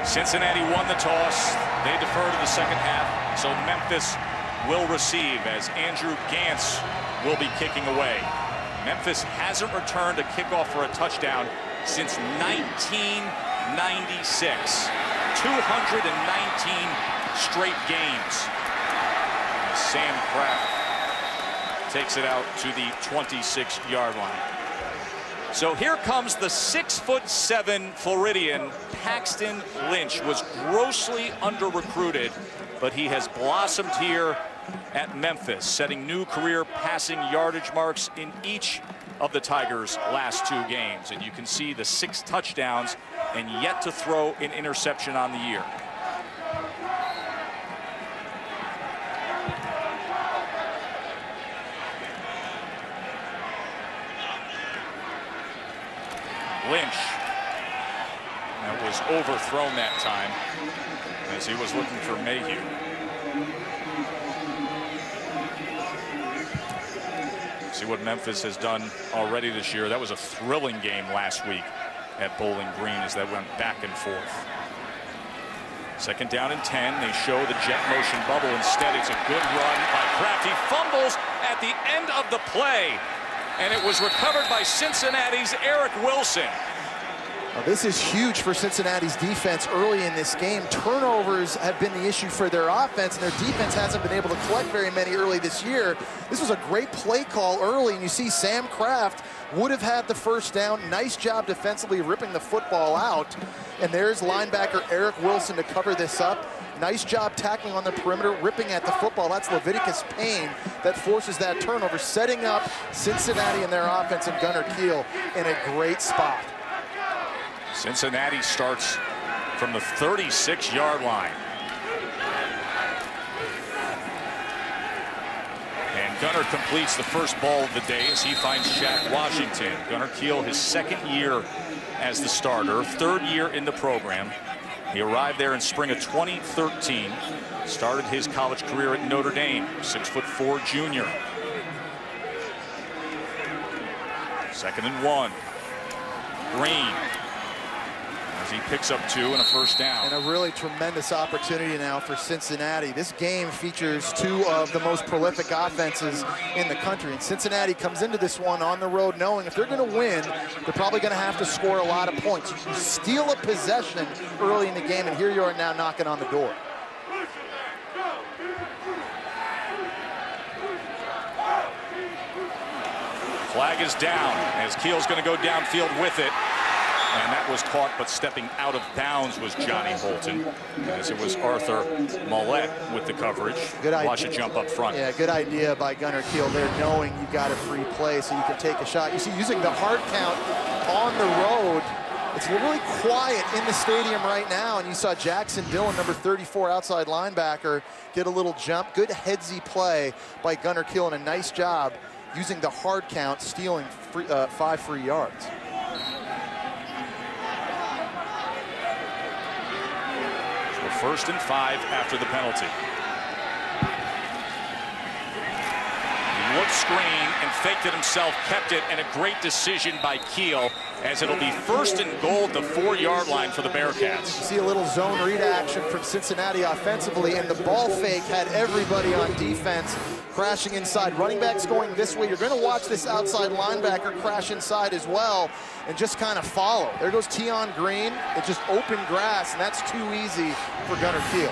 Cincinnati won the toss. They defer to the second half, so Memphis will receive as Andrew Gantz will be kicking away. Memphis hasn't returned a kickoff for a touchdown since 1996. 219 straight games. Sam Kraft takes it out to the 26-yard line. So here comes the 6'7" Floridian. Paxton Lynch was grossly under-recruited, but he has blossomed here at Memphis, setting new career passing yardage marks in each of the Tigers' last 2 games. And you can see the 6 touchdowns and yet to throw an interception on the year. Lynch. That was overthrown that time as he was looking for Mayhew. See what Memphis has done already this year. That was a thrilling game last week at Bowling Green as that went back and forth. Second down and 10. They show the jet motion bubble. Instead, it's a good run by Kraft. He fumbles at the end of the play, and it was recovered by Cincinnati's Eric Wilson. Well, this is huge for Cincinnati's defense early in this game. Turnovers have been the issue for their offense, and their defense hasn't been able to collect very many early this year. This was a great play call early, and you see Sam Kraft would have had the first down. Nice job defensively ripping the football out. And there's linebacker Eric Wilson to cover this up. Nice job tackling on the perimeter, ripping at the football. That's Leviticus Payne that forces that turnover, setting up Cincinnati and their offense and Gunner Kiel in a great spot. Cincinnati starts from the 36-yard line. And Gunner completes the first ball of the day as he finds Shaq Washington. Gunner Kiel, his 2nd year as the starter, 3rd year in the program. He arrived there in spring of 2013. Started his college career at Notre Dame, 6'4" junior. 2nd and 1. Green. He picks up 2 and a first down. And a really tremendous opportunity now for Cincinnati. This game features 2 of the most prolific offenses in the country. And Cincinnati comes into this one on the road knowing if they're going to win, they're probably going to have to score a lot of points. You steal a possession early in the game, and here you are now knocking on the door. Flag is down as Kiel's going to go downfield with it. And that was caught, but stepping out of bounds was Johnny Holton, as it was Arthur Mollett with the coverage. Good idea. Watch it jump up front. Yeah, good idea by Gunner Kiel there, knowing you got a free play so you can take a shot. You see, using the hard count on the road, it's really quiet in the stadium right now, and you saw Jackson Dillon, number 34 outside linebacker, get a little jump. Good headsy play by Gunner Kiel, and a nice job using the hard count, stealing 5 free yards. First and 5 after the penalty. He looked screen and faked it himself, kept it, and a great decision by Kiel as it'll be 1st and goal at the 4-yard line for the Bearcats. You see a little zone read action from Cincinnati offensively, and the ball fake had everybody on defense crashing inside. Running backs going this way. You're going to watch this outside linebacker crash inside as well and just kind of follow. There goes Tion Green. It's just open grass, and that's too easy for Gunner Kiel.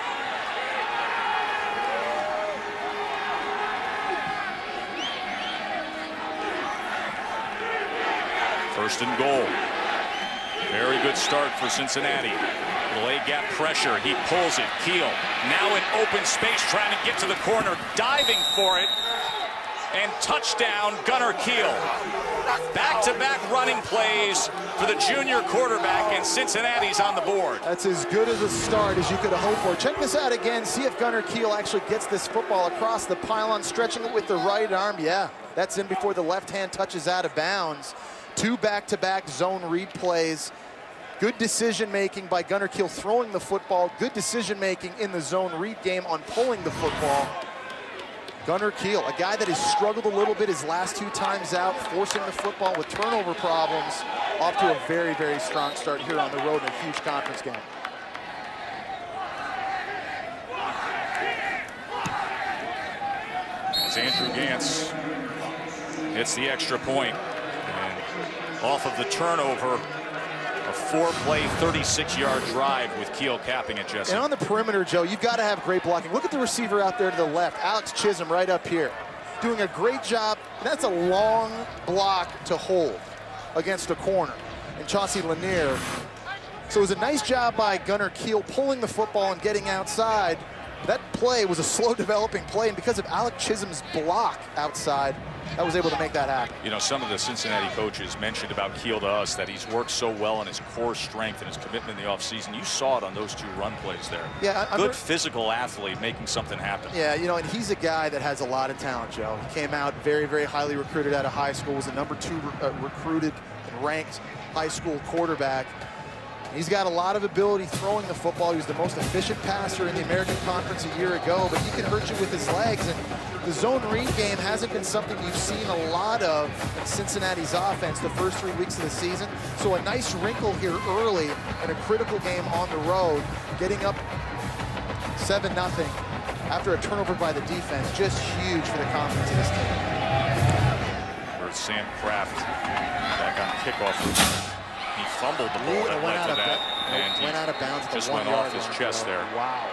First and goal. Very good start for Cincinnati. Delay gap pressure. He pulls it. Kiel now in open space trying to get to the corner, diving for it. And touchdown, Gunner Kiel. Back-to-back running plays for the junior quarterback, and Cincinnati's on the board. That's as good as a start as you could have hoped for. Check this out again. See if Gunner Kiel actually gets this football across the pylon, stretching it with the right arm. Yeah, that's in before the left hand touches out of bounds. 2 back-to-back zone read plays. Good decision-making by Gunner Kiel throwing the football. Good decision-making in the zone read game on pulling the football. Gunner Kiel, a guy that has struggled a little bit his last 2 times out, forcing the football with turnover problems, off to a very, very strong start here on the road in a huge conference game. as Andrew Gantz hits the extra point. And off of the turnover, a 4-play, 36-yard drive with Kiel capping it, Jesse. And on the perimeter, Joe, you've got to have great blocking. Look at the receiver out there to the left, Alex Chisholm right up here, doing a great job. And that's a long block to hold against a corner. And Chauncey Lanier. So it was a nice job by Gunner Kiel pulling the football and getting outside. That play was a slow developing play, and because of Alex Chisholm's block outside, that was able to make that happen. You know, some of the Cincinnati coaches mentioned about Kiel to us that he's worked so well on his core strength and his commitment in the offseason. You saw it on those 2 run plays there. Yeah, good physical athlete making something happen. Yeah, you know, and he's a guy that has a lot of talent, Joe. He came out very, very highly recruited out of high school, was a #2 recruited and ranked high school quarterback. He's got a lot of ability throwing the football. He was the most efficient passer in the American Conference a year ago, but he can hurt you with his legs. And the zone read game hasn't been something you've seen a lot of in Cincinnati's offense the first 3 weeks of the season. So a nice wrinkle here early in a critical game on the road, getting up 7-0 after a turnover by the defense. Just huge for the confidence of this team. For Sam Kraft back on kickoff. He fumbled the ball that led to that, and he went out of bounds. Just went off his chest there. Wow.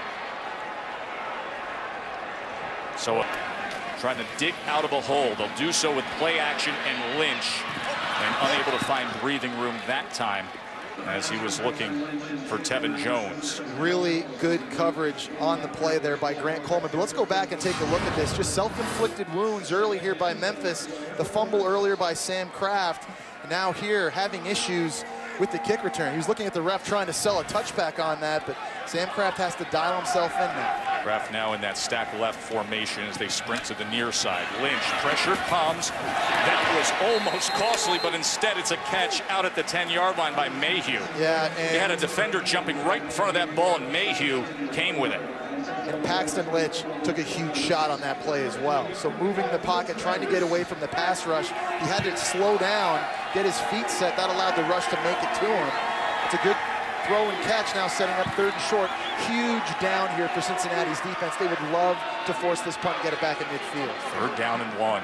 So trying to dig out of a hole. They'll do so with play action and Lynch, and unable to find breathing room that time as he was looking for Tevin Jones. Really good coverage on the play there by Grant Coleman. But let's go back and take a look at this. Just self-inflicted wounds early here by Memphis. The fumble earlier by Sam Kraft. Now here having issues with the kick return. He was looking at the ref trying to sell a touchback on that, but Sam Kraft has to dial himself in now. Kraft now in that stack left formation as they sprint to the near side. Lynch, pressure comes. That was almost costly, but instead it's a catch out at the 10-yard line by Mayhew. Yeah, and they had a defender jumping right in front of that ball, and Mayhew came with it. And Paxton Lynch took a huge shot on that play as well. So moving the pocket, trying to get away from the pass rush. He had to slow down, get his feet set. That allowed the rush to make it to him. It's a good throw and catch now, setting up 3rd and short. Huge down here for Cincinnati's defense. They would love to force this punt and get it back in midfield. 3rd down and 1.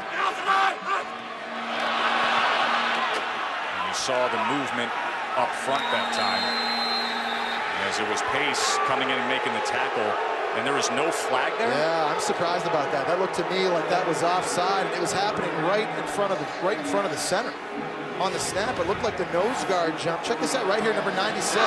And you saw the movement up front that time, as it was Pace coming in and making the tackle. And there was no flag there? Yeah, I'm surprised about that. That looked to me like that was offside, and it was happening right in front of the center. On the snap, it looked like the nose guard jump. Check this out right here, number 96.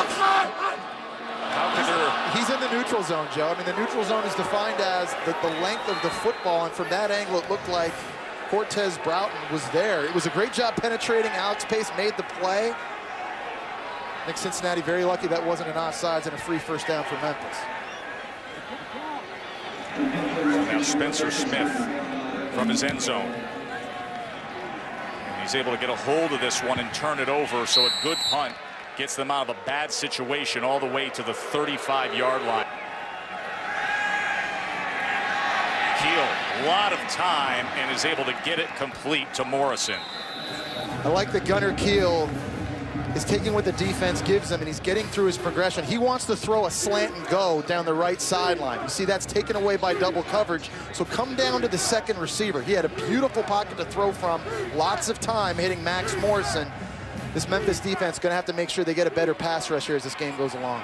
He's in the neutral zone, Joe. I mean, the neutral zone is defined as the length of the football, and from that angle, it looked like Cortez Broughton was there. It was a great job penetrating. Alex Pace made the play. I think Cincinnati very lucky that wasn't an offsides and a free 1st down for Memphis. So now Spencer Smith from his end zone. And he's able to get a hold of this one and turn it over, so a good punt gets them out of a bad situation all the way to the 35-yard line. Kiel, a lot of time, and is able to get it complete to Morrison. I like that Gunner Kiel is taking what the defense gives him, and he's getting through his progression. He wants to throw a slant and go down the right sideline. You see that's taken away by double coverage. So come down to the 2nd receiver. He had a beautiful pocket to throw from, lots of time hitting Max Morrison. This Memphis defense is going to have to make sure they get a better pass rush here as this game goes along.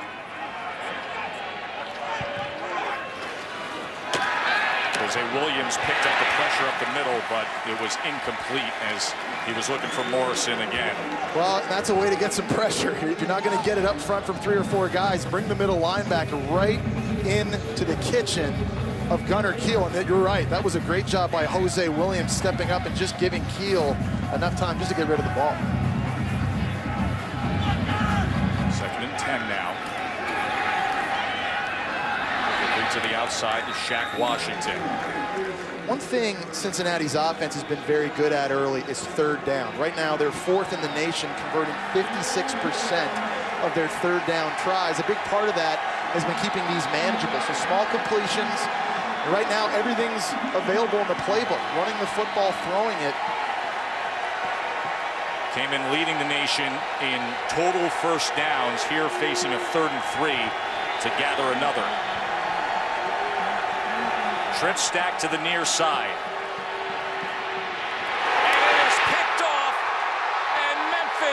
Jose Williams picked up the pressure up the middle, but it was incomplete as he was looking for Morrison again. Well, that's a way to get some pressure. If you're not going to get it up front from 3 or 4 guys, bring the middle linebacker right into the kitchen of Gunner Kiel. And you're right, that was a great job by Jose Williams stepping up and just giving Kiel enough time just to get rid of the ball. 2nd and 10 now. To the outside to Shaq Washington. One thing Cincinnati's offense has been very good at early is 3rd down. Right now, they're 4th in the nation, converting 56% of their 3rd down tries. A big part of that has been keeping these manageable. So small completions. And right now, everything's available in the playbook. Running the football, throwing it. Came in leading the nation in total 1st downs, here facing a 3rd and 3 to gather another. Trip stack to the near side.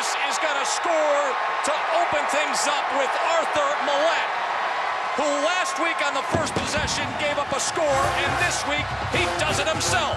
Memphis is going to score to open things up with Arthur Millette, who last week on the first possession gave up a score, and this week he does it himself.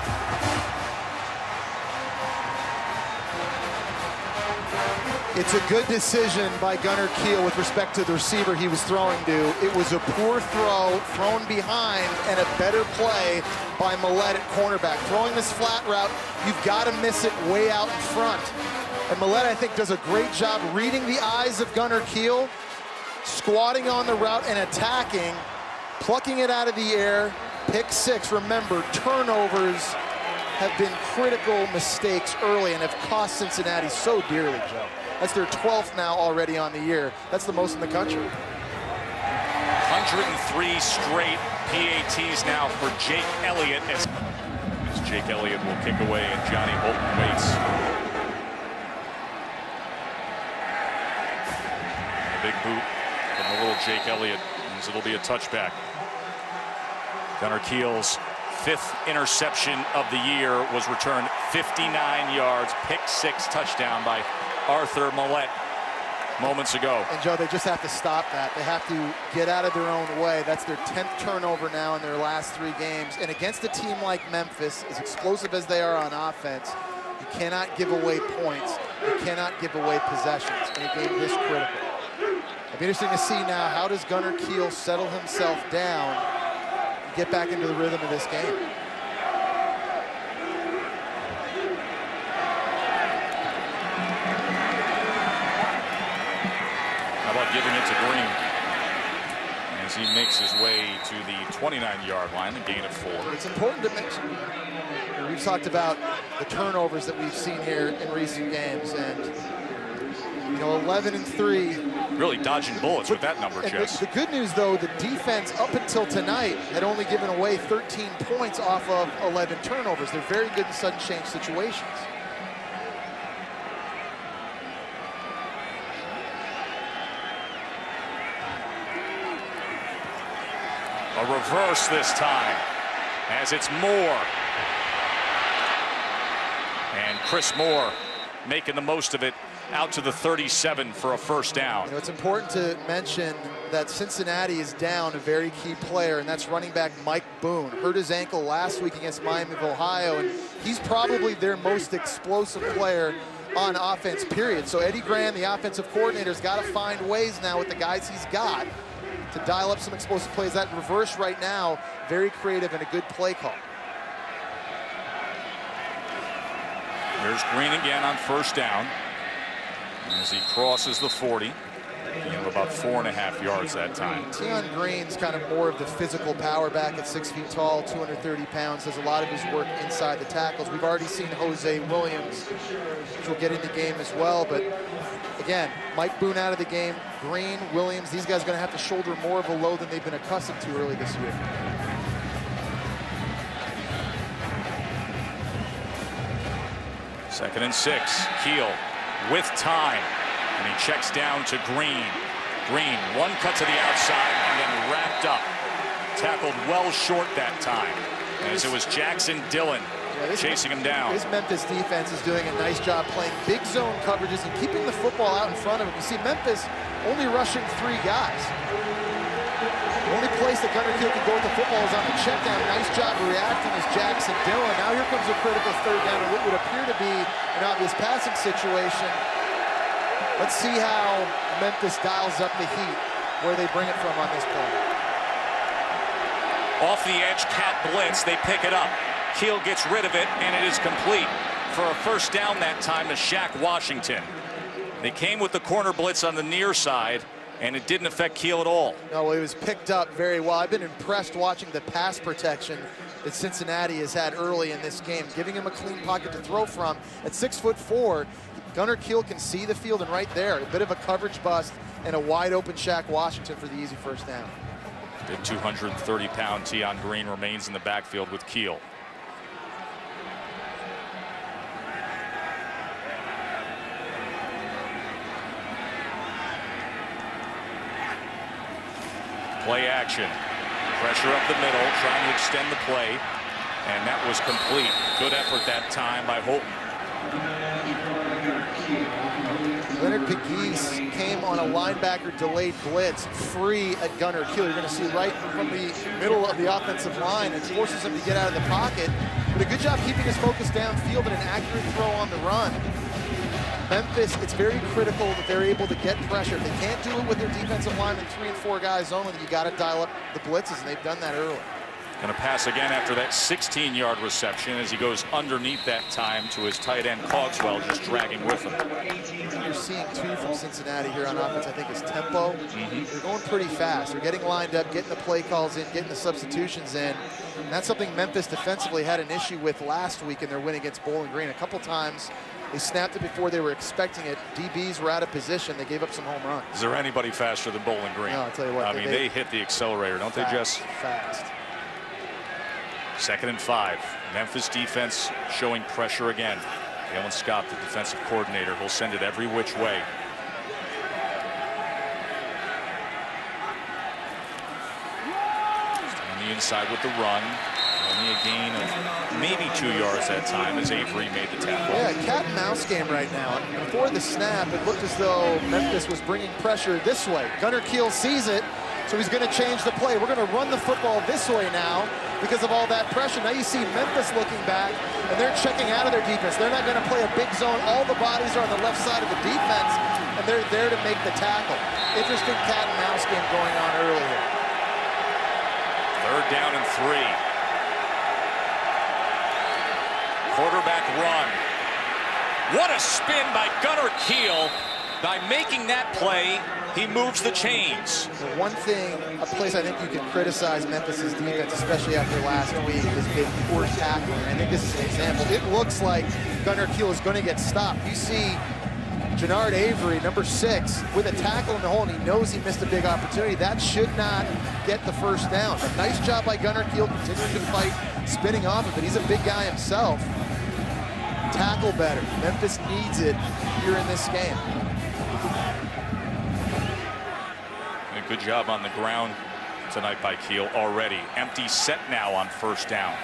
It's a good decision by Gunner Kiel with respect to the receiver he was throwing to. It was a poor throw, thrown behind, and a better play by Millette at cornerback. Throwing this flat route, you've got to miss it way out in front. And Millette, I think, does a great job reading the eyes of Gunner Kiel, squatting on the route and attacking, plucking it out of the air. Pick six. Remember, turnovers have been critical mistakes early and have cost Cincinnati so dearly, Joe. That's their 12th now already on the year. That's the most in the country. 103 straight PATs now for Jake Elliott as Jake Elliott will kick away and Johnny Holton waits. A big boot from the little Jake Elliott, as it'll be a touchback. Gunner Kiel's 5th interception of the year was returned 59 yards, pick six, touchdown by Arthur Millette moments ago. And Joe, they just have to stop that. They have to get out of their own way. That's their 10th turnover now in their last 3 games. And against a team like Memphis, as explosive as they are on offense, you cannot give away points. You cannot give away possessions in a game this critical. It'll be interesting to see now, how does Gunner Kiel settle himself down and get back into the rhythm of this game. Giving it to Green as he makes his way to the 29-yard line, a gain of 4. It's important to mention, we've talked about the turnovers that we've seen here in recent games, and 11-3. Really dodging bullets with that number, Jess. The good news, though, the defense up until tonight had only given away 13 points off of 11 turnovers. They're very good in sudden change situations. A reverse this time, as it's Moore. And Chris Moore making the most of it out to the 37 for a first down. It's important to mention that Cincinnati is down a very key player, and that's running back Mike Boone. Hurt his ankle last week against Miami of Ohio, and he's probably their most explosive player on offense, period. So Eddie Gran, the offensive coordinator, has got to find ways now with the guys he's got to dial up some explosive plays. That reverse right now, very creative and a good play call. There's Green again on first down as he crosses the 40. About 4.5 yards that time. Tion Green's kind of more of the physical power back at 6 feet tall, 230 pounds, does a lot of his work inside the tackles. We've already seen Jose Williams, which will get in the game as well, but again, Mike Boone out of the game, Green, Williams, these guys are going to have to shoulder more of a load than they've been accustomed to early this year. Second and 6, Kiel with time, and he checks down to Green. Green, one cut to the outside and then wrapped up. Tackled well short that time, as it was Jackson Dillon chasing him down. This Memphis defense is doing a nice job playing big zone coverages and keeping the football out in front of him. You see Memphis only rushing 3 guys. The only place that Gunner Kiel can go with the football is on the check down. Nice job reacting as Jackson Dillon. Now here comes a critical third down in what would appear to be an obvious passing situation. Let's see how Memphis dials up the heat, where they bring it from on this play. Off the edge, cat blitz, they pick it up. Kiel gets rid of it, and it is complete for a first down that time to Shaq Washington. They came with the corner blitz on the near side, and it didn't affect Kiel at all. No, it was picked up very well. I've been impressed watching the pass protection that Cincinnati has had early in this game, giving him a clean pocket to throw from. At 6'4", Gunner Kiel can see the field, and right there, a bit of a coverage bust and a wide open Shaq Washington for the easy first down. The 230-pound Tion Green remains in the backfield with Kiel. Play action. Pressure up the middle, trying to extend the play, and that was complete. Good effort that time by Holton. Leonard Pegues came on a linebacker delayed blitz, free at Gunner Kiel. You're going to see right from the middle of the offensive line. It forces him to get out of the pocket. But a good job keeping his focus downfield and an accurate throw on the run. Memphis, it's very critical that they're able to get pressure. If they can't do it with their defensive linemen, 3 and 4 guys only, you got to dial up the blitzes, and they've done that early. Going to pass again after that 16-yard reception as he goes underneath that time to his tight end Cogswell, just dragging with him. You're seeing too from Cincinnati here on offense, I think, is tempo. They're going pretty fast. They're getting lined up, getting the play calls in, getting the substitutions in. And that's something Memphis defensively had an issue with last week in their win against Bowling Green. A couple times they snapped it before they were expecting it. DBs were out of position. They gave up some home runs. Is there anybody faster than Bowling Green? No, I'll tell you what. I mean, they hit the accelerator, don't they, Jess? Fast. 2nd and 5. Memphis defense showing pressure again. Alan Scott, the defensive coordinator, will send it every which way. Just on the inside with the run. Only a gain of maybe 2 yards that time as Avery made the tackle. Yeah, cat and mouse game right now. Before the snap, it looked as though Memphis was bringing pressure this way. Gunner Kiel sees it, so he's going to change the play. We're going to run the football this way now because of all that pressure. Now you see Memphis looking back, and they're checking out of their defense. They're not going to play a big zone. All the bodies are on the left side of the defense, and they're there to make the tackle. Interesting cat and mouse game going on earlier. 3rd down and 3. Quarterback run. What a spin by Gunner Kiel. By making that play, he moves the chains. The one thing, a place I think you can criticize Memphis's defense, especially after last week, is big poor tackling. I think this is an example. It looks like Gunner Kiel is going to get stopped. You see Jannard Avery, number 6, with a tackle in the hole, and he knows he missed a big opportunity. That should not get the first down. But nice job by Gunner Kiel, continuing to fight, spinning off of it. He's a big guy himself. Tackle better. Memphis needs it here in this game. A good job on the ground tonight by Kiel already. Empty set now on 1st down.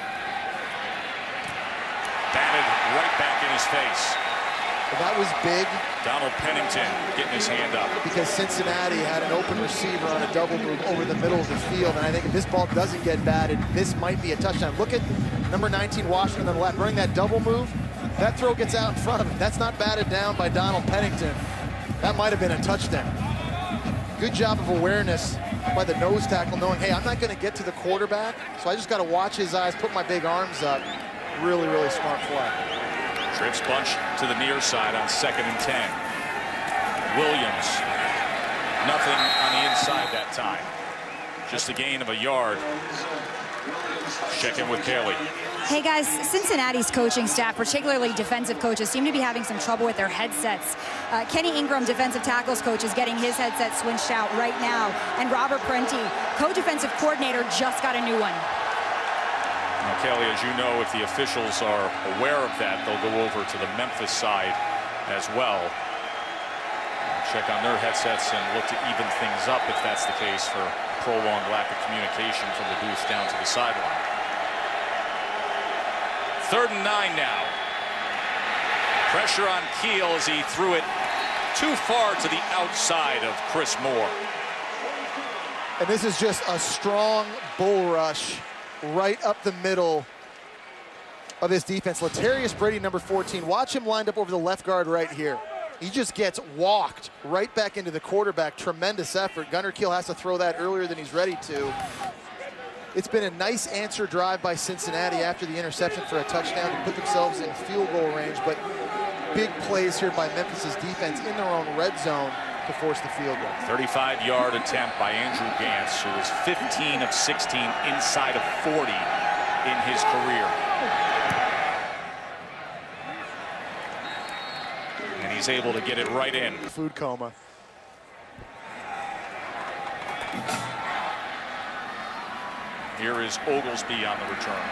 Batted right back in his face. Well, that was big. Donald Pennington getting his hand up. Because Cincinnati had an open receiver on a double move over the middle of the field. And I think if this ball doesn't get batted, this might be a touchdown. Look at number 19, Washington on the left, running that double move. That throw gets out in front of him. That's not batted down by Donald Pennington. That might have been a touchdown. Good job of awareness by the nose tackle, knowing, hey, I'm not going to get to the quarterback, so I just got to watch his eyes, put my big arms up. Really, really smart play. Trips bunch to the near side on 2nd and 10. Williams, nothing on the inside that time. Just a gain of a yard. Check in with Kelly. Hey guys, Cincinnati's coaching staff, particularly defensive coaches, seem to be having some trouble with their headsets. Kenny Ingram, defensive tackles coach, is getting his headset switched out right now. And Robert Parenti, co-defensive coordinator, just got a new one. Now, Kelly, as you know, if the officials are aware of that, they'll go over to the Memphis side as well. Check on their headsets and look to even things up if that's the case for prolonged lack of communication from the booth down to the sideline. 3rd and 9 now. Pressure on Kiel as he threw it too far to the outside of Chris Moore. And this is just a strong bull rush right up the middle of his defense. Latarius Brady, number 14. Watch him lined up over the left guard right here. He just gets walked right back into the quarterback. Tremendous effort. Gunner Kiel has to throw that earlier than he's ready to. It's been a nice answer drive by Cincinnati after the interception for a touchdown to put themselves in field goal range, but big plays here by Memphis's defense in their own red zone to force the field goal. 35-yard attempt by Andrew Gantz, who was 15 of 16 inside of 40 in his career. And he's able to get it right in. Food coma. Here is Oglesby on the return.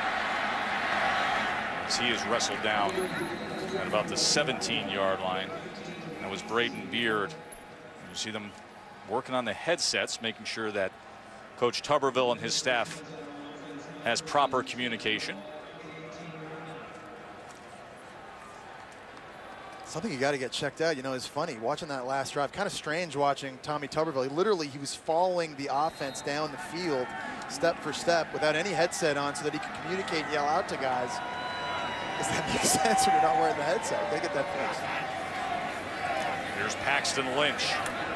As he is wrestled down at about the 17-yard line. That was Braden Beard. You see them working on the headsets, making sure that Coach Tuberville and his staff has proper communication. Something you got to get checked out. You know, it's funny watching that last drive. Kind of strange watching Tommy Tuberville. He was following the offense down the field, step for step, without any headset on, so that he could communicate and yell out to guys. Does that make sense when you're not wearing the headset? They get that fixed. Here's Paxton Lynch.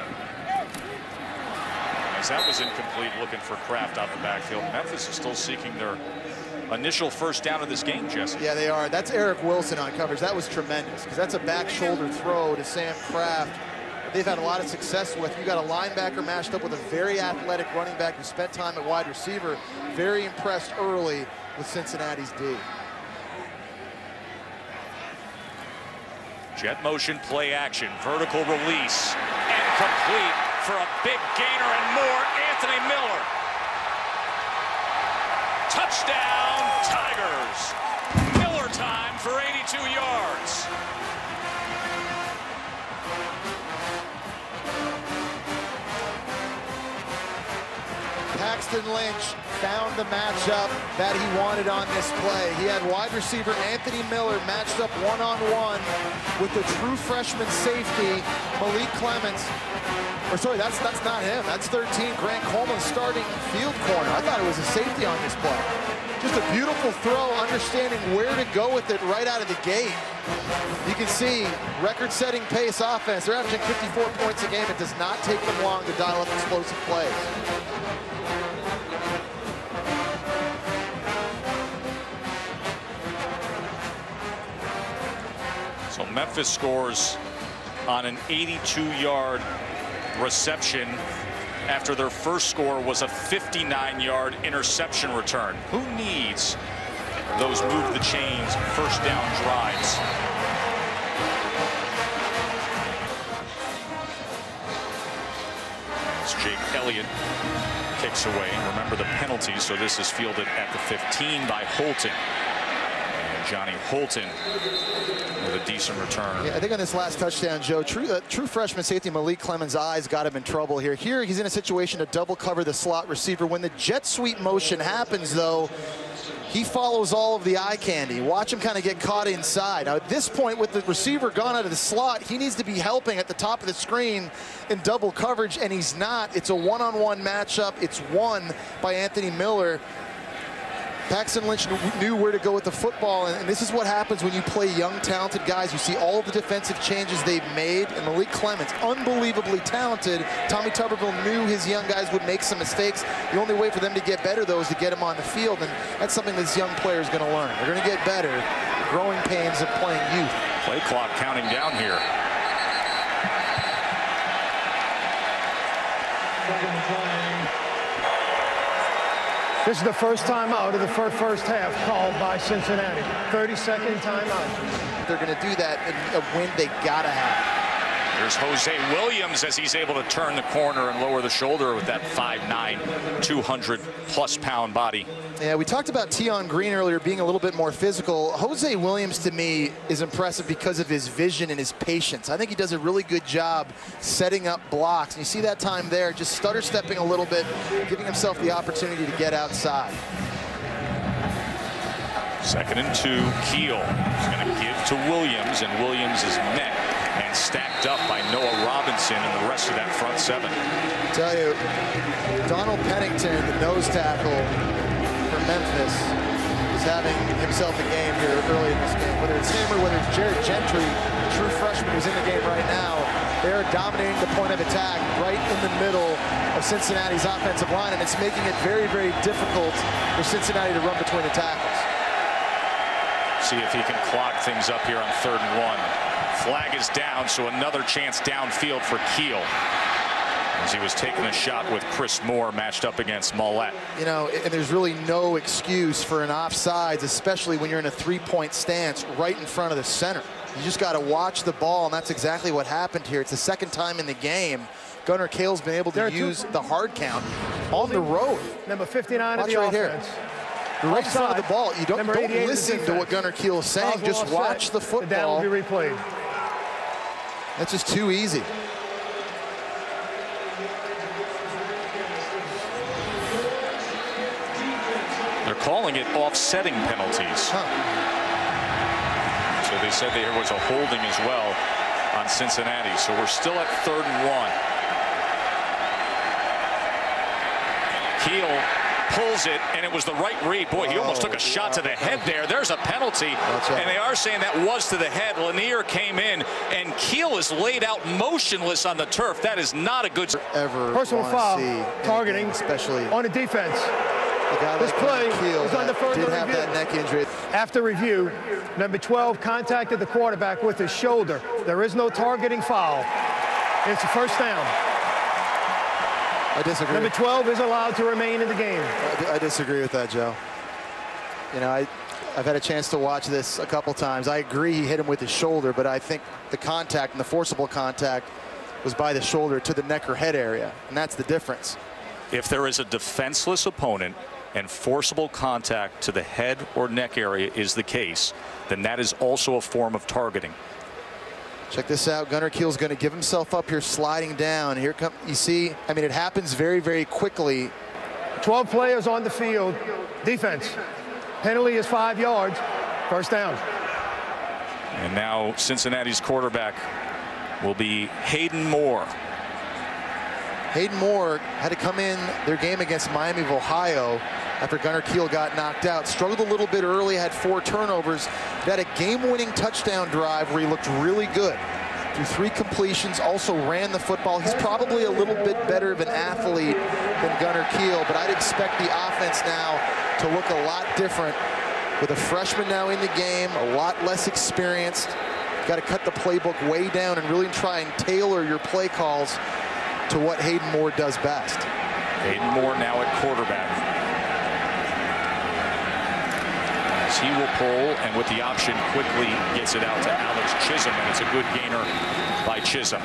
As that was incomplete, looking for Kraft out the backfield. Memphis is still seeking their initial first down of this game, Jesse. Yeah, they are. That's Eric Wilson on coverage. That was tremendous because that's a back shoulder throw to Sam Kraft. They've had a lot of success with. You got a linebacker matched up with a very athletic running back who spent time at wide receiver. Very impressed early with Cincinnati's D. Jet motion, play action, vertical release, and complete for a big gainer and more, Anthony Miller. Touchdown, Tigers. Miller time for 82 yards. Paxton Lynch found the matchup that he wanted on this play. He had wide receiver Anthony Miller matched up one-on-one with the true freshman safety, Malik Clements. Or sorry, that's not him. That's 13, Grant Coleman, starting field corner. I thought it was a safety on this play. Just a beautiful throw, understanding where to go with it right out of the gate. You can see record-setting pace offense. They're averaging 54 points a game. It does not take them long to dial up explosive plays. So Memphis scores on an 82-yard reception after their first score was a 59-yard interception return. Who needs those move the chains first down drives? As Jake Elliott kicks away. Remember the penalty, so this is fielded at the 15 by Holton. And Johnny Holton with a decent return. Yeah, I think on this last touchdown, Joe, true freshman safety Malik Clemens' eyes got him in trouble here. Here he's in a situation to double cover the slot receiver. When the jet sweep motion happens, though, he follows all of the eye candy. Watch him kind of get caught inside. Now, at this point, with the receiver gone out of the slot, he needs to be helping at the top of the screen in double coverage, and he's not. It's a one-on-one matchup. It's won by Anthony Miller. Paxton Lynch knew where to go with the football, and this is what happens when you play young, talented guys. You see all of the defensive changes they've made, and Malik Clements, unbelievably talented. Tommy Tuberville knew his young guys would make some mistakes. The only way for them to get better, though, is to get them on the field, and that's something this young player is going to learn. They're going to get better. Growing pains of playing youth. Play clock counting down here. This is the first timeout of the first half called by Cincinnati. 30-second timeout. They're going to do that in a win they got to have. There's Jose Williams as he's able to turn the corner and lower the shoulder with that 5'9", 200-plus pound body. Yeah, we talked about Tion Green earlier being a little bit more physical. Jose Williams, to me, is impressive because of his vision and his patience. I think he does a really good job setting up blocks. And you see that time there, just stutter stepping a little bit, giving himself the opportunity to get outside. 2nd and 2, Kiel is going to give to Williams, and Williams is met and stacked up by Noah Robinson and the rest of that front 7. I tell you, Donald Pennington, the nose tackle for Memphis, is having himself a game here early in this game. Whether it's him or whether it's Jared Gentry, the true freshman who's in the game right now, they're dominating the point of attack right in the middle of Cincinnati's offensive line, and it's making it very, very difficult for Cincinnati to run between the tackles. See if he can clock things up here on 3rd and 1. Flag is down, so another chance downfield for Kiel, as he was taking a shot with Chris Moore matched up against Mollett. You know, and there's really no excuse for an offsides, especially when you're in a 3-point stance right in front of the center. You just got to watch the ball, and that's exactly what happened here. It's the 2nd time in the game Gunner Kiel's been able to use the hard count on the road. Number 59 of the right offense. Here. Right in front of the ball. You don't listen to what Gunner Kiel is saying. Just watch the football. That will be replayed. That's just too easy. They're calling it offsetting penalties. Huh. So they said there was a holding as well on Cincinnati. So we're still at 3rd and 1. Kiel pulls it, and it was the right read. Boy, he almost took a shot to the head there. There's a penalty, and they are saying that was to the head. Lanier came in, and Kiel is laid out motionless on the turf. That is not a good... Personal foul, targeting, especially on the defense. This play is under further review. Have that neck injury. After review, number 12 contacted the quarterback with his shoulder. There is no targeting foul. It's a first down. I disagree. Number 12 is allowed to remain in the game. I disagree with that, Joe. You know, I've had a chance to watch this a couple times. I agree he hit him with his shoulder, but I think the contact and the forcible contact was by the shoulder to the neck or head area, and that's the difference. If there is a defenseless opponent and forcible contact to the head or neck area is the case, then that is also a form of targeting. Check this out. Gunner Kiel's going to give himself up here, sliding down. Here come, you see, I mean, it happens very, very quickly. 12 players on the field. Defense. Penalty is 5 yards. First down. And now Cincinnati's quarterback will be Hayden Moore. Hayden Moore had to come in their game against Miami of Ohio after Gunner Kiel got knocked out. Struggled a little bit early, had 4 turnovers. He had a game-winning touchdown drive where he looked really good. Threw 3 completions, also ran the football. He's probably a little bit better of an athlete than Gunner Kiel, but I'd expect the offense now to look a lot different with a freshman now in the game, a lot less experienced. Got to cut the playbook way down and really try and tailor your play calls to what Hayden Moore does best. Hayden Moore now at quarterback. As he will pull, and with the option quickly gets it out to Alex Chisholm, and it's a good gainer by Chisholm.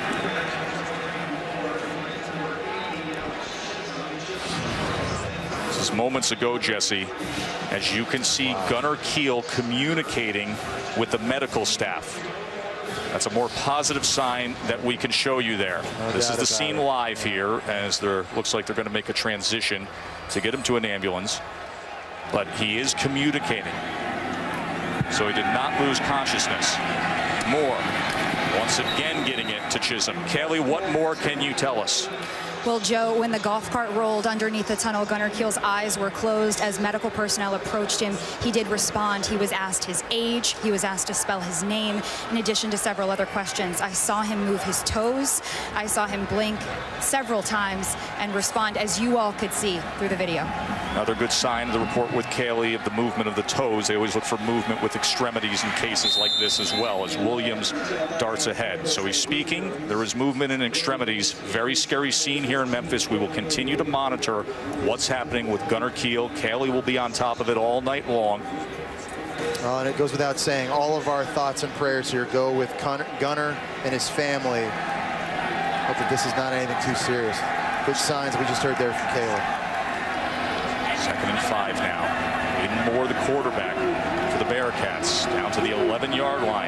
This is moments ago, Jesse, as you can see Gunner Kiel communicating with the medical staff. That's a more positive sign that we can show you there. This is the scene live here, as there looks like they're going to make a transition to get him to an ambulance. But he is communicating. So he did not lose consciousness. Moore once again getting it to Chisholm. Kelly, what more can you tell us? Well, Joe, when the golf cart rolled underneath the tunnel, Gunner Kiel's eyes were closed. As medical personnel approached him, he did respond. He was asked his age. He was asked to spell his name, in addition to several other questions. I saw him move his toes. I saw him blink several times and respond, as you all could see through the video. Another good sign of the report with Kaylee of the movement of the toes. They always look for movement with extremities in cases like this as well, as Williams darts ahead. So he's speaking. There is movement in extremities. Very scary scene here in Memphis. We will continue to monitor what's happening with Gunner Kiel. Kaylee will be on top of it all night long. And it goes without saying, all of our thoughts and prayers here go with Gunner and his family. Hope that this is not anything too serious. Good signs we just heard there from Kaylee. 2nd and 5 now. Hayden Moore, the quarterback for the Bearcats, down to the 11-yard line.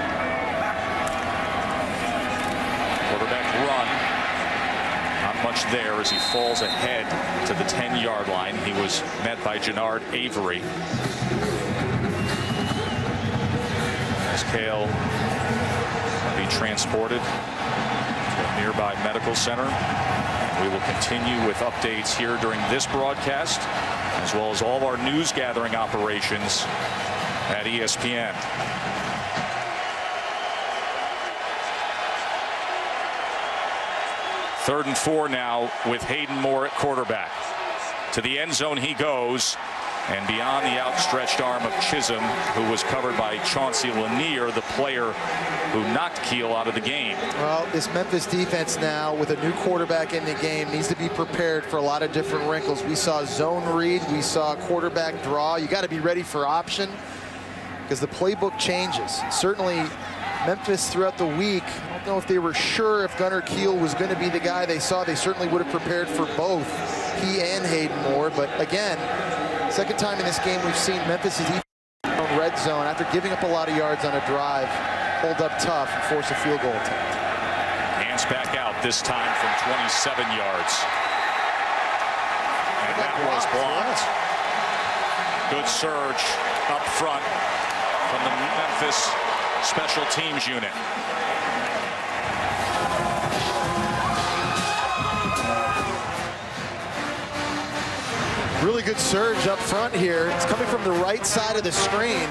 Quarterback run. Not much there as he falls ahead to the 10-yard line. He was met by Jannard Avery. As Kiel will be transported to a nearby medical center. We will continue with updates here during this broadcast, as well as all of our news gathering operations at ESPN. Third and 4 now with Hayden Moore at quarterback. To the end zone he goes, and beyond the outstretched arm of Chisholm, who was covered by Chauncey Lanier, the player who knocked Kiel out of the game. Well, this Memphis defense now, with a new quarterback in the game, needs to be prepared for a lot of different wrinkles. We saw zone read, we saw quarterback draw. You got to be ready for option, because the playbook changes. Certainly, Memphis throughout the week, I don't know if they were sure if Gunner Kiel was going to be the guy they saw. They certainly would have prepared for both, he and Hayden Moore. But again, second time in this game we've seen Memphis' defense on red zone after giving up a lot of yards on a drive, hold up tough and force a field goal attempt. Hands back out, this time from 27 yards. And that was blocked. Good surge up front from the Memphis special teams unit. Really good surge up front here. It's coming from the right side of the screen.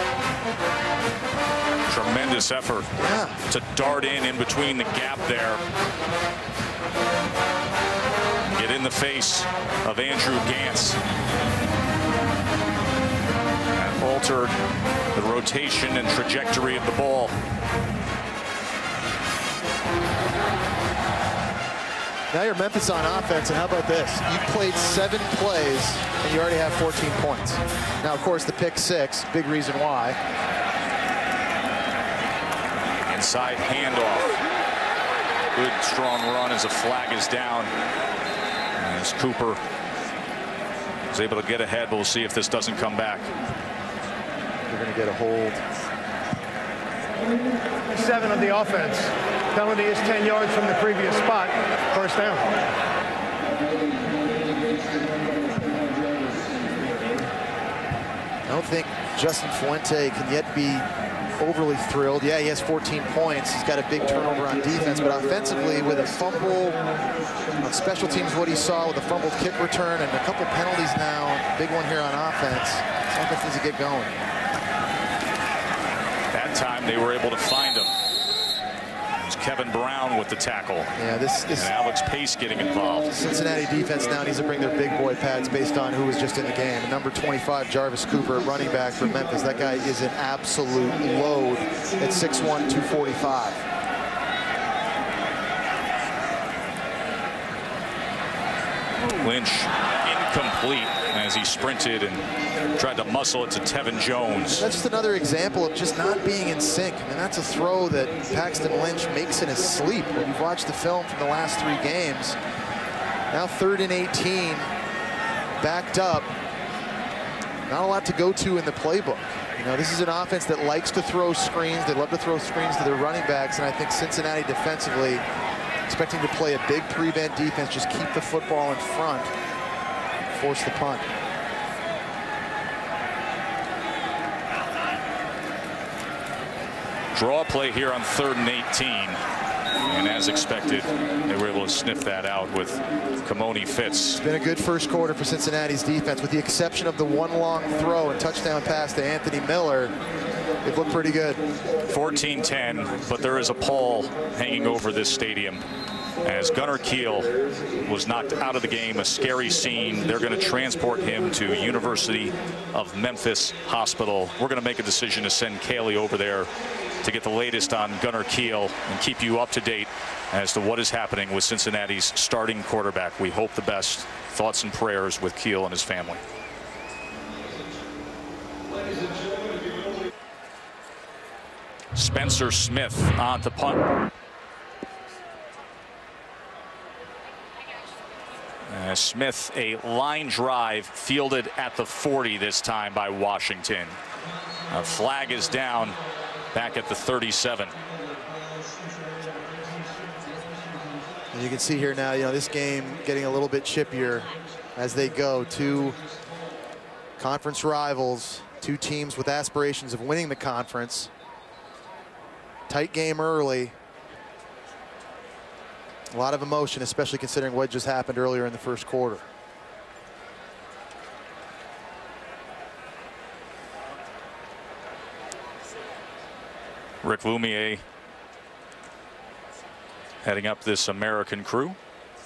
Tremendous effort to dart in between the gap there. Get in the face of Andrew Gantz. And altered the rotation and trajectory of the ball. Now you're Memphis on offense, and how about this? You played 7 plays, and you already have 14 points. Now, of course, the pick 6, big reason why. Inside handoff. Good, strong run as a flag is down. As Cooper is able to get ahead, we'll see if this doesn't come back. They're going to get a hold. 7 of the offense. Penalty is 10 yards from the previous spot. First down. I don't think Justin Fuente can yet be overly thrilled. Yeah, he has 14 points. He's got a big turnover on defense, but offensively with a fumble on special teams, what he saw with a fumbled kick return and a couple penalties now, big one here on offense. Offense needs to get going. That time they were able to find him. It was Kevin Brown with the tackle. Yeah, this and Alex Pace getting involved. Cincinnati defense now needs to bring their big boy pads based on who was just in the game. And number 25, Jarvis Cooper, running back for Memphis. That guy is an absolute load at 6'1", 245. Lynch incomplete as he sprinted and tried to muscle it to Tevin Jones. That's just another example of just not being in sync. I mean, that's a throw that Paxton Lynch makes in his sleep. When you've watched the film from the last 3 games, now 3rd and 18, backed up. Not a lot to go to in the playbook. You know, this is an offense that likes to throw screens. They love to throw screens to their running backs, and I think Cincinnati defensively, expecting to play a big prevent defense, just keep the football in front, force the punt. Draw play here on 3rd and 18. And as expected, they were able to sniff that out with Kamoni Fitz. It's been a good first quarter for Cincinnati's defense, with the exception of the one long throw and touchdown pass to Anthony Miller. They've looked pretty good. 14-10, but there is a pall hanging over this stadium as Gunner Kiel was knocked out of the game. A scary scene. They're going to transport him to University of Memphis Hospital. We're going to make a decision to send Kaylee over there to get the latest on Gunner Kiel and keep you up to date as to what is happening with Cincinnati's starting quarterback. We hope the best. Thoughts and prayers with Kiel and his family. Spencer Smith on the punt. Smith, a line drive fielded at the 40 this time by Washington. A flag is down back at the 37. You can see here now, you know, this game getting a little bit chippier as they go. 2 conference rivals, 2 teams with aspirations of winning the conference. Tight game early. A lot of emotion, especially considering what just happened earlier in the first quarter. Rick Lumiere heading up this American crew.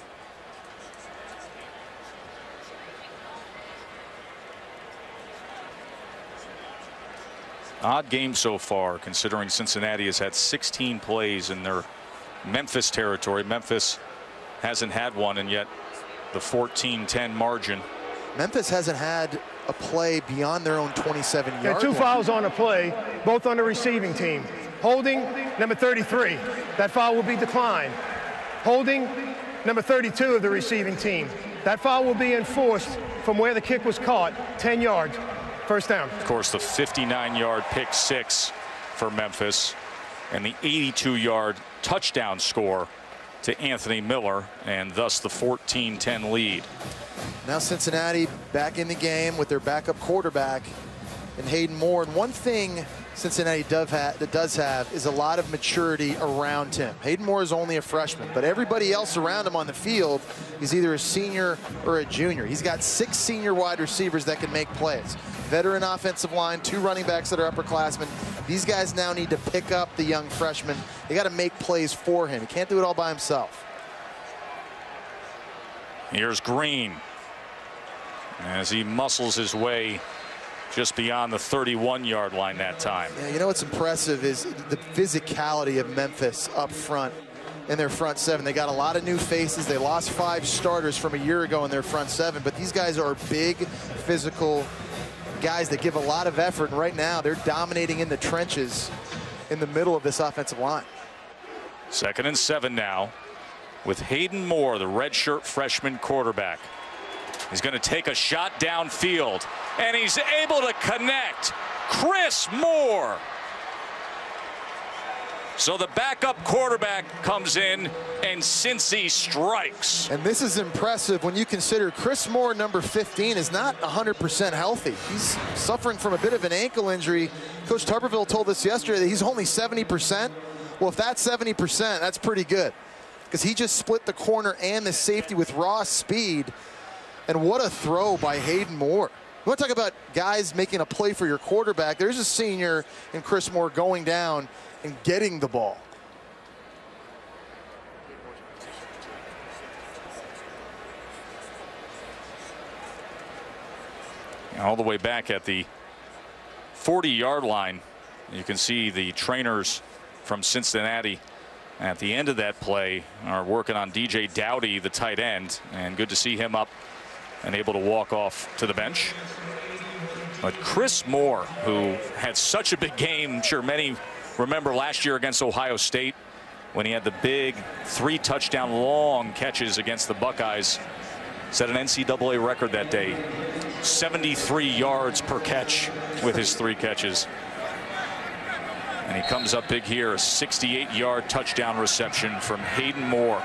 Odd game so far, considering Cincinnati has had 16 plays in their Memphis territory. Memphis hasn't had one, and yet the 14-10 margin. Memphis hasn't had a play beyond their own 27-yard line. 2 fouls on a play, both on the receiving team. Holding, number 33. That foul will be declined. Holding, number 32 of the receiving team. That foul will be enforced from where the kick was caught, 10 yards. First down. Of course, the 59-yard pick 6 for Memphis and the 82-yard touchdown score to Anthony Miller, and thus the 14-10 lead. Now Cincinnati back in the game with their backup quarterback and Hayden Moore. And one thing Cincinnati does have is a lot of maturity around him. Hayden Moore is only a freshman, but everybody else around him on the field is either a senior or a junior. He's got 6 senior wide receivers that can make plays. Veteran offensive line, 2 running backs that are upperclassmen. These guys now need to pick up the young freshman. They got to make plays for him. He can't do it all by himself. Here's Green as he muscles his way just beyond the 31-yard line that time. Yeah, you know what's impressive is the physicality of Memphis up front in their front 7. They got a lot of new faces. They lost 5 starters from a year ago in their front 7, but these guys are big, physical guys that give a lot of effort, and right now they're dominating in the trenches in the middle of this offensive line. 2nd and 7 now with Hayden Moore, the redshirt freshman quarterback. He's going to take a shot downfield, and he's able to connect. Chris Moore. So the backup quarterback comes in, and Cincy strikes. And this is impressive when you consider Chris Moore, number 15, is not 100% healthy. He's suffering from a bit of an ankle injury. Coach Tuberville told us yesterday that he's only 70%. Well, if that's 70%, that's pretty good, because he just split the corner and the safety with raw speed. And what a throw by Hayden Moore. You want to talk about guys making a play for your quarterback? There's a senior in Chris Moore going down and getting the ball. All the way back at the 40-yard line, you can see the trainers from Cincinnati at the end of that play are working on DJ Dowdy, the tight end, and good to see him up and able to walk off to the bench. But Chris Moore, who had such a big game, I'm sure many remember last year against Ohio State when he had the big 3-touchdown long catches against the Buckeyes, set an NCAA record that day, 73 yards per catch with his 3 catches. And he comes up big here, a 68-yard touchdown reception from Hayden Moore.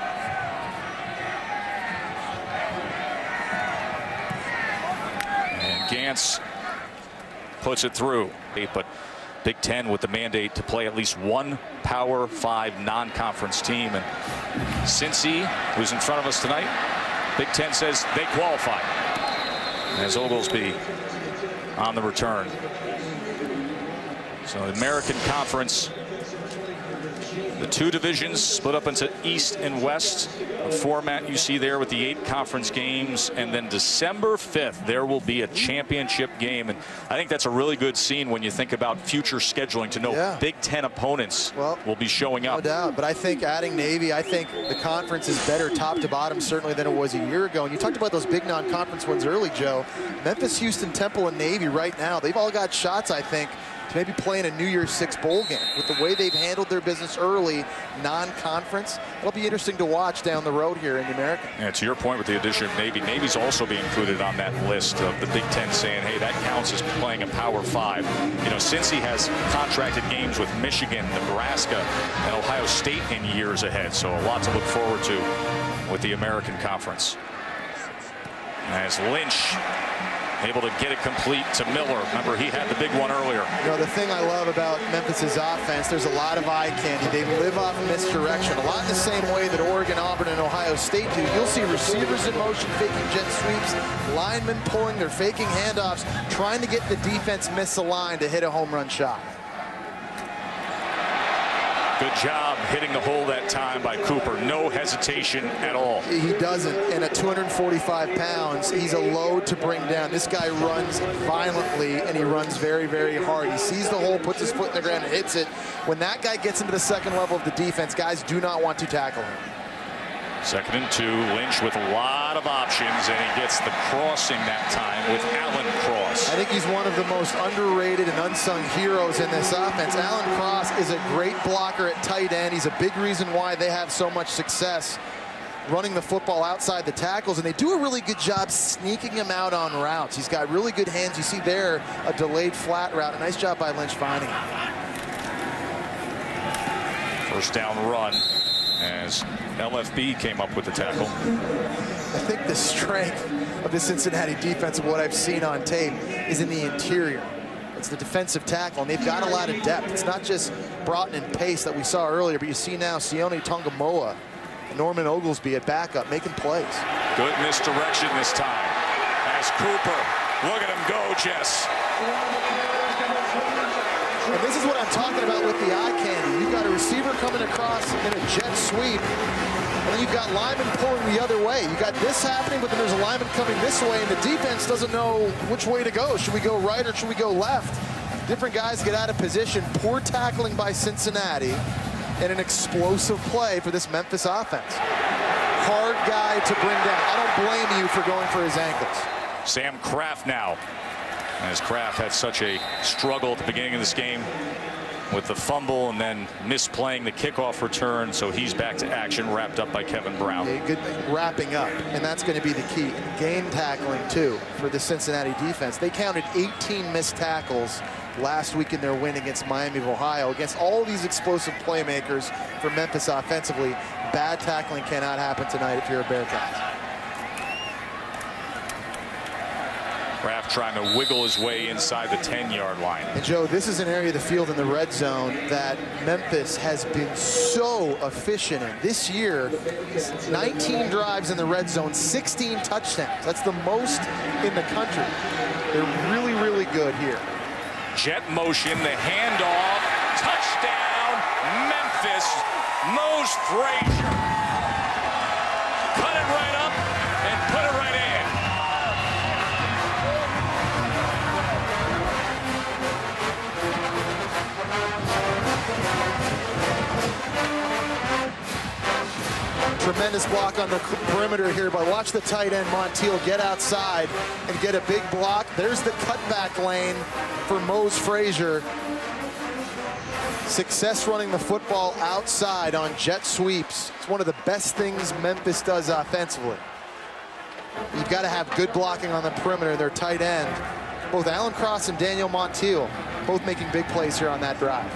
Gantz puts it through, but Big Ten with the mandate to play at least one Power 5 non-conference team, and Cincy, who's in front of us tonight, Big Ten says they qualify as Oglesby on the return. So the American Conference, the 2 divisions split up into East and West. The format you see there with the 8 conference games, and then December 5th there will be a championship game, and I think that's a really good scene when you think about future scheduling to know Big Ten opponents will be showing up. No doubt, but I think adding Navy, I think the conference is better top to bottom certainly than it was a year ago. And you talked about those big non-conference ones early, Joe. Memphis, Houston, Temple, and Navy right now, they've all got shots, I think, to maybe play in a New Year's 6 bowl game. With the way they've handled their business early, non-conference, it'll be interesting to watch down the road here in the American. Yeah, to your point with the addition of Navy, Navy's also being included on that list of the Big Ten saying, hey, that counts as playing a Power 5. You know, Cincy has contracted games with Michigan, Nebraska, and Ohio State in years ahead, so a lot to look forward to with the American Conference. As Lynch able to get it complete to Miller. Remember, he had the big one earlier. You know, the thing I love about Memphis's offense, there's a lot of eye candy. They live off misdirection, a lot in the same way that Oregon, Auburn, and Ohio State do. You'll see receivers in motion faking jet sweeps, linemen pulling, they're faking handoffs, trying to get the defense misaligned to hit a home run shot. Good job hitting the hole that time by Cooper. No hesitation at all. He doesn't. And at 245 pounds, he's a load to bring down. This guy runs violently, and he runs very, very hard. He sees the hole, puts his foot in the ground, and hits it. When that guy gets into the second level of the defense, guys do not want to tackle him. 2nd and 2, Lynch with a lot of options, and he gets the crossing that time with Alan Cross. I think he's one of the most underrated and unsung heroes in this offense. Alan Cross is a great blocker at tight end. He's a big reason why they have so much success running the football outside the tackles, and they do a really good job sneaking him out on routes. He's got really good hands. You see there a delayed flat route. A nice job by Lynch finding him. First down run as LFB came up with the tackle. I think the strength of the Cincinnati defense, of what I've seen on tape, is in the interior. defense, the defensive tackle, and they've got a lot of depth. It's not just Broughton and Pace that we saw earlier, but you see now Sione Tongamoa and Norman Oglesby at backup making plays. Good misdirection this time. As Cooper, look at him go, Jess. And this is what I'm talking about with the eye candy. You've got a receiver coming across in a jet sweep, and then you've got linemen pulling the other way. You got this happening, but then there's a lineman coming this way, and the defense doesn't know which way to go. Should we go right or should we go left? Different guys get out of position. Poor tackling by Cincinnati, and an explosive play for this Memphis offense. Hard guy to bring down. I don't blame you for going for his ankles. Sam Kraft now. As Kraft had such a struggle at the beginning of this game with the fumble and then misplaying the kickoff return, so he's back to action, wrapped up by Kevin Brown. A good wrapping up, and that's going to be the key. Game tackling, too, for the Cincinnati defense. They counted 18 missed tackles last week in their win against Miami of Ohio. Against all these explosive playmakers for Memphis offensively, bad tackling cannot happen tonight if you're a Bearcats. Kraft trying to wiggle his way inside the 10-yard line. And Joe, this is an area of the field in the red zone that Memphis has been so efficient in. This year, 19 drives in the red zone, 16 touchdowns. That's the most in the country. They're really, really good here. Jet motion, the handoff, touchdown, Memphis, Mose Frazier. Cut it right up and put it right in. Tremendous block on the perimeter here, but watch the tight end Montiel get outside and get a big block. There's the cutback lane for Mose Frazier. Success running the football outside on jet sweeps. It's one of the best things Memphis does offensively. You've got to have good blocking on the perimeter. Their tight end, both Alan Cross and Daniel Montiel, both making big plays here on that drive.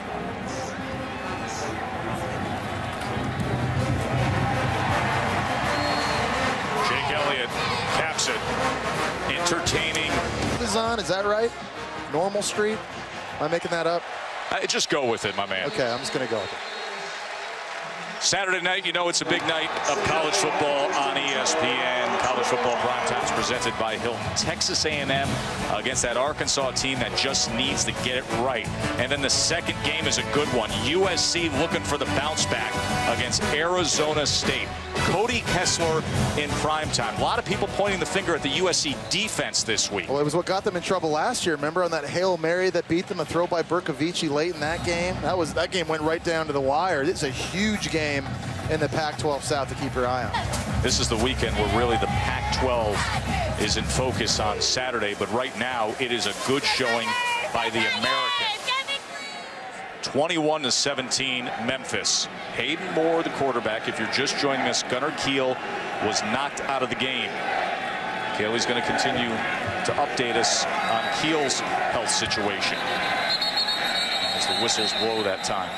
Caps it. Entertaining. Is that right? Normal Street? Am I making that up? Just go with it, my man. Okay, I'm just going to go with it. Saturday night, you know it's a big night of college football on ESPN. College football primetime is presented by Hilton. Texas A&M against that Arkansas team that just needs to get it right. And then the second game is a good one. USC looking for the bounce back against Arizona State. Cody Kessler in primetime. A lot of people pointing the finger at the USC defense this week. Well, it was what got them in trouble last year. Remember on that Hail Mary that beat them, a throw by Berkovici late in that game? That game went right down to the wire. It's a huge game in the Pac-12 South to keep your eye on. This is the weekend where really the Pac-12 is in focus on Saturday, but right now it is a good showing by the American. 21-17 Memphis. Hayden Moore, the quarterback. If you're just joining us, Gunner Kiel was knocked out of the game. Kaylee's going to continue to update us on Kiel's health situation as the whistles blow that time.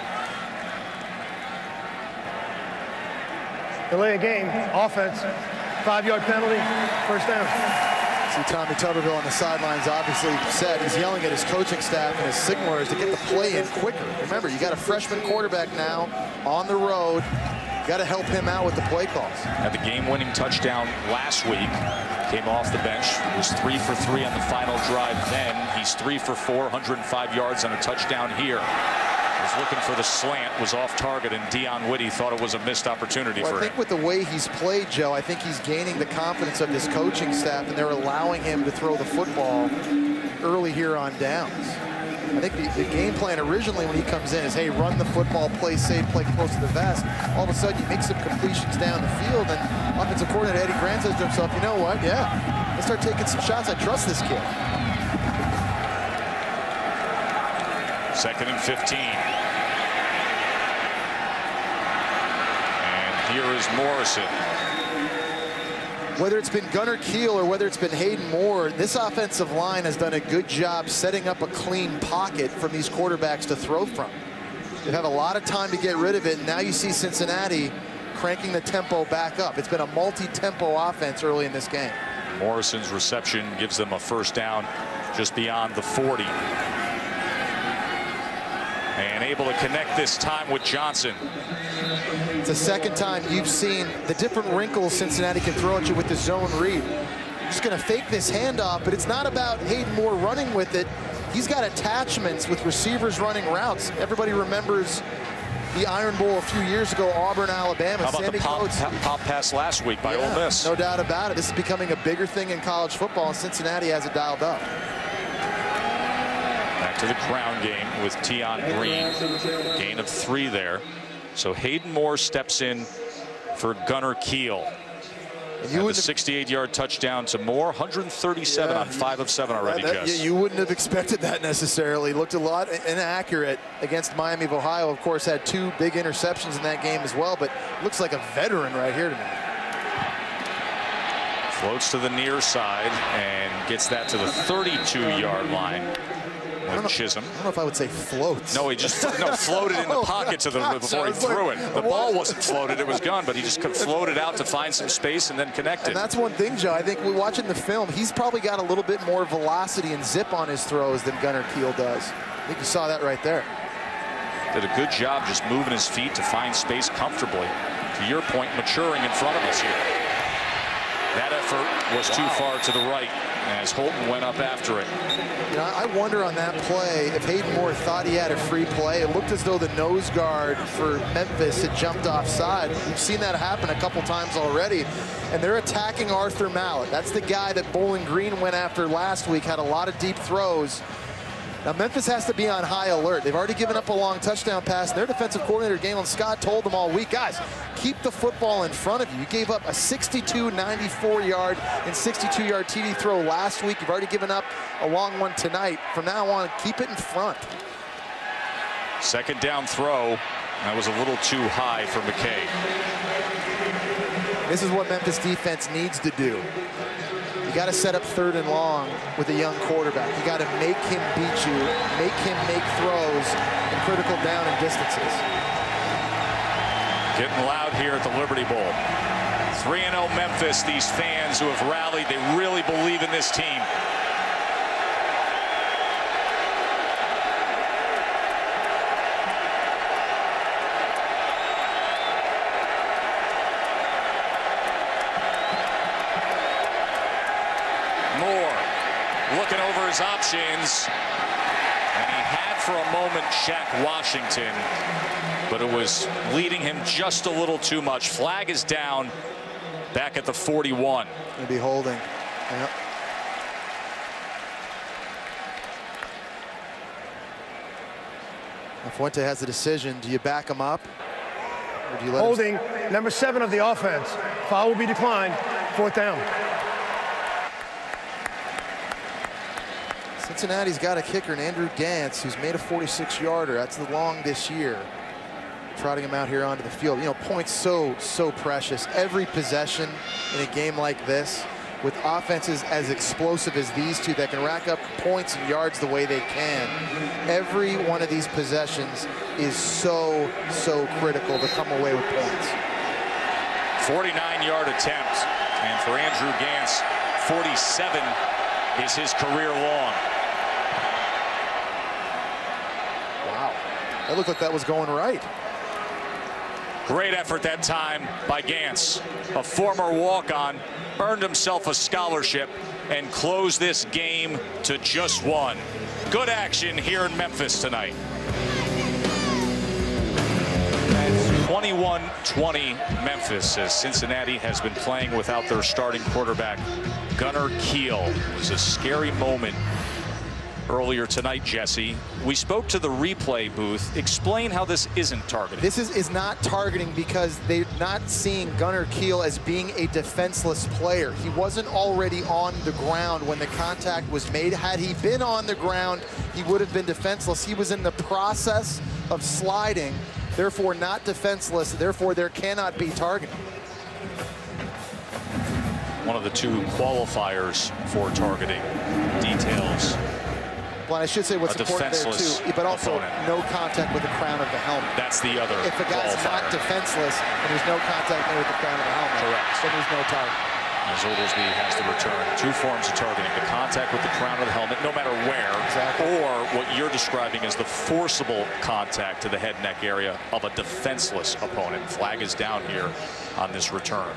Delay a game, offense, 5-yard penalty, first down. See Tommy Tuberville on the sidelines obviously said he's yelling at his coaching staff and his signalers to get the play in quicker. Remember, you got a freshman quarterback now on the road. You got to help him out with the play calls. Had the game-winning touchdown last week. Came off the bench. Was 3 for 3 on the final drive then. He's 3 for 4, 105 yards on a touchdown here. Was looking for the slant, was off target, and Dion Whitty thought it was a missed opportunity for him. I think with the way he's played, Joe, I think he's gaining the confidence of this coaching staff, and they're allowing him to throw the football early here on downs. I think the game plan originally when he comes in is, hey, run the football, play safe, play close to the vest. All of a sudden, you make some completions down the field, and offensive coordinator Eddie Grant says to himself, you know what, yeah, let's start taking some shots. I trust this kid. 2nd and 15. And here is Morrison. Whether it's been Gunner Kiel or whether it's been Hayden Moore, this offensive line has done a good job setting up a clean pocket from these quarterbacks to throw from. They've had a lot of time to get rid of it, and now you see Cincinnati cranking the tempo back up. It's been a multi-tempo offense early in this game. Morrison's reception gives them a first down just beyond the 40. And able to connect this time with Johnson. It's the second time you've seen the different wrinkles Cincinnati can throw at you with the zone read. You're just going to fake this handoff, but it's not about Hayden Moore running with it. He's got attachments with receivers running routes. Everybody remembers the Iron Bowl a few years ago, Auburn, Alabama. How about the pop pass last week by Ole Miss? No doubt about it. This is becoming a bigger thing in college football, and Cincinnati has it dialed up. Back to the ground game with Tion Green. Gain of 3 there. So Hayden Moore steps in for Gunner Kiel. And the 68-yard touchdown to Moore, 137 on 5 of 7 already, Jess. You wouldn't have expected that necessarily. Looked a lot inaccurate against Miami of Ohio. Of course, had 2 big interceptions in that game as well, but looks like a veteran right here tonight. Floats to the near side and gets that to the 32-yard line. Chisholm. I don't know if I would say floats. No, he just floated in the pocket before he threw it. The ball wasn't floated, it was gone, but he just floated out to find some space and then connected. And that's one thing, Joe. I think we're watching the film. He's probably got a little bit more velocity and zip on his throws than Gunner Kiel does. I think you saw that right there. Did a good job just moving his feet to find space comfortably. To your point, maturing in front of us here. That effort was too far to the right as Holton went up after it. You know, I wonder on that play if Hayden Moore thought he had a free play. It looked as though the nose guard for Memphis had jumped offside. We've seen that happen a couple times already. And they're attacking Arthur Mallett. That's the guy that Bowling Green went after last week, had a lot of deep throws. Now, Memphis has to be on high alert. They've already given up a long touchdown pass. Their defensive coordinator, Galen Scott, told them all week, guys, keep the football in front of you. You gave up a 62, 94-yard and 62-yard TD throw last week. You've already given up a long one tonight. From now on, keep it in front. Second down throw. That was a little too high for McKay. This is what Memphis defense needs to do. You got to set up 3rd and long with a young quarterback. You got to make him beat you, make him make throws in critical down and distances. Getting loud here at the Liberty Bowl. 3-0 Memphis, these fans who have rallied, they really believe in this team. Looking over his options, and he had for a moment Shaq Washington, but it was leading him just a little too much. Flag is down back at the 41. Gonna be holding. Yep. Fuente has the decision. Do you back him up? Or do you let holding number 7 of the offense. Foul will be declined. 4th down. Cincinnati's got a kicker in Andrew Gantz, who's made a 46-yarder. That's the long this year. Trotting him out here onto the field. You know, points so precious. Every possession in a game like this, with offenses as explosive as these two that can rack up points and yards the way they can, every one of these possessions is so critical to come away with points. 49-yard attempt, and for Andrew Gantz, 47 is his career long. That looked like that was going right. Great effort that time by Gantz. A former walk-on, earned himself a scholarship and closed this game to just 1. Good action here in Memphis tonight. 21-20 Memphis, as Cincinnati has been playing without their starting quarterback, Gunner Kiel. It was a scary moment earlier tonight, Jesse. We spoke to the replay booth. Explain how this isn't targeting. This is not targeting because they're not seeing Gunner Kiel as being a defenseless player. He wasn't already on the ground when the contact was made. Had he been on the ground, he would have been defenseless. He was in the process of sliding, therefore not defenseless, therefore there cannot be targeting. One of the 2 qualifiers for targeting. Details. Well, I should say what's important there too, but also no contact with the crown of the helmet. That's the other If a guy's not defenseless and there's no contact made with the crown of the helmet, correct, then there's no target. As Oglesby has the return. Two forms of targeting: the contact with the crown of the helmet, no matter where, or what you're describing as the forcible contact to the head neck area of a defenseless opponent. Flag is down here on this return.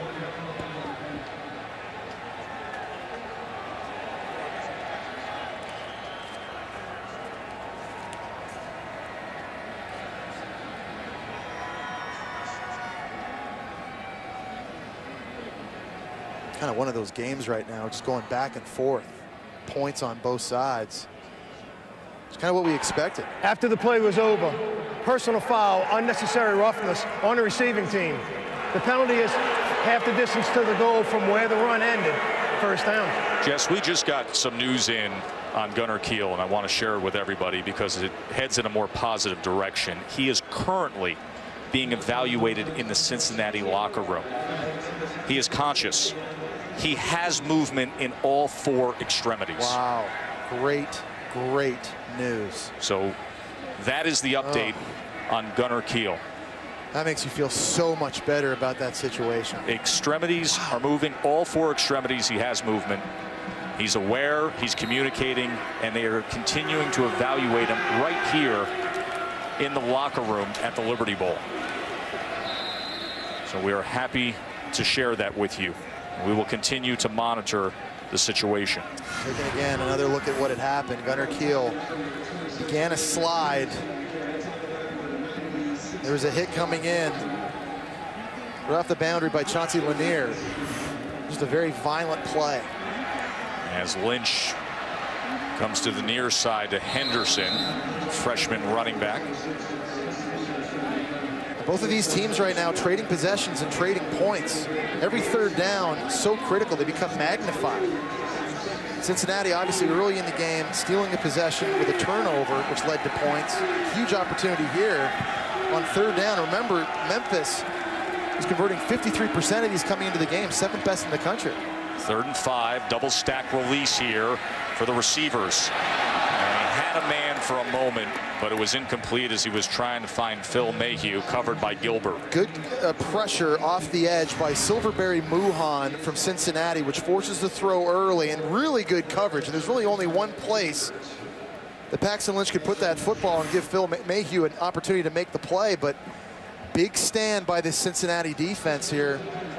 Kind of one of those games right now, just going back and forth. Points on both sides. It's kind of what we expected. After the play was over, personal foul, unnecessary roughness on the receiving team. The penalty is half the distance to the goal from where the run ended. First down. Jess, we just got some news in on Gunner Kiel, and I want to share it with everybody because it heads in a more positive direction. He is currently being evaluated in the Cincinnati locker room. He is conscious. He has movement in all 4 extremities. Wow, great news. So that is the update on Gunner Kiel. That makes you feel so much better about that situation. Extremities are moving, all 4 extremities. He has movement. He's aware, he's communicating, and they are continuing to evaluate him right here in the locker room at the Liberty Bowl. So we are happy to share that with you. We will continue to monitor the situation. Taking again another look at what had happened. Gunner Kiel began a slide. There was a hit coming in right off the boundary by Chauncey Lanier. Just a very violent play. As Lynch comes to the near side to Henderson, freshman running back. Both of these teams right now trading possessions and trading points. Every third down, so critical, they become magnified. Cincinnati obviously early in the game stealing a possession with a turnover, which led to points. Huge opportunity here on third down. Remember, Memphis is converting 53% of these coming into the game, 7th best in the country. 3rd and 5, double stack release here for the receivers. And he had a man for a moment, but it was incomplete as he was trying to find Phil Mayhew, covered by Gilbert. Good pressure off the edge by Silverberry Muhan from Cincinnati, which forces the throw early, and really good coverage. And there's really only one place that Paxton Lynch could put that football and give Phil Mayhew an opportunity to make the play, but big stand by this Cincinnati defense here.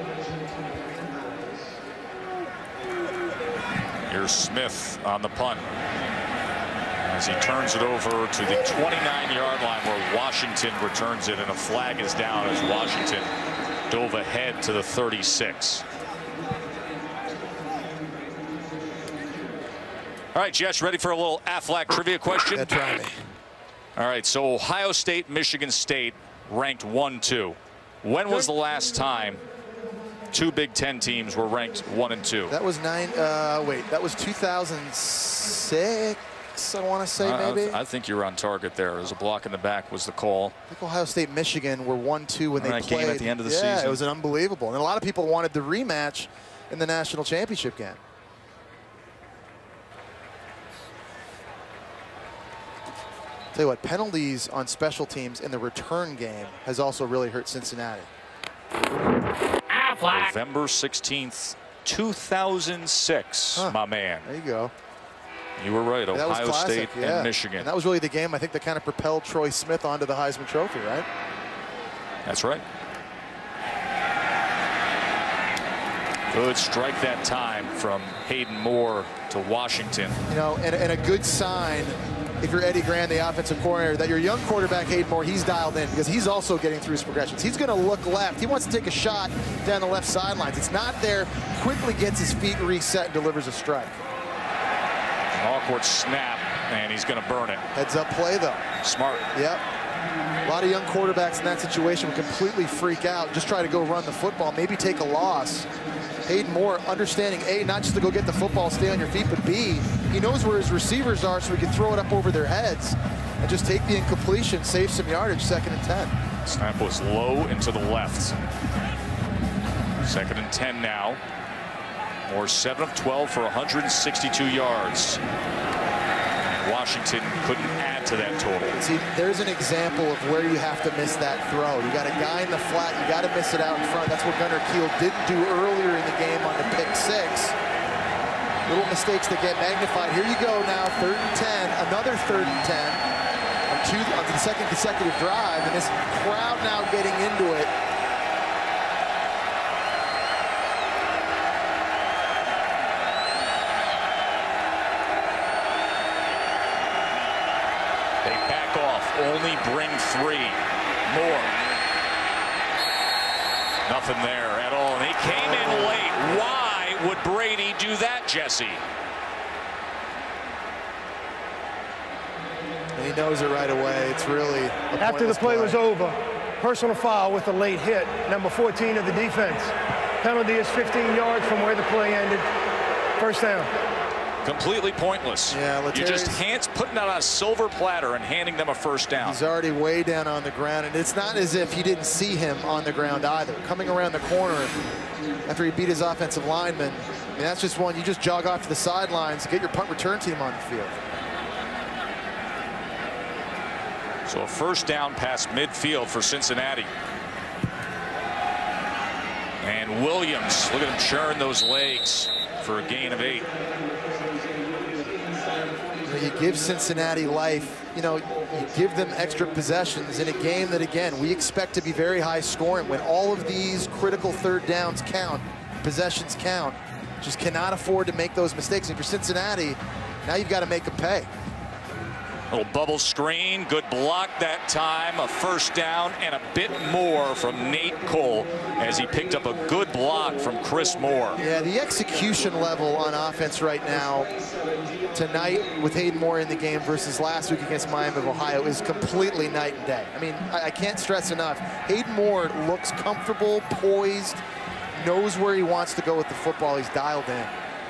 Here's Smith on the punt as he turns it over to the 29-yard line where Washington returns it, and a flag is down as Washington dove ahead to the 36. All right, Jess, ready for a little Aflac trivia question? Yeah, try me. All right, so Ohio State, Michigan State ranked 1-2. When was the last time 2 Big Ten teams were ranked 1 and 2? That was that was 2006, I want to say, maybe. I think you're on target there. As a block in the back was the call. I think Ohio State, Michigan were 1-2 when they played. Game at the end of the season. Yeah, it was unbelievable. And a lot of people wanted the rematch in the national championship game. Tell you what, penalties on special teams in the return game has also really hurt Cincinnati. November 16th, 2006, my man. There you go. You were right, Ohio State and Michigan. And that was really the game, I think, that kind of propelled Troy Smith onto the Heisman Trophy, right? That's right. Good strike that time from Hayden Moore to Washington. You know, and a good sign if you're Eddie Grand, the offensive coordinator, that your young quarterback, Hayden Moore, he's dialed in because he's also getting through his progressions. He's going to look left. He wants to take a shot down the left sidelines. It's not there. Quickly gets his feet reset and delivers a strike. An awkward snap, and he's going to burn it. Heads up play, though. Smart. Yep. A lot of young quarterbacks in that situation would completely freak out, just try to go run the football, maybe take a loss. Hayden Moore understanding, A, not just to go get the football, stay on your feet, but B, he knows where his receivers are so he can throw it up over their heads and just take the incompletion, save some yardage, 2nd and 10. Snap was low and to the left. 2nd and 10 now. Moore 7 of 12 for 162 yards. And Washington couldn't add to that total. See, there's an example of where you have to miss that throw. You got a guy in the flat, you got to miss it out in front. That's what Gunner Kiel didn't do earlier in in the game on the pick 6. Little mistakes that get magnified. Here you go now, 3rd and 10, another 3rd and 10 on the second consecutive drive, and this crowd now getting into it. They back off, only bring 3 more. Nothing there at all, and he came in late. Why would Brady do that, Jesse? And he knows it right away. It's really after the play was over. Personal foul with a late hit, number 14 of the defense. Penalty is 15 yards from where the play ended. First down. Completely pointless. Yeah, You're just putting out on a silver platter and handing them a first down. He's already way down on the ground, and it's not as if you didn't see him on the ground either. Coming around the corner after he beat his offensive lineman, I mean, that's just one you just jog off to the sidelines, get your punt return team on the field. So a first down past midfield for Cincinnati. And Williams, look at him churn those legs for a gain of 8. You give Cincinnati life, you know, you give them extra possessions in a game that, again, we expect to be very high scoring. When all of these critical 3rd downs count, possessions count, just cannot afford to make those mistakes. And for Cincinnati, now you've got to make them pay. Little bubble screen, good block that time, a first down and a bit more from Nate Cole as he picked up a good block from Chris Moore. Yeah, the execution level on offense right now tonight with Hayden Moore in the game versus last week against Miami of Ohio is completely night and day. I mean, I can't stress enough. Hayden Moore looks comfortable, poised, knows where he wants to go with the football. He's dialed in.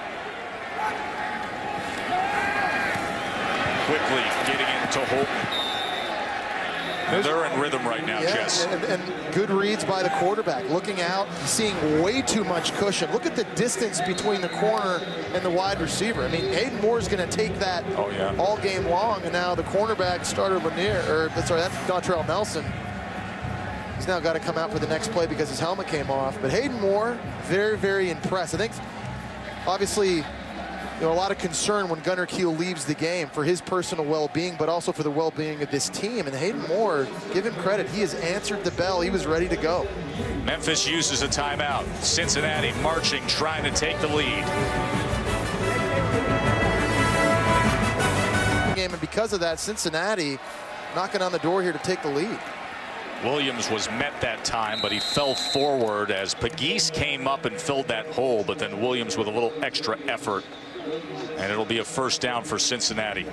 Quickly getting into Holton. They're in rhythm right now, yeah, Jess. And good reads by the quarterback. Looking out, seeing way too much cushion. Look at the distance between the corner and the wide receiver. I mean, Hayden Moore's going to take that all game long, and now the cornerback starter that's Dontrell Nelson. He's now got to come out for the next play because his helmet came off. But Hayden Moore, very, very impressed. I think, obviously, you know, a lot of concern when Gunner Kiel leaves the game for his personal well-being, but also for the well-being of this team. And Hayden Moore, give him credit. He has answered the bell. He was ready to go. Memphis uses a timeout. Cincinnati marching, trying to take the lead. And because of that, Cincinnati knocking on the door here to take the lead. Williams was met that time, but he fell forward as Pegues came up and filled that hole, but then Williams with a little extra effort. And it'll be a first down for Cincinnati.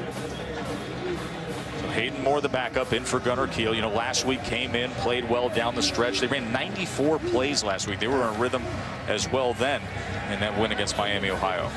So Hayden Moore, the backup, in for Gunner Kiel. You know, last week came in, played well down the stretch. They ran 94 plays last week. They were in rhythm as well then in that win against Miami, Ohio.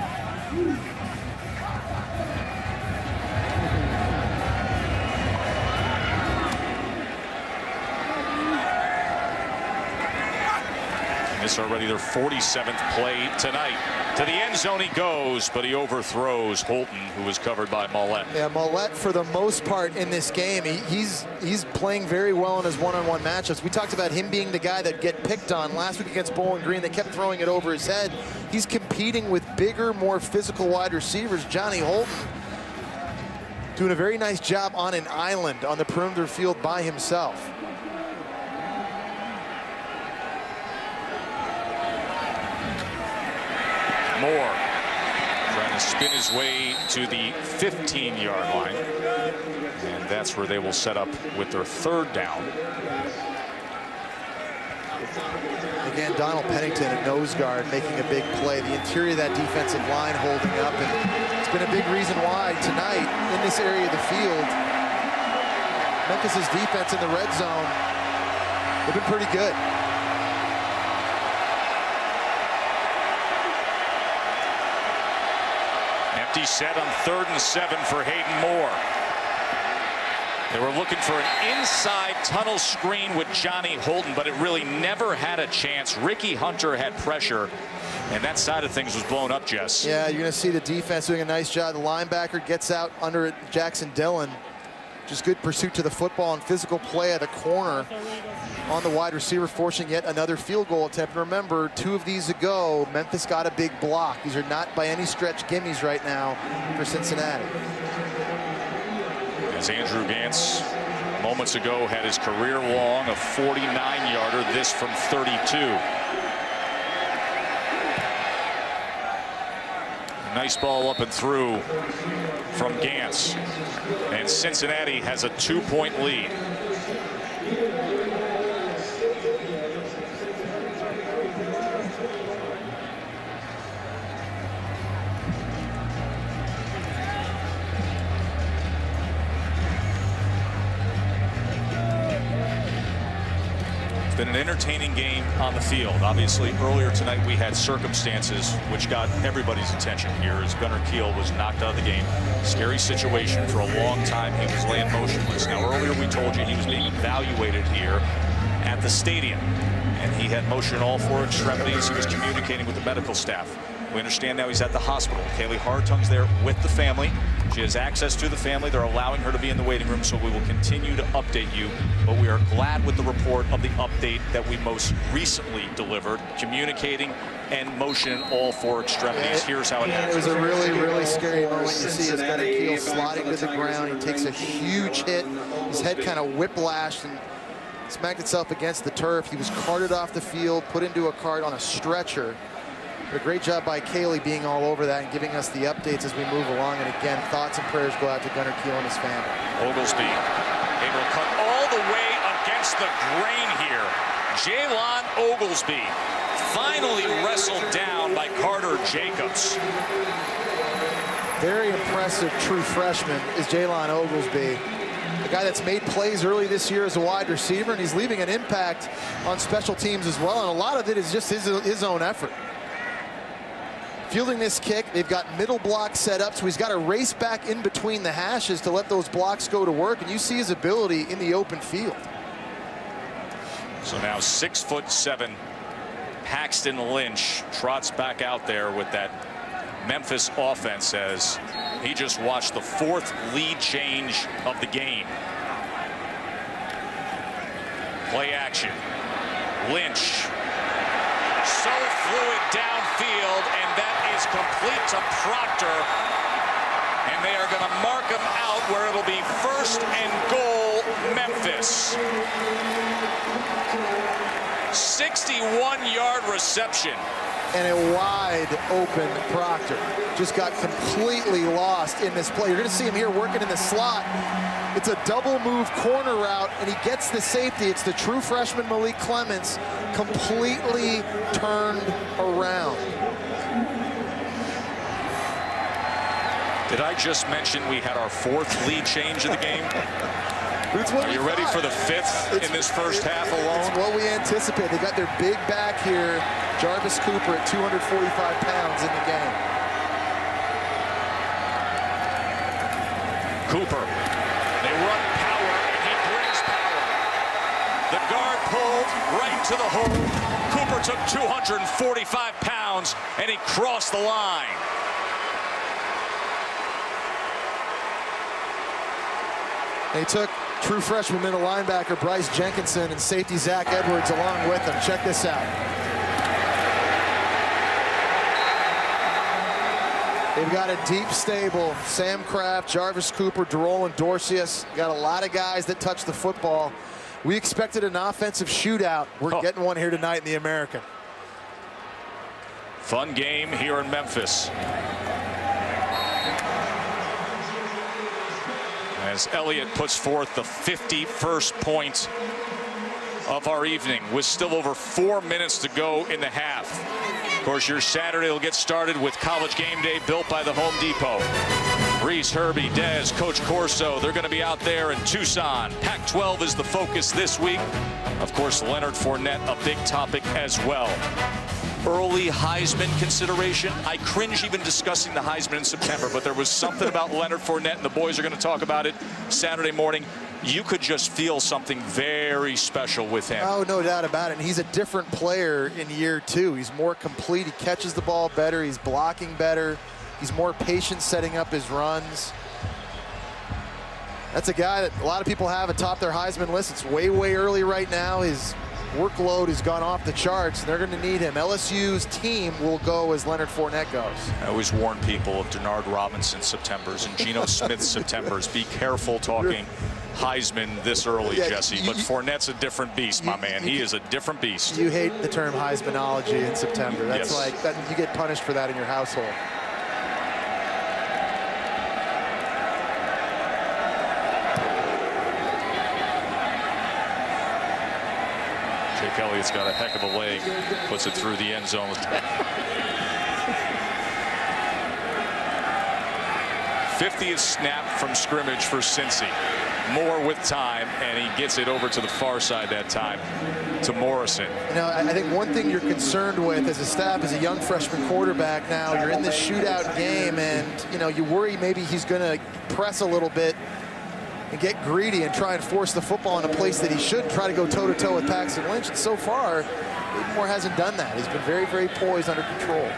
This already their 47th play tonight. To the end zone he goes, but he overthrows Holton, who was covered by Mollett. Yeah, Mollett, for the most part in this game, he's playing very well in his one-on-one matchups. We talked about him being the guy that get picked on last week against Bowling Green. They kept throwing it over his head. He's competing with bigger, more physical wide receivers. Johnny Holton doing a very nice job on an island on the perimeter field by himself. Moore trying to spin his way to the 15-yard line. And that's where they will set up with their 3rd down. Again, Donald Pennington, a nose guard, making a big play. The interior of that defensive line holding up. And it's been a big reason why tonight in this area of the field, Memphis's defense in the red zone, they've been pretty good. Empty set on 3rd and 7 for Hayden Moore. They were looking for an inside tunnel screen with Johnny Holton, but it really never had a chance. Ricky Hunter had pressure, and that side of things was blown up, Jess. Yeah, you're going to see the defense doing a nice job. The linebacker gets out under it, Jackson Dillon. Just good pursuit to the football and physical play at the corner. on the wide receiver, forcing yet another field goal attempt. Remember, 2 of these ago, Memphis got a big block. These are not by any stretch gimmies right now for Cincinnati. As Andrew Gantz moments ago had his career long, a 49-yarder, this from 32. Nice ball up and through from Gantz. And Cincinnati has a 2-point lead. It's been an entertaining game on the field. Obviously, earlier tonight we had circumstances which got everybody's attention here as Gunner Kiel was knocked out of the game. Scary situation. For a long time, he was laying motionless. Now, earlier we told you he was being evaluated here at the stadium, and he had motion in all 4 extremities. He was communicating with the medical staff. We understand now he's at the hospital. Kaylee Hartung's there with the family. She has access to the family. They're allowing her to be in the waiting room, so we will continue to update you. But we are glad with the report of the update that we most recently delivered, communicating and motion in all 4 extremities. Here's how it happened. It was a really, really scary moment. You see his Gunner Kiel sliding to the ground. He takes a huge hit. His head kind of whiplashed and smacked itself against the turf. He was carted off the field, put into a cart on a stretcher. A great job by Kaylee being all over that and giving us the updates as we move along. And again, thoughts and prayers go out to Gunner Kiel and his family. Oglesby able to cut all the way against the grain here. Jaylon Oglesby finally wrestled down by Carter Jacobs. Very impressive true freshman is Jaylon Oglesby. A guy that's made plays early this year as a wide receiver, and he's leaving an impact on special teams as well. And a lot of it is just his own effort. Fielding this kick, they've got middle block set up, so he's got to race back in between the hashes to let those blocks go to work, and you see his ability in the open field. So now 6'7", Paxton Lynch trots back out there with that Memphis offense as he just watched the 4th lead change of the game. Play action. Lynch. So fluid downfield, and that is complete to Proctor. And they are going to mark him out where it'll be 1st and goal, Memphis. 61-yard reception. And a wide open Proctor just got completely lost in this play. You're going to see him here working in the slot. It's a double move corner route, and he gets the safety. It's the true freshman Malik Clements completely turned around. Did I just mention we had our 4th lead change of the game? Are you ready for the 5th in this first half alone? It's what we anticipate. They got their big back here, Jarvis Cooper, at 245 pounds in the game. Cooper, they run power, and he brings power. The guard pulled right to the hole. Cooper took 245 pounds, and he crossed the line. They took true freshman middle linebacker Bryce Jenkinson and safety Zach Edwards along with them. Check this out. They've got a deep stable. Sam Kraft, Jarvis Cooper, Derolin Dorcius. Got a lot of guys that touch the football. We expected an offensive shootout. We're getting one here tonight in the American. Fun game here in Memphis. As Elliott puts forth the 51st point of our evening with still over 4 minutes to go in the half. Of course, your Saturday will get started with College Game Day built by the Home Depot. Reese, Herbie, Dez, Coach Corso, they're going to be out there in Tucson. Pac-12 is the focus this week. Of course, Leonard Fournette, a big topic as well. Early Heisman consideration. I cringe even discussing the Heisman in September, but there was something about Leonard Fournette, and the boys are going to talk about it Saturday morning. You could just feel something very special with him. Oh, no doubt about it. And he's a different player in year 2. He's more complete. He catches the ball better. He's blocking better. He's more patient setting up his runs. That's a guy that a lot of people have atop their Heisman list. It's way, way early right now. His workload has gone off the charts. They're going to need him. LSU's team will go as Leonard Fournette goes. I always warn people of Denard Robinson Septembers and Geno Smith Septembers. Be careful talking Heisman this early, yeah, Jesse. But Fournette's a different beast, my man. He is a different beast. You hate the term Heismanology in September. That's like that. You get punished for that in your household. Jake Elliott's got a heck of a leg, puts it through the end zone. 50th snap from scrimmage for Cincy. Moore with time, and he gets it over to the far side that time to Morrison. You know, I think one thing you're concerned with as a staff, as a young freshman quarterback now, you're in this shootout game, and you know, you worry maybe he's going to press a little bit and get greedy and try and force the football in a place that he should, try to go toe-to-toe with Paxton Lynch. And so far, Moore hasn't done that. He's been very, very poised, under control.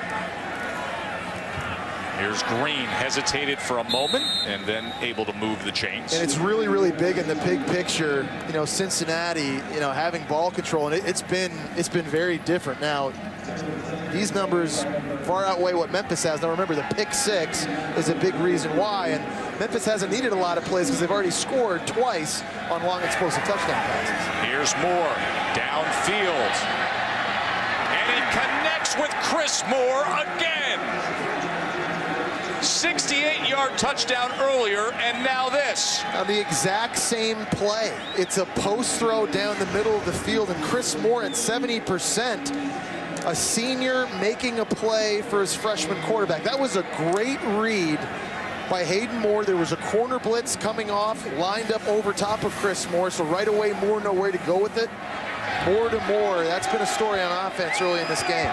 Here's Green, hesitated for a moment and then able to move the chains. And it's really, really big in the big picture. You know, Cincinnati, you know, having ball control, and it's been very different. Now, these numbers far outweigh what Memphis has. Now remember, the pick 6 is a big reason why, and Memphis hasn't needed a lot of plays because they've already scored twice on long explosive touchdown passes. Here's Moore, downfield. And he connects with Chris Moore again. 68-yard touchdown earlier, and now this. On the exact same play. It's a post throw down the middle of the field, and Chris Moore at 70%. A senior making a play for his freshman quarterback. That was a great read by Hayden Moore. There was a corner blitz coming off, lined up over top of Chris Moore, so right away Moore knew where to go with it. Moore to Moore, that's been a story on offense early in this game.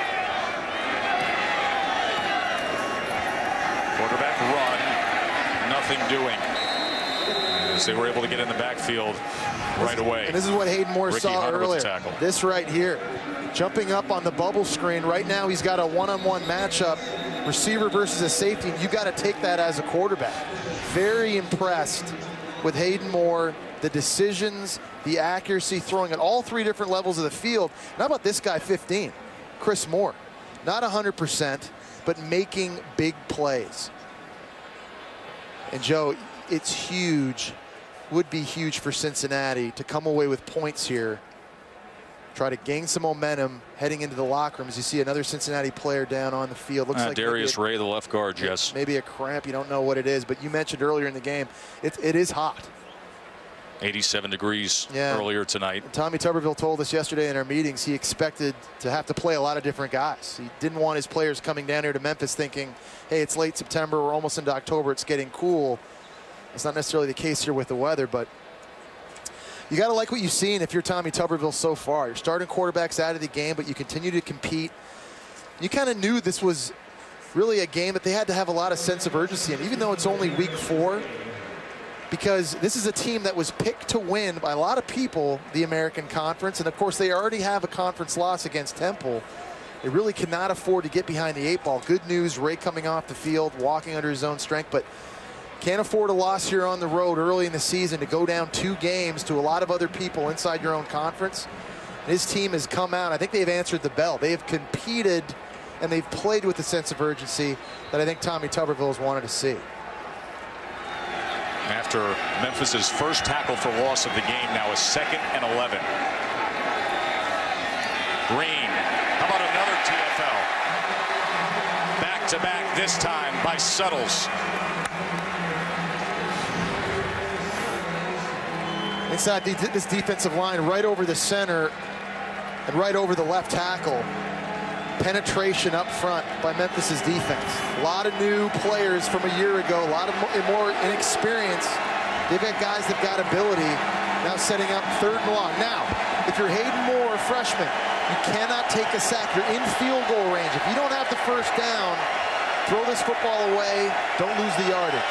Quarterback run, nothing doing. As they were able to get in the backfield right away. And this is what Hayden Moore Ricky saw Hunter earlier. with the tackle. This right here. Jumping up on the bubble screen. Right now he's got a one-on-one matchup, receiver versus a safety, and you got to take that as a quarterback. Very impressed with Hayden Moore, the decisions, the accuracy, throwing at all 3 different levels of the field. And how about this guy, 15, Chris Moore? Not 100%, but making big plays. And Joe, it's huge, would be huge for Cincinnati to come away with points here. Try to gain some momentum heading into the locker room as you see another Cincinnati player down on the field. Looks like Darius Ray, the left guard, yes. Maybe a cramp, you don't know what it is, but you mentioned earlier in the game, it is hot. 87 degrees earlier tonight. And Tommy Tuberville told us yesterday in our meetings he expected to have to play a lot of different guys. He didn't want his players coming down here to Memphis thinking, hey, it's late September, we're almost into October, it's getting cool. It's not necessarily the case here with the weather, but you got to like what you've seen if you're Tommy Tuberville so far. You're starting quarterbacks out of the game, but you continue to compete. You kind of knew this was really a game that they had to have a lot of sense of urgency in, even though it's only week 4, because this is a team that was picked to win by a lot of people the American Conference, and of course they already have a conference loss against Temple. They really cannot afford to get behind the 8 ball. Good news, Ray coming off the field, walking under his own strength, but can't afford a loss here on the road early in the season to go down 2 games to a lot of other people inside your own conference. And his team has come out. I think they've answered the bell. They have competed and they've played with a sense of urgency that I think Tommy Tuberville has wanted to see. After Memphis's first tackle for loss of the game, now is 2nd and 11. Green, how about another TFL? Back-to-back this time by Suttles. Inside this defensive line, right over the center and right over the left tackle. Penetration up front by Memphis's defense. A lot of new players from a year ago, a lot of more inexperience. They've got guys that've got ability. Now setting up 3rd and long. Now, if you're Hayden Moore, a freshman, you cannot take a sack. You're in field goal range. If you don't have the 1st down, throw this football away. Don't lose the yardage.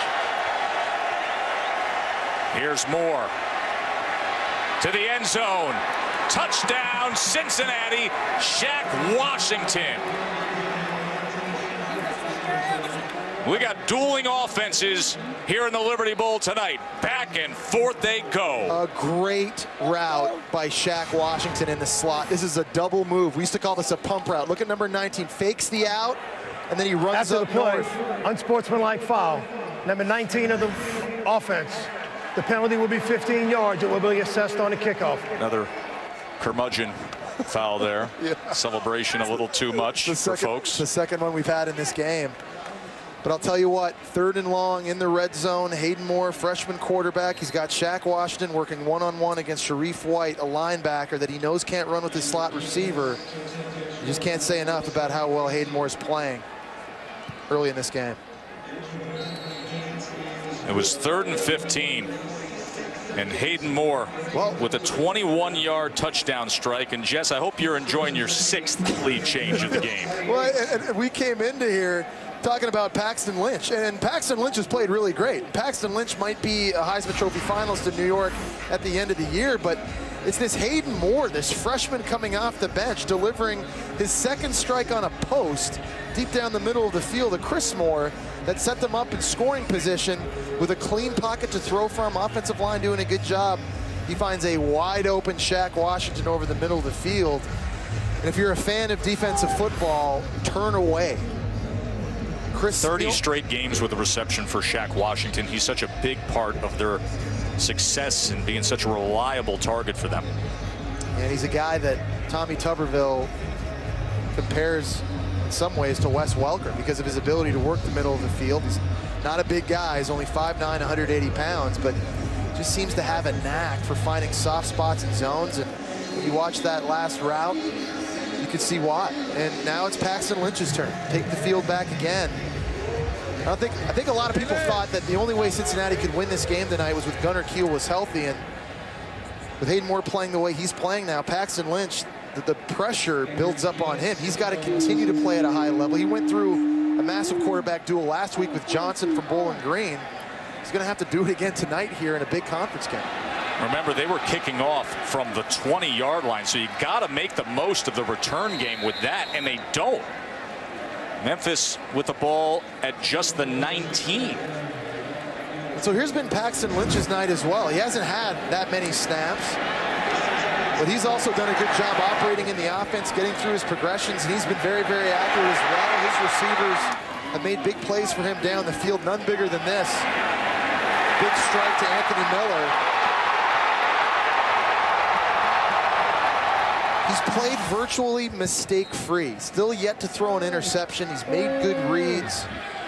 Here's Moore. To the end zone. Touchdown, Cincinnati. Shaq Washington. We got dueling offenses here in the Liberty Bowl tonight. Back and forth they go. A great route by Shaq Washington in the slot. This is a double move. We used to call this a pump route. Look at number 19, fakes the out, and then he runs After up the play, north. unsportsmanlike foul. Number 19 of the offense. The penalty will be 15 yards. It will be assessed on the kickoff. Another curmudgeon foul there. Yeah. Celebration a little too much for folks. The second one we've had in this game. But I'll tell you what, 3rd and long in the red zone. Hayden Moore, freshman quarterback. He's got Shaq Washington working one-on-one against Sharif White, a linebacker that he knows can't run with his slot receiver. You just can't say enough about how well Hayden Moore is playing early in this game. It was 3rd and 15. And Hayden Moore with a 21-yard touchdown strike. And Jess, I hope you're enjoying your 6th lead change of the game. Well, and we came into here talking about Paxton Lynch, and Paxton Lynch has played really great. Paxton Lynch might be a Heisman Trophy finalist in New York at the end of the year, but it's this Hayden Moore, this freshman coming off the bench, delivering his 2nd strike on a post deep down the middle of the field to Chris Moore that set them up in scoring position with a clean pocket to throw from. Offensive line doing a good job. He finds a wide open Shaq Washington over the middle of the field. And if you're a fan of defensive football, turn away. 30 straight games with a reception for Shaq Washington. He's such a big part of their success and being such a reliable target for them. And he's a guy that Tommy Tuberville compares in some ways to Wes Welker because of his ability to work the middle of the field. He's not a big guy. He's only 5'9", 180 pounds, but just seems to have a knack for finding soft spots and zones. And when you watch that last route, you can see why. And now it's Paxton Lynch's turn. Take the field back again. I think a lot of people thought that the only way Cincinnati could win this game tonight was with Gunner Kiel was healthy, and with Hayden Moore playing the way he's playing now, Paxton Lynch, the pressure builds up on him. He's got to continue to play at a high level. He went through a massive quarterback duel last week with Johnson from Bowling Green. He's going to have to do it again tonight here in a big conference game. Remember, they were kicking off from the 20-yard line, so you got to make the most of the return game with that, and they don't. Memphis with the ball at just the 19. So here's been Paxton Lynch's night as well. He hasn't had that many snaps, but he's also done a good job operating in the offense, getting through his progressions, and he's been very, very accurate as well. His receivers have made big plays for him down the field, none bigger than this. Big strike to Anthony Miller. He's played virtually mistake-free. Still yet to throw an interception. He's made good reads.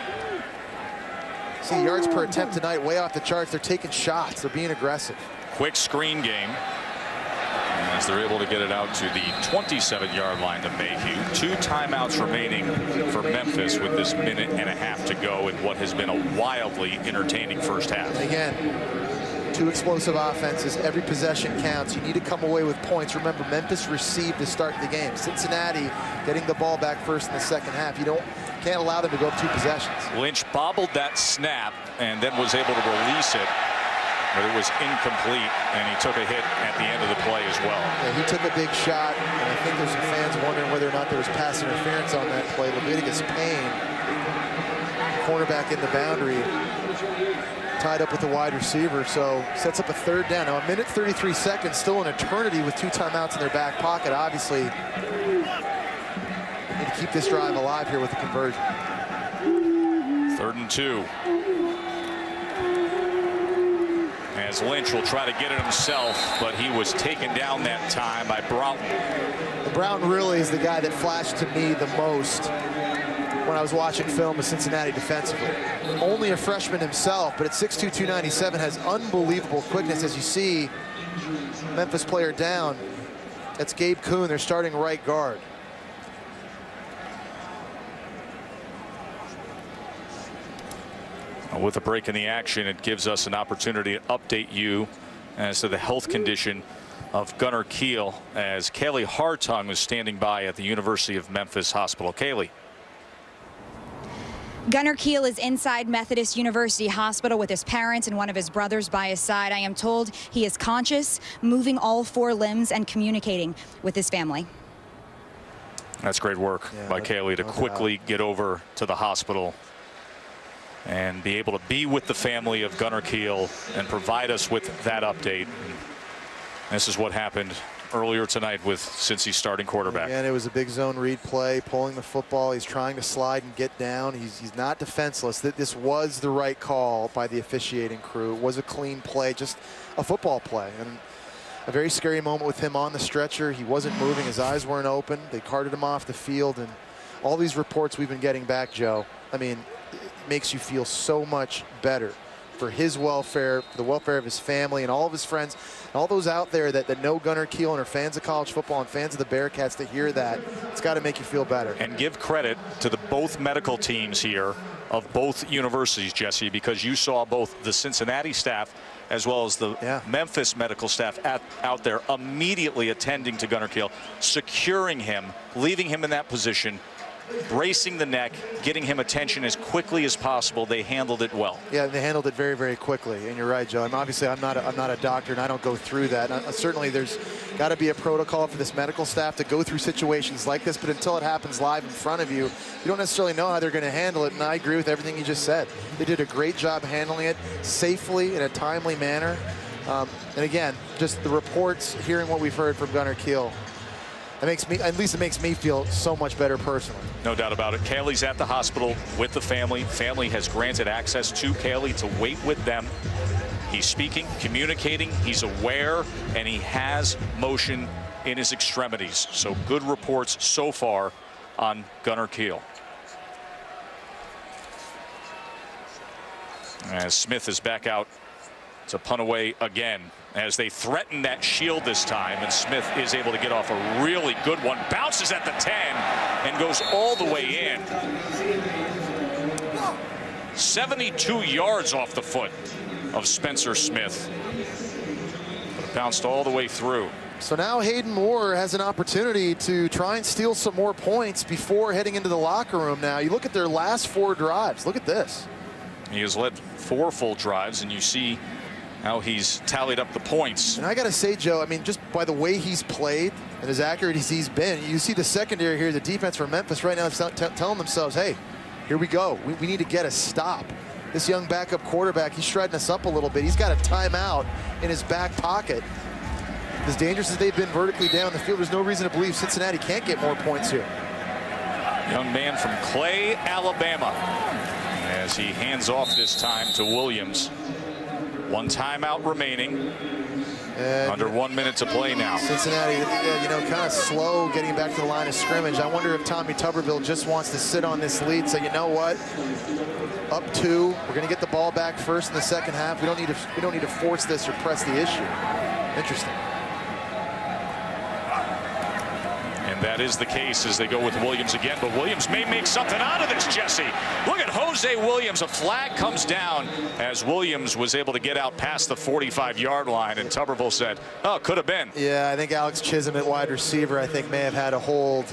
See, yards per attempt tonight way off the charts. They're taking shots. They're being aggressive. Quick screen game. As they're able to get it out to the 27-yard line to Mayhew. 2 timeouts remaining for Memphis with this minute and a half to go in what has been a wildly entertaining first half. And again, 2 explosive offenses. Every possession counts. You need to come away with points. Remember, Memphis received to start the game. Cincinnati getting the ball back first in the second half. You can't allow them to go up 2 possessions. Lynch bobbled that snap and then was able to release it, but it was incomplete, and he took a hit at the end of the play as well. Yeah, he took a big shot, and I think there's some fans wondering whether or not there was pass interference on that play. Leviticus Payne, cornerback in the boundary, tied up with the wide receiver, so sets up a 3rd down. Now, a minute 33 seconds, still an eternity with 2 timeouts in their back pocket. Obviously, they need to keep this drive alive here with the conversion. 3rd and 2. As Lynch will try to get it himself, but he was taken down that time by Broughton. Broughton really is the guy that flashed to me the most when I was watching film of Cincinnati defensively. Only a freshman himself, but at 6'2", 297, has unbelievable quickness. As you see, Memphis player down. That's Gabe Kuhn, their starting right guard. With a break in the action, it gives us an opportunity to update you as to the health condition of Gunner Kiel, as Kaylee Hartung is standing by at the University of Memphis Hospital. Kaylee. Gunner Kiel is inside Methodist University Hospital with his parents and one of his brothers by his side. I am told he is conscious, moving all 4 limbs, and communicating with his family. That's great work by Kaylee to quickly get over to the hospital. and be able to be with the family of Gunner Kiel and provide us with that update. And this is what happened earlier tonight with Cincy's starting quarterback. And it was a big zone read play, pulling the football. He's trying to slide and get down. He's not defenseless. This was the right call by the officiating crew. It was a clean play, just a football play. And a very scary moment with him on the stretcher. He wasn't moving. His eyes weren't open. They carted him off the field. And all these reports we've been getting back, Joe, I mean, it makes you feel so much better for his welfare, for the welfare of his family and all of his friends, and all those out there that know Gunner Kiel and are fans of college football and fans of the Bearcats. To hear that, it's got to make you feel better. And give credit to the both medical teams here of both universities, Jesse, because you saw both the Cincinnati staff as well as the Memphis medical staff out there immediately attending to Gunner Kiel, securing him, leaving him in that position, bracing the neck, getting him attention as quickly as possible. They handled it well. Yeah, they handled it very, very quickly. And you're right, Joe. Obviously, I'm not a doctor, and I don't go through that. Certainly, there's got to be a protocol for this medical staff to go through situations like this. But until it happens live in front of you, you don't necessarily know how they're going to handle it. And I agree with everything you just said. They did a great job handling it safely in a timely manner. And again, just the reports, hearing what we've heard from Gunner Kiel, it makes me, at least it makes me feel so much better personally. No doubt about it. Kaylee's at the hospital with the family. Family has granted access to Kaylee to wait with them. He's speaking, communicating, he's aware, and he has motion in his extremities. So good reports so far on Gunner Kiel. As Smith is back out to punt away again, as they threaten that shield this time, and Smith is able to get off a really good one. Bounces at the 10 and goes all the way in. 72 yards off the foot of Spencer Smith. But it bounced all the way through. So now Hayden Moore has an opportunity to try and steal some more points before heading into the locker room. Now you look at their last 4 drives. Look at this. He has led 4 full drives, and you see how he's tallied up the points. And I got to say, Joe, I mean, just by the way he's played and as accurate as he's been, you see the secondary here, the defense from Memphis right now telling themselves, hey, here we go. We need to get a stop. This young backup quarterback, he's shredding us up a little bit. He's got a timeout in his back pocket. As dangerous as they've been vertically down the field, there's no reason to believe Cincinnati can't get more points here. Young man from Clay, Alabama, as he hands off this time to Williams. 1 timeout remaining. Under 1 minute to play now. Cincinnati, you know, kind of slow getting back to the line of scrimmage. I wonder if Tommy Tuberville just wants to sit on this lead, say, you know what, up 2, we're going to get the ball back first in the second half. We don't need to force this or press the issue. Interesting. And that is the case as they go with Williams again. But Williams may make something out of this, Jesse. Look at Jose Williams. A flag comes down as Williams was able to get out past the 45-yard line. And Tuberville said, oh, could have been. Yeah, I think Alex Chisholm at wide receiver, I think, may have had a hold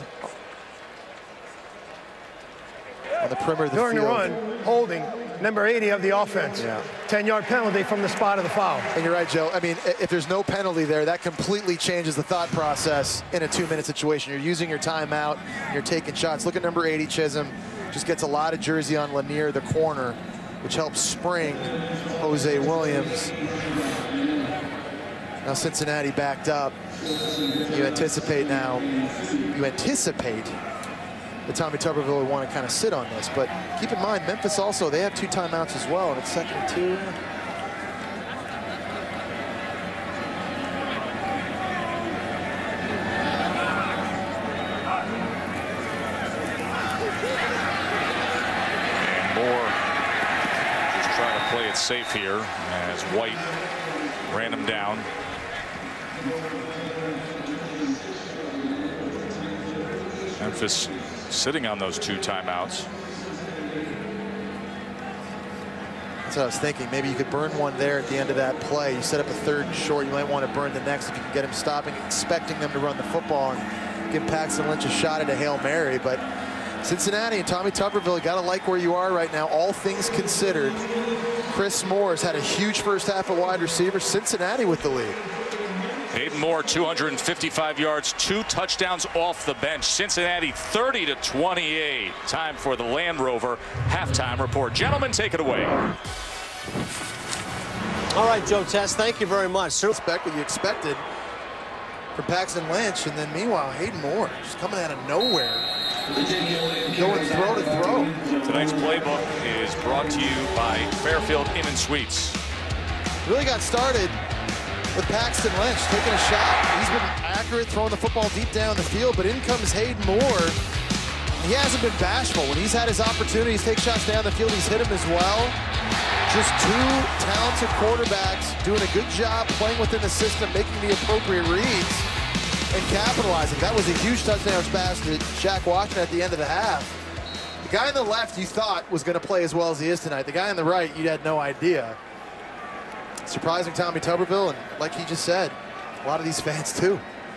on the perimeter of the During field. the run, holding number 80 of the offense. Yeah. 10-yard penalty from the spot of the foul. And you're right, Joe. I mean, if there's no penalty there, that completely changes the thought process in a 2-minute situation. You're using your timeout, you're taking shots. Look at number 80, Chisholm. Just gets a lot of jersey on Lanier, the corner, which helps spring Jose Williams. Now Cincinnati backed up. You anticipate that Tommy Tuberville would want to kind of sit on this. But keep in mind, Memphis also, they have 2 timeouts as well, and it's 2nd and 2. And Moore just trying to play it safe here as White ran him down. Memphis sitting on those 2 timeouts. That's what I was thinking. Maybe you could burn one there at the end of that play. You set up a 3rd and short. You might want to burn the next if you can get him stopping, expecting them to run the football and give Paxton Lynch a shot at a Hail Mary. But Cincinnati and Tommy Tuberville, you got to like where you are right now, all things considered. Chris Moore has had a huge first half at wide receiver. Cincinnati with the lead. Hayden Moore, 255 yards, 2 touchdowns off the bench. Cincinnati 30-28. Time for the Land Rover halftime report. Gentlemen, take it away. All right, Joe Tess, thank you very much. Expect what you expected from Paxton Lynch, and then meanwhile Hayden Moore just coming out of nowhere, going throw to throw. Tonight's playbook is brought to you by Fairfield Inn and Suites. Really got started with Paxton Lynch taking a shot. He's been accurate, throwing the football deep down the field, but in comes Hayden Moore. He hasn't been bashful. When he's had his opportunities to take shots down the field, he's hit them as well. Just 2 talented quarterbacks doing a good job playing within the system, making the appropriate reads, and capitalizing. That was a huge touchdown pass to Shaq Washington at the end of the half. The guy on the left you thought was going to play as well as he is tonight. The guy on the right, you had no idea. Surprising Tommy Tuberville, and like he just said, a lot of these fans too.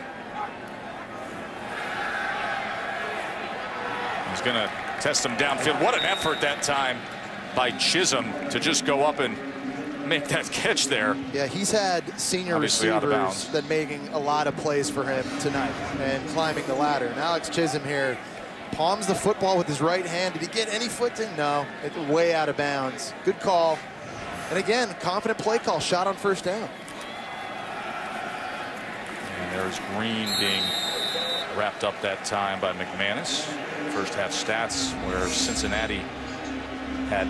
He's going to test him downfield. What an effort that time by Chisholm to just go up and make that catch there. Yeah, he's had senior receivers that making a lot of plays for him tonight and climbing the ladder. And Alex Chisholm here palms the football with his right hand. Did he get any footing? No, it's way out of bounds. Good call. And again, confident play call, shot on first down. And there's Green being wrapped up that time by McManus. First half stats where Cincinnati had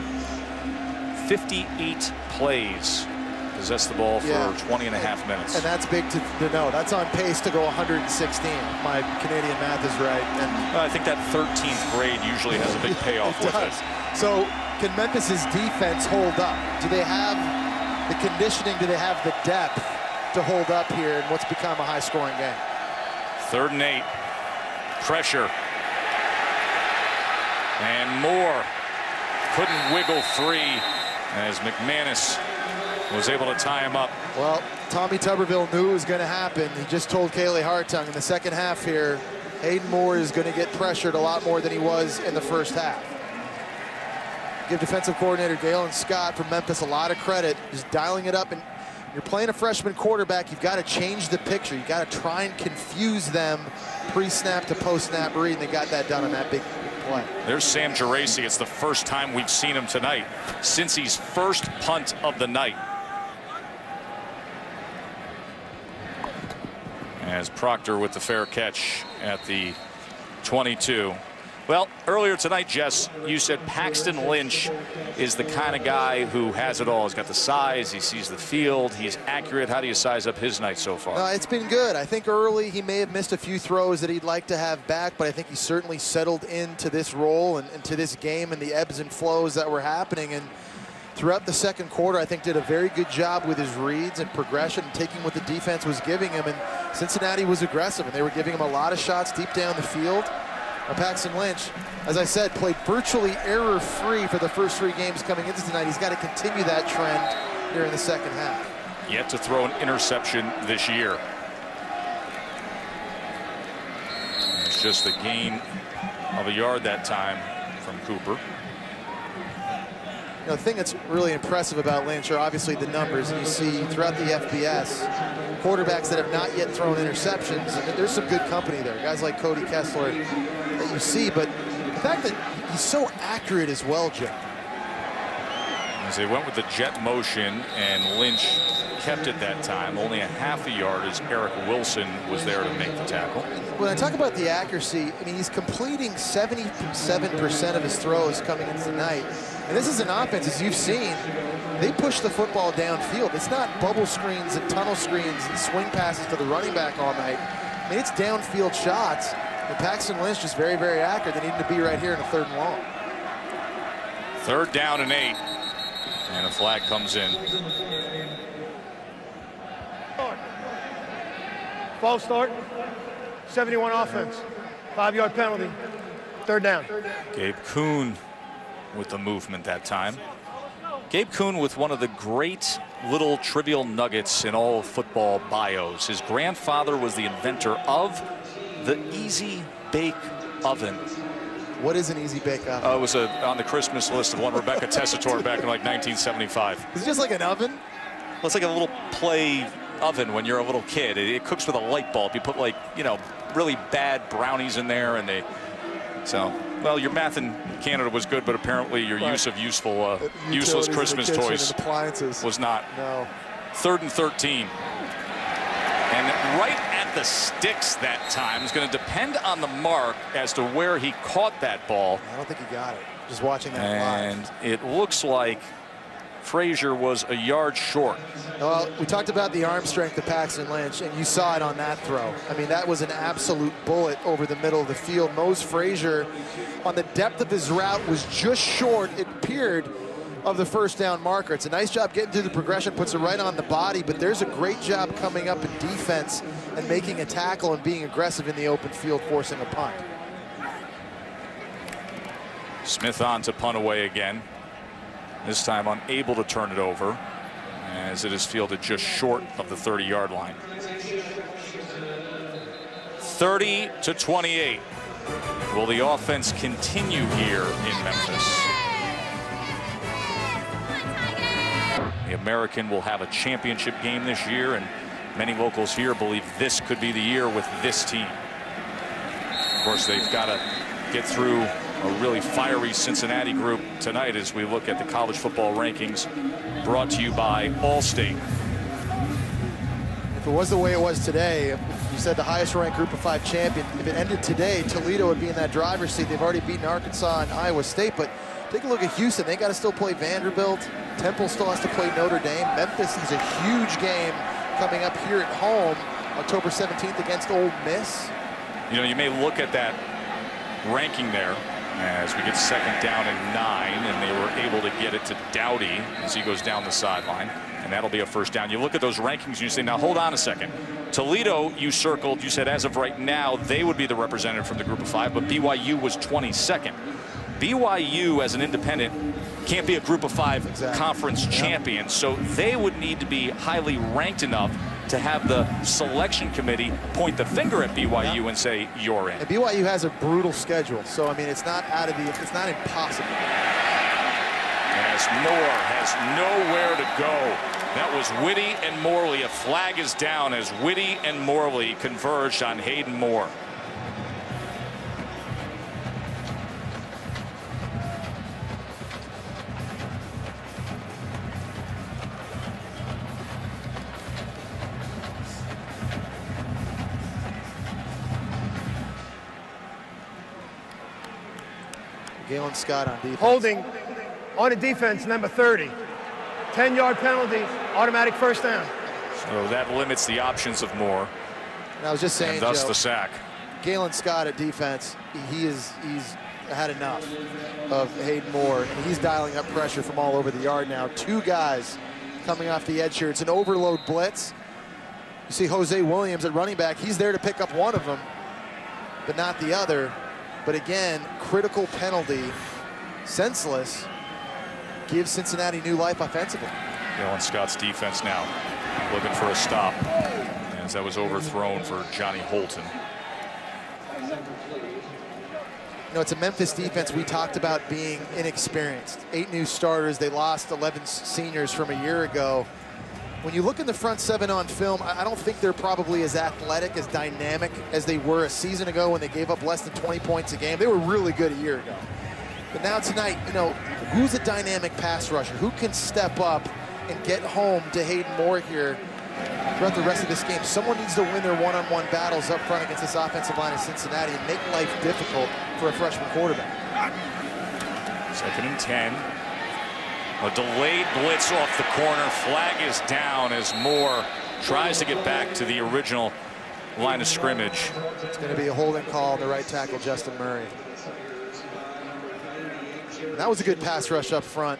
58 plays, possessed the ball for 20 and a half minutes. And that's big to know. That's on pace to go 116. My Canadian math is right. And I think that 13th grade usually has a big payoff with it. So can Memphis's defense hold up? Do they have the conditioning? Do they have the depth to hold up here in what's become a high-scoring game? 3rd and 8. Pressure. And Moore couldn't wiggle free as McManus was able to tie him up. Well, Tommy Tuberville knew it was going to happen. He just told Kaylee Hartung in the second half here, Hayden Moore is going to get pressured a lot more than he was in the first half. Give defensive coordinator Galen Scott from Memphis a lot of credit, just dialing it up. And you're playing a freshman quarterback, you've got to change the picture. You've got to try and confuse them pre-snap to post-snap read, and they got that done on that big play. There's Sam Geraci. It's the first time we've seen him tonight since his first punt of the night. As Proctor with the fair catch at the 22. Well, earlier tonight, Jess, you said Paxton Lynch is the kind of guy who has it all. He's got the size, he sees the field, he's accurate. How do you size up his night so far? It's been good. I think early he may have missed a few throws that he'd like to have back, but I think he certainly settled into this role and to this game and the ebbs and flows that were happening. And throughout the second quarter, I think did a very good job with his reads and progression, taking what the defense was giving him. And Cincinnati was aggressive, and they were giving him a lot of shots deep down the field. Paxton Lynch, as I said, played virtually error-free for the first 3 games coming into tonight. He's got to continue that trend here in the second half. Yet to throw an interception this year. It's just a gain of a yard that time from Cooper. You know, the thing that's really impressive about Lynch are obviously the numbers. And you see throughout the FBS, quarterbacks that have not yet thrown interceptions, and there's some good company there. Guys like Cody Kessler that you see, but the fact that he's so accurate as well, Joe. As they went with the jet motion, and Lynch kept it that time. Only a half a yard as Eric Wilson was there to make the tackle. When I talk about the accuracy, I mean, he's completing 77% of his throws coming in tonight. And this is an offense, as you've seen, they push the football downfield. It's not bubble screens and tunnel screens and swing passes to the running back all night. I mean, it's downfield shots. And Paxton Lynch just very, very accurate. They need to be right here in a 3rd and long. 3rd down and 8. And a flag comes in. False start. 71 offense. 5-yard penalty. 3rd down. Gabe Kuhn with the movement that time. Gabe Kuhn with one of the great little trivial nuggets in all football bios. His grandfather was the inventor of the Easy Bake Oven. What is an Easy Bake Oven? It was on the Christmas list of one Rebecca Tessitore back in like 1975. Is it just like an oven? Well, it's like a little play oven when you're a little kid. It cooks with a light bulb. You put, like, you know, really bad brownies in there, and well, your math in Canada was good, but apparently your use of useless Christmas toys was not. No. 3rd and 13. And right at the sticks that time. Is going to depend on the mark as to where he caught that ball. I don't think he got it. Just watching that and live. It looks like Frazier was a yard short. Well, we talked about the arm strength of Paxton Lynch, and you saw it on that throw. I mean, that was an absolute bullet over the middle of the field. Mose Frazier, on the depth of his route, was just short, it appeared, of the first down marker. It's a nice job getting through the progression, puts it right on the body, but there's a great job coming up in defense and making a tackle and being aggressive in the open field, forcing a punt. Smith on to punt away again. This time unable to turn it over as it is fielded just short of the 30-yard line. 30-28. Will the offense continue here in Memphis? The American will have a championship game this year, and many locals here believe this could be the year with this team. Of course, they've got to get through a really fiery Cincinnati group tonight as we look at the college football rankings, brought to you by Allstate. If it was the way it was today, you said the highest ranked group of 5 champion, if it ended today, Toledo would be in that driver's seat. They've already beaten Arkansas and Iowa State, but take a look at Houston. They got to still play Vanderbilt. Temple still has to play Notre Dame. Memphis is a huge game coming up here at home October 17th against Ole Miss. You know, you may look at that ranking there as we get 2nd down and 9, and they were able to get it to Dowdy as he goes down the sideline, and that'll be a first down. You look at those rankings and you say, now hold on a second. Toledo, you circled, you said as of right now they would be the representative from the group of 5, but BYU was 22nd. BYU as an independent can't be a group of 5 conference champion, so they would need to be highly ranked enough to have the selection committee point the finger at BYU and say you're in. And BYU has a brutal schedule, so I mean it's not it's not impossible. As Moore has nowhere to go. That was Whitty and Morley. A flag is down as Whitty and Morley converged on Hayden Moore. Galen Scott on defense. Holding on a defense, number 30. 10-yard penalty, automatic first down. So that limits the options of Moore. And I was just saying, and thus Joe, the sack. Galen Scott at defense, he's had enough of Hayden Moore, and he's dialing up pressure from all over the yard now. 2 guys coming off the edge here. It's an overload blitz. You see Jose Williams at running back. He's there to pick up one of them, but not the other. But again, critical penalty, senseless, gives Cincinnati new life offensively. Galen Scott's defense now looking for a stop as that was overthrown for Johnny Holton. You know, it's a Memphis defense we talked about being inexperienced. 8 new starters. They lost 11 seniors from a year ago. When you look in the front 7 on film, I don't think they're probably as athletic, as dynamic as they were a season ago when they gave up less than 20 points a game. They were really good a year ago. But now tonight, you know, who's a dynamic pass rusher? Who can step up and get home to Hayden Moore here throughout the rest of this game? Someone needs to win their one-on-one battles up front against this offensive line of Cincinnati and make life difficult for a freshman quarterback. 2nd and 10. A delayed blitz off the corner. Flag is down as Moore tries to get back to the original line of scrimmage. It's going to be a holding call on the right tackle, Justin Murray. And that was a good pass rush up front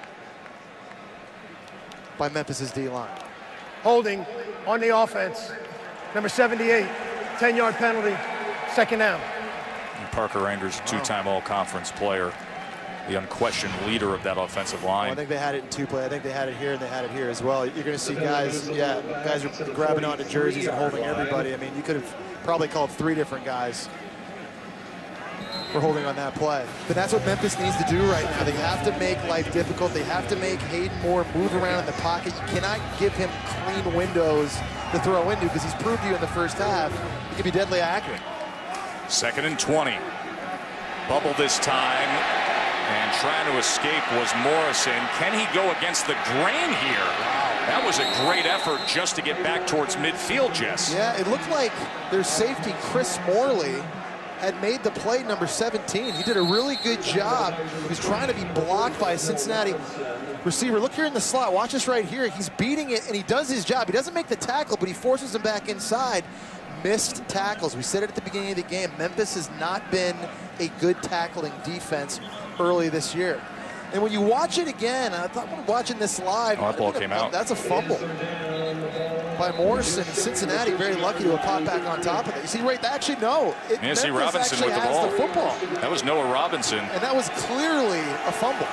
by Memphis's D-line. Holding on the offense, number 78, 10-yard penalty, 2nd down. And Parker Angers, a 2-time all-conference player, the unquestioned leader of that offensive line. Well, I think they had it in 2 plays. I think they had it here and they had it here as well. You're going to see guys, guys are grabbing onto jerseys and holding everybody. I mean, you could have probably called 3 different guys. for holding on that play. But that's what Memphis needs to do right now. They have to make life difficult. They have to make Hayden Moore move around in the pocket. You cannot give him clean windows to throw into, because he's proved to you in the first half he can be deadly accurate. 2nd and 20. Bubble this time, and trying to escape was Morrison. Can he go against the grain here? That was a great effort just to get back towards midfield, Jess. Yeah, it looked like their safety, Chris Morley, had made the play, number 17. He did a really good job. He was trying to be blocked by a Cincinnati receiver. Look here in the slot. Watch this right here. He's beating it, and he does his job. He doesn't make the tackle, but he forces him back inside. Missed tackles. We said it at the beginning of the game. Memphis has not been a good tackling defense early this year. And when you watch it again, I thought when watching this live, that ball came out. That's a fumble by Morrison. Cincinnati very lucky to have popped back on top of it. You see, right? Actually, no. Nancy Robinson with the ball. The football. That was Noah Robinson. And that was clearly a fumble.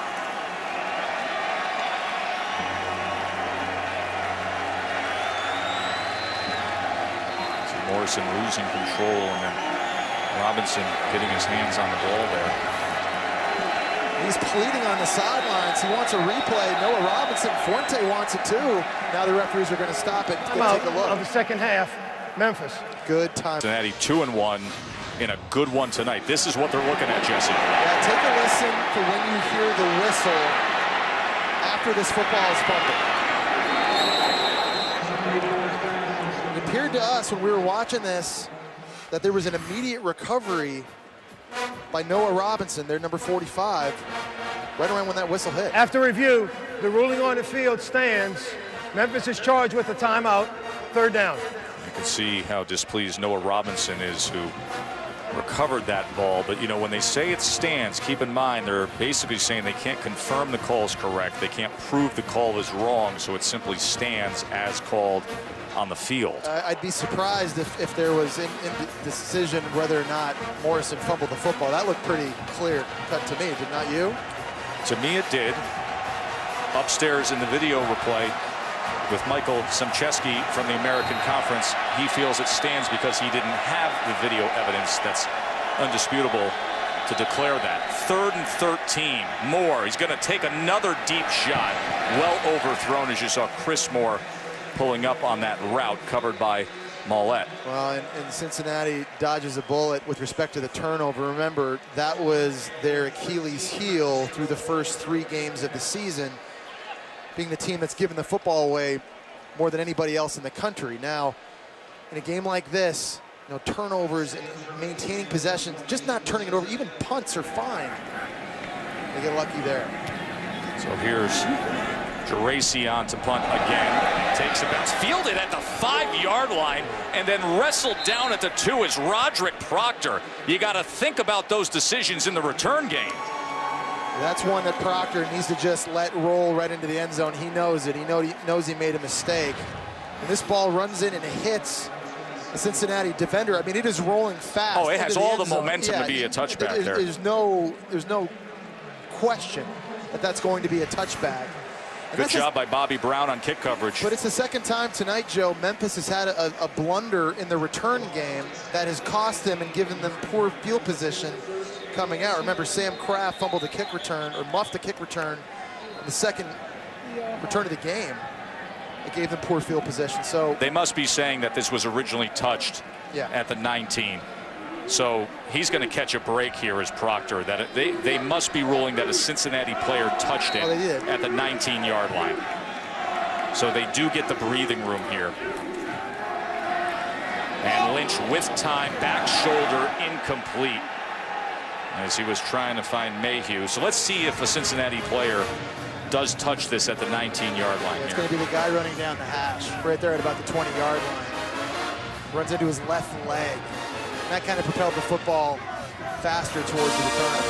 Morrison losing control, and then Robinson getting his hands on the ball there. He's pleading on the sidelines. He wants a replay. Noah Robinson, Fuente wants it too. Now the referees are going to stop it. Take a look. Of the second half, Memphis. Good time. Cincinnati 2-1 in a good one tonight. This is what they're looking at, Jesse. Yeah, take a listen to when you hear the whistle after this football is fumbled. It appeared to us when we were watching this that there was an immediate recovery by Noah Robinson, their number 45, right around when that whistle hit. After review, the ruling on the field stands. Memphis is charged with a timeout, 3rd down. You can see how displeased Noah Robinson is, who recovered that ball. But, you know, when they say it stands, keep in mind they're basically saying they can't confirm the call is correct. They can't prove the call is wrong, so it simply stands as called on the field. I'd be surprised if there was in the decision whether or not Morrison fumbled the football. That looked pretty clear cut to me, did not you? To me it did. Upstairs in the video replay with Michael Semcheski from the American Conference, he feels it stands because he didn't have the video evidence that's undisputable to declare that. 3rd and 13. Moore, he's going to take another deep shot. Well overthrown, as you saw Chris Moore pulling up on that route, covered by Mollett. Well, and Cincinnati dodges a bullet with respect to the turnover. Remember, that was their Achilles heel through the first 3 games of the season, being the team that's given the football away more than anybody else in the country. Now, in a game like this, you know, turnovers and maintaining possession, just not turning it over, even punts are fine. They get lucky there. So here's Geraci on to punt again. Takes a bounce, fielded at the 5-yard line, and then wrestled down at the 2 is Roderick Proctor. You got to think about those decisions in the return game. That's one that Proctor needs to just let roll right into the end zone. He knows it. He knows he made a mistake. And this ball runs in and hits the Cincinnati defender. I mean, it is rolling fast. Oh, it has all the zone. momentum to be a touchback there. There's no question that that's going to be a touchback. Good job by Bobby Brown on kick coverage. But it's the second time tonight, Joe, Memphis has had a blunder in the return game that has cost them and given them poor field position coming out. Remember, Sam Kraft fumbled a kick return, or muffed a kick return in the second return of the game. It gave them poor field position. So they must be saying that this was originally touched at the 19. So he's going to catch a break here as Proctor. That they must be ruling that a Cincinnati player touched it at the 19-yard line. So they do get the breathing room here. And Lynch with time, back shoulder incomplete, as he was trying to find Mayhew. So let's see if a Cincinnati player does touch this at the 19-yard line. It's going to be the guy running down the hash right there at about the 20-yard line. Runs into his left leg. And that kind of propelled the football faster towards the return.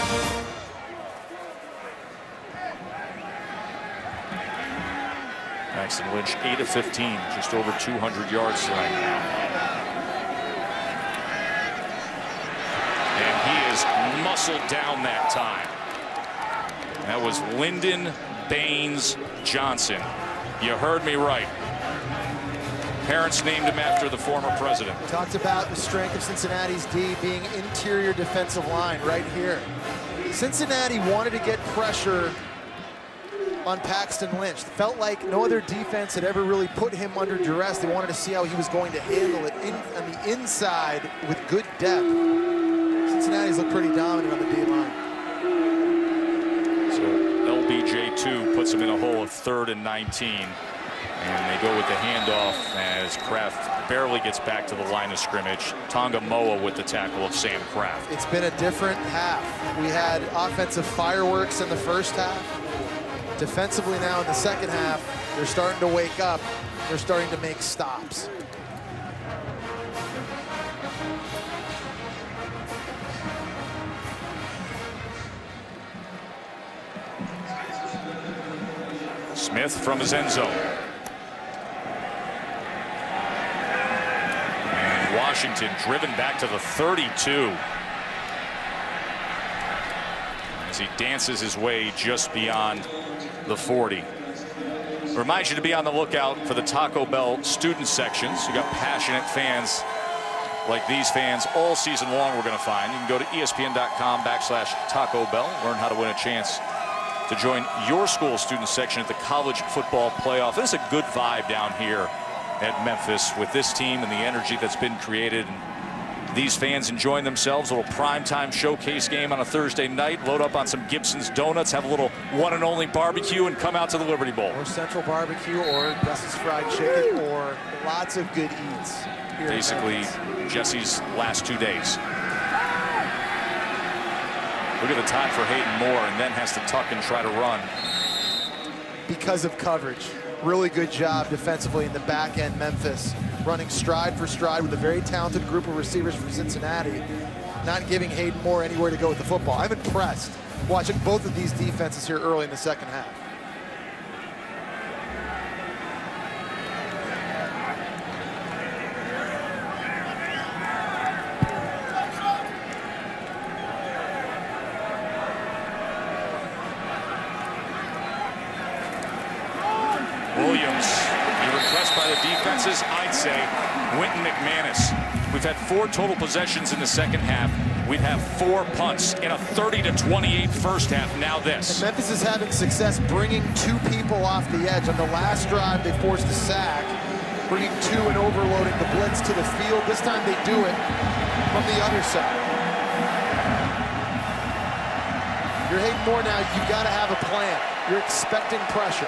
Paxton Lynch, 8 of 15, just over 200 yards tonight. And he is muscled down that time. That was Lyndon Baines Johnson. You heard me right. Parents named him after the former president. We talked about the strength of Cincinnati's D being interior defensive line right here. Cincinnati wanted to get pressure on Paxton Lynch. Felt like no other defense had ever really put him under duress. They wanted to see how he was going to handle it on the inside with good depth. Cincinnati's looked pretty dominant on the D line. So LBJ2 puts him in a hole of 3rd and 19. And they go with the handoff as Kraft barely gets back to the line of scrimmage. Tonga Moa with the tackle of Sam Kraft. It's been a different half. We had offensive fireworks in the first half. Defensively now in the second half, they're starting to wake up. They're starting to make stops. Smith from his end zone. And Washington driven back to the 32. As he dances his way just beyond the 40. Reminds you to be on the lookout for the Taco Bell student sections. You got passionate fans like these fans all season long we're going to find. You can go to ESPN.com/Taco Bell. Learn how to win a chance to join your school student section at the college football playoff. There's a good vibe down here at Memphis with this team and the energy that's been created. And these fans enjoying themselves. A little primetime showcase game on a Thursday night. Load up on some Gibson's Donuts, have a little one and only barbecue, and come out to the Liberty Bowl. Or Central Barbecue, or Jesse's Fried Chicken, or lots of good eats here. Basically, Jesse's last 2 days. Look at the time for Hayden Moore, and then has to tuck and try to run. Because of coverage. Really good job defensively in the back end, Memphis. Running stride for stride with a very talented group of receivers from Cincinnati, not giving Hayden Moore anywhere to go with the football. I'm impressed watching both of these defenses here early in the second half. Williams, you're impressed by the defenses? I'd say Wynton McManus. We've had 4 total possessions in the second half. We'd have 4 punts in a 30-28 first half. Now this. And Memphis is having success bringing 2 people off the edge. On the last drive, they forced a sack, bringing 2 and overloading the blitz to the field. This time they do it from the other side. You're Hayden Moore now. You've got to have a plan. You're expecting pressure.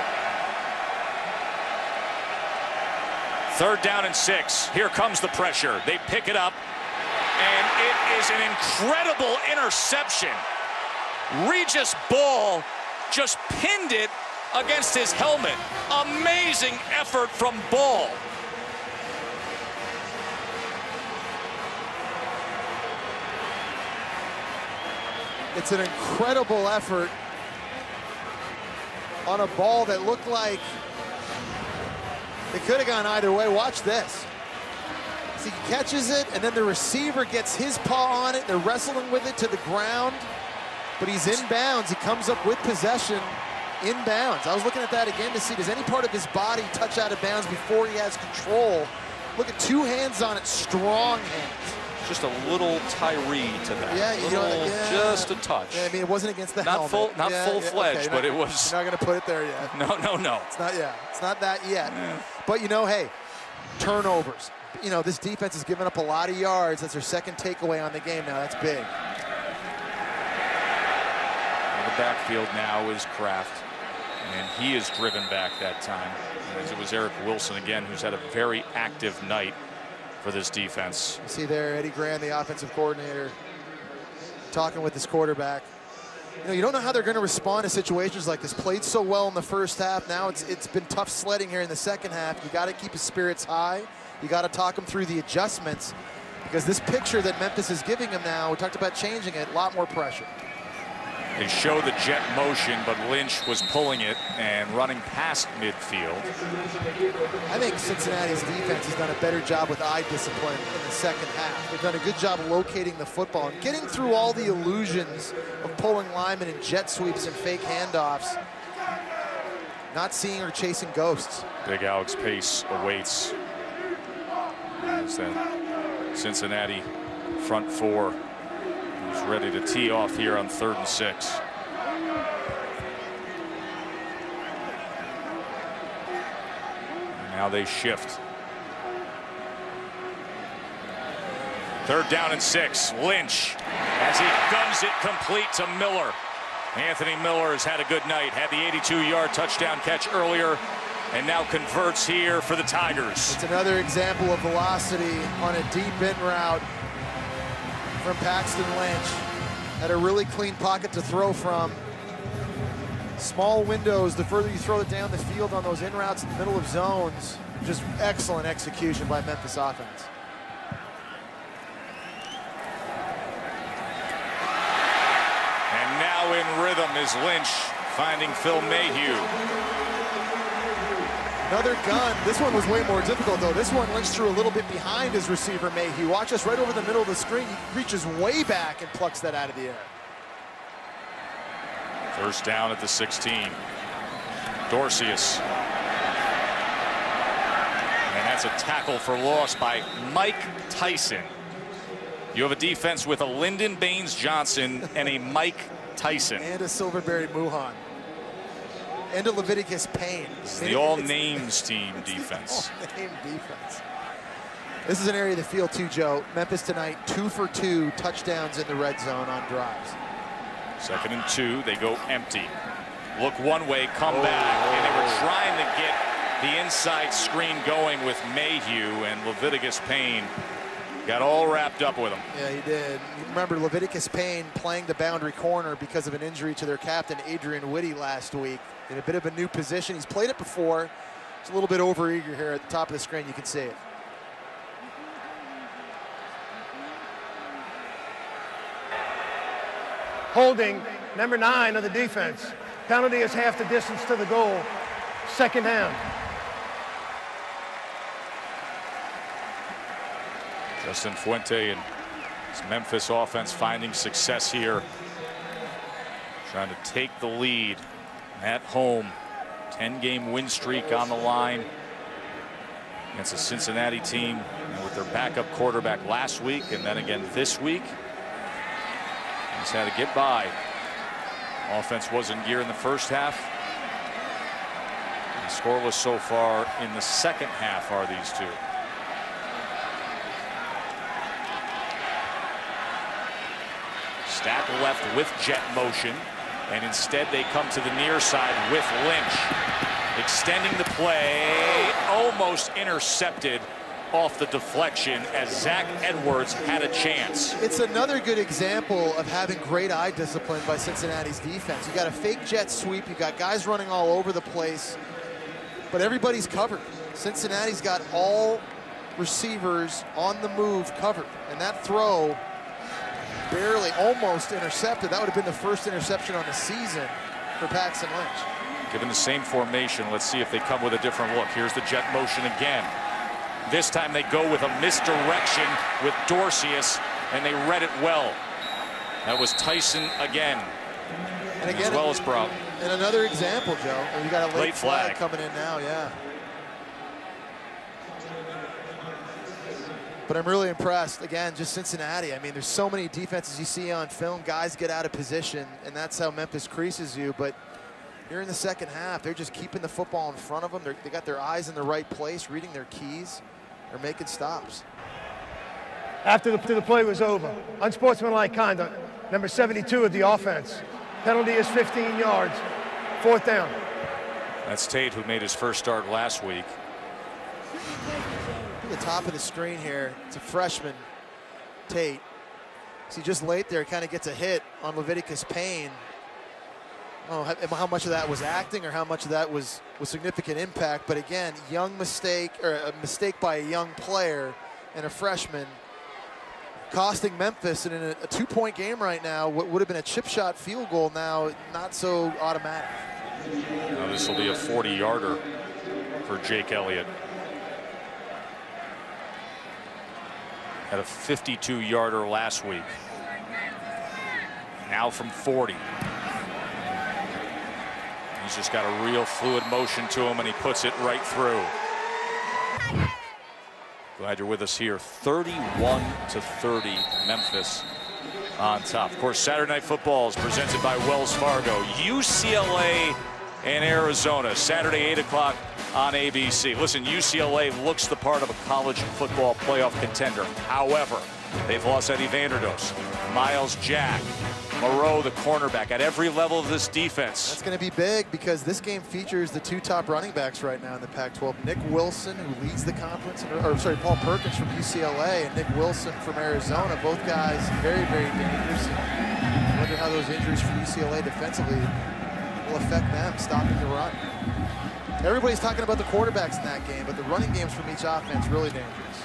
3rd down and 6. Here comes the pressure. They pick it up, and it is an incredible interception. Regis Ball just pinned it against his helmet. Amazing effort from Ball. It's an incredible effort on a ball that looked like it could have gone either way. Watch this. See, he catches it, and then the receiver gets his paw on it. They're wrestling with it to the ground, but he's inbounds. He comes up with possession inbounds. I was looking at that again to see, does any part of his body touch out of bounds before he has control? Look at 2 hands on it, strong hands. Just a little Tyree to that. Yeah, you know, yeah. Just a touch. Yeah, I mean, it wasn't against the helmet. Not full-fledged, okay, but it was. You're not going to put it there yet. No. It's not yet. It's not that yet. Yeah. But, you know, hey, turnovers. You know, this defense has given up a lot of yards. That's their second takeaway on the game now. That's big. In the backfield now is Kraft, and he is driven back that time. As it was Eric Wilson again, who's had a very active night for this defense. You see there Eddie Graham, the offensive coordinator, talking with his quarterback. You know, you don't know how they're going to respond to situations like this. Played so well in the first half. Now it's been tough sledding here in the second half. You got to keep his spirits high. You got to talk him through the adjustments, because this picture that Memphis is giving him now, we talked about changing it, a lot more pressure. They show the jet motion, but Lynch was pulling it and running past midfield. I think Cincinnati's defense has done a better job with eye discipline in the second half. They've done a good job locating the football and getting through all the illusions of pulling linemen and jet sweeps and fake handoffs. Not seeing or chasing ghosts. Big Alex Pace awaits as that Cincinnati front four is ready to tee off here on 3rd and 6. And now they shift. 3rd down and 6. Lynch as he guns it complete to Miller. Anthony Miller has had a good night. Had the 82-yard touchdown catch earlier, and now converts here for the Tigers. It's another example of velocity on a deep in route from Paxton Lynch. Had a really clean pocket to throw from. Small windows, the further you throw it down the field on those in routes in the middle of zones. Just excellent execution by Memphis offense. And now in rhythm is Lynch finding Phil Mayhew. Another gun. This one was way more difficult, though. This one Lynch threw a little bit behind his receiver, Mayhew. Watch us right over the middle of the screen. He reaches way back and plucks that out of the air. 1st down at the 16. Dorcius. And that's a tackle for loss by Mike Tyson. You have a defense with a Lyndon Baines Johnson and a Mike Tyson. And a Silverberry Muhan. And a Leviticus Payne. It's the all-names team defense. All-name defense. This is an area of the field too, Joe. Memphis tonight, 2 for 2 touchdowns in the red zone on drives. 2nd and 2, they go empty. Look one way, come back, and they were trying to get the inside screen going with Mayhew, and Leviticus Payne got all wrapped up with him. Yeah, he did. You remember Leviticus Payne playing the boundary corner because of an injury to their captain, Adrian Whitty, last week. In a bit of a new position. He's played it before. It's a little bit overeager here at the top of the screen. You can see it. Holding, number 9 of the defense. Penalty is half the distance to the goal. 2nd down. Justin Fuente and his Memphis offense finding success here. Trying to take the lead at home. 10-game win streak on the line against a Cincinnati team with their backup quarterback last week and then again this week. Just had to get by. Offense was in gear in the 1st half. And scoreless so far in the 2nd half are these two. Stack left with jet motion, and instead they come to the near side with Lynch. Extending the play, almost intercepted off the deflection as Zach Edwards had a chance. It's another good example of having great eye discipline by Cincinnati's defense. You got a fake jet sweep, you got guys running all over the place, but everybody's covered. Cincinnati's got all receivers on the move covered, and that throw barely, almost intercepted. That would have been the 1st interception on the season for Paxton Lynch. Given the same formation, let's see if they come with a different look. Here's the jet motion again. This time they go with a misdirection with Dorcius, and they read it well. That was Tyson again, and again, as well as Brown. And another example, Joe. You got a late flag coming in now, yeah. But I'm really impressed. Again, just Cincinnati. I mean, there's so many defenses you see on film. Guys get out of position, and that's how Memphis creases you. But here in the 2nd half, they're just keeping the football in front of them. They got their eyes in the right place, reading their keys. They're making stops. After the play was over, unsportsmanlike conduct, number 72 of the offense. Penalty is 15 yards. 4th down. That's Tate, who made his 1st start last week. At the top of the screen here, it's a freshman, Tate. See, just late there, kind of gets a hit on Leviticus Payne. I don't know how much of that was acting or how much of that was significant impact, but again, young mistake, or a mistake by a young player and a freshman, costing Memphis, and in a 2-point game right now, what would have been a chip shot field goal now, not so automatic. Now this will be a 40-yarder for Jake Elliott. Had a 52-yarder last week. Now from 40. He's just got a real fluid motion to him, and he puts it right through. Glad you're with us here. 31-30 Memphis on top. Of course, Saturday Night Football is presented by Wells Fargo. UCLA and Arizona, Saturday 8 o'clock on ABC. Listen, UCLA looks the part of a college football playoff contender. However, they've lost Eddie Vanderdoes, Miles Jack, Moreau, the cornerback, at every level of this defense. That's going to be big because this game features the two top running backs right now in the Pac-12. Nick Wilson, who leads the conference, Paul Perkins from UCLA and Nick Wilson from Arizona. Both guys very, very dangerous. I wonder how those injuries for UCLA defensively will affect them, stopping the run. Everybody's talking about the quarterbacks in that game, but the running games from each offense really dangerous.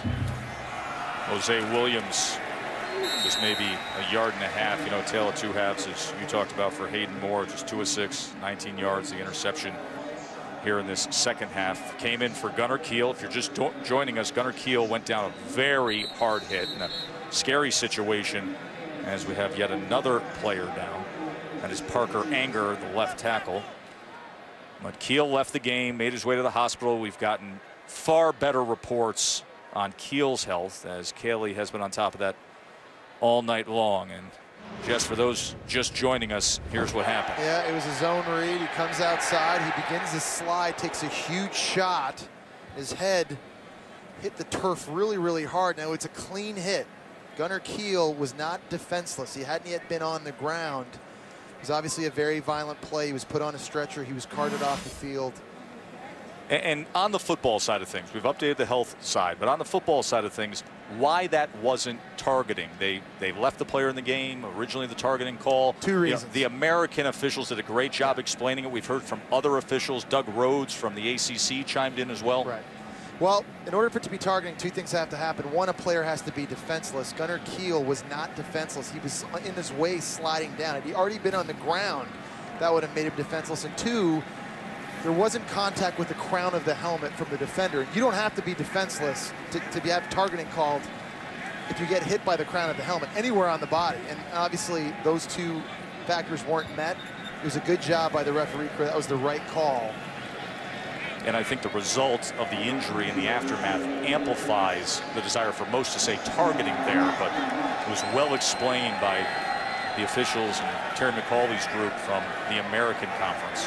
Jose Williams, just maybe a yard and a half. You know, tale of two halves, as you talked about for Hayden Moore, just 2 of 6, 19 yards, the interception here in this second half. Came in for Gunner Kiel. If you're just joining us, Gunner Kiel went down a very hard hit in a scary situation, as we have yet another player down. That is Parker Anger, the left tackle. But Kiel left the game, made his way to the hospital. We've gotten far better reports on Kiel's health, as Kaylee has been on top of that all night long. And just for those just joining us, here's what happened. Yeah, it was a zone read. He comes outside, he begins to slide, takes a huge shot. His head hit the turf really, really hard. Now it's a clean hit. Gunner Kiel was not defenseless. He hadn't yet been on the ground. It was obviously a very violent play. He was put on a stretcher. He was carted off the field. And on the football side of things, we've updated the health side, but on the football side of things, why that wasn't targeting? They left the player in the game, originally the targeting call. 2 reasons. You know, the American officials did a great job explaining it. We've heard from other officials. Doug Rhodes from the ACC chimed in as well. Right. Well, in order for it to be targeting, 2 things have to happen. 1, a player has to be defenseless. Gunner Kiel was not defenseless. He was in his way sliding down. Had he already been on the ground, that would have made him defenseless. And 2, there wasn't contact with the crown of the helmet from the defender. You don't have to be defenseless to have targeting called if you get hit by the crown of the helmet anywhere on the body. And obviously, those 2 factors weren't met. It was a good job by the referee. That was the right call. And I think the result of the injury and the aftermath amplifies the desire for most to say targeting there, but it was well explained by the officials and Terry McCauley's group from the American Conference.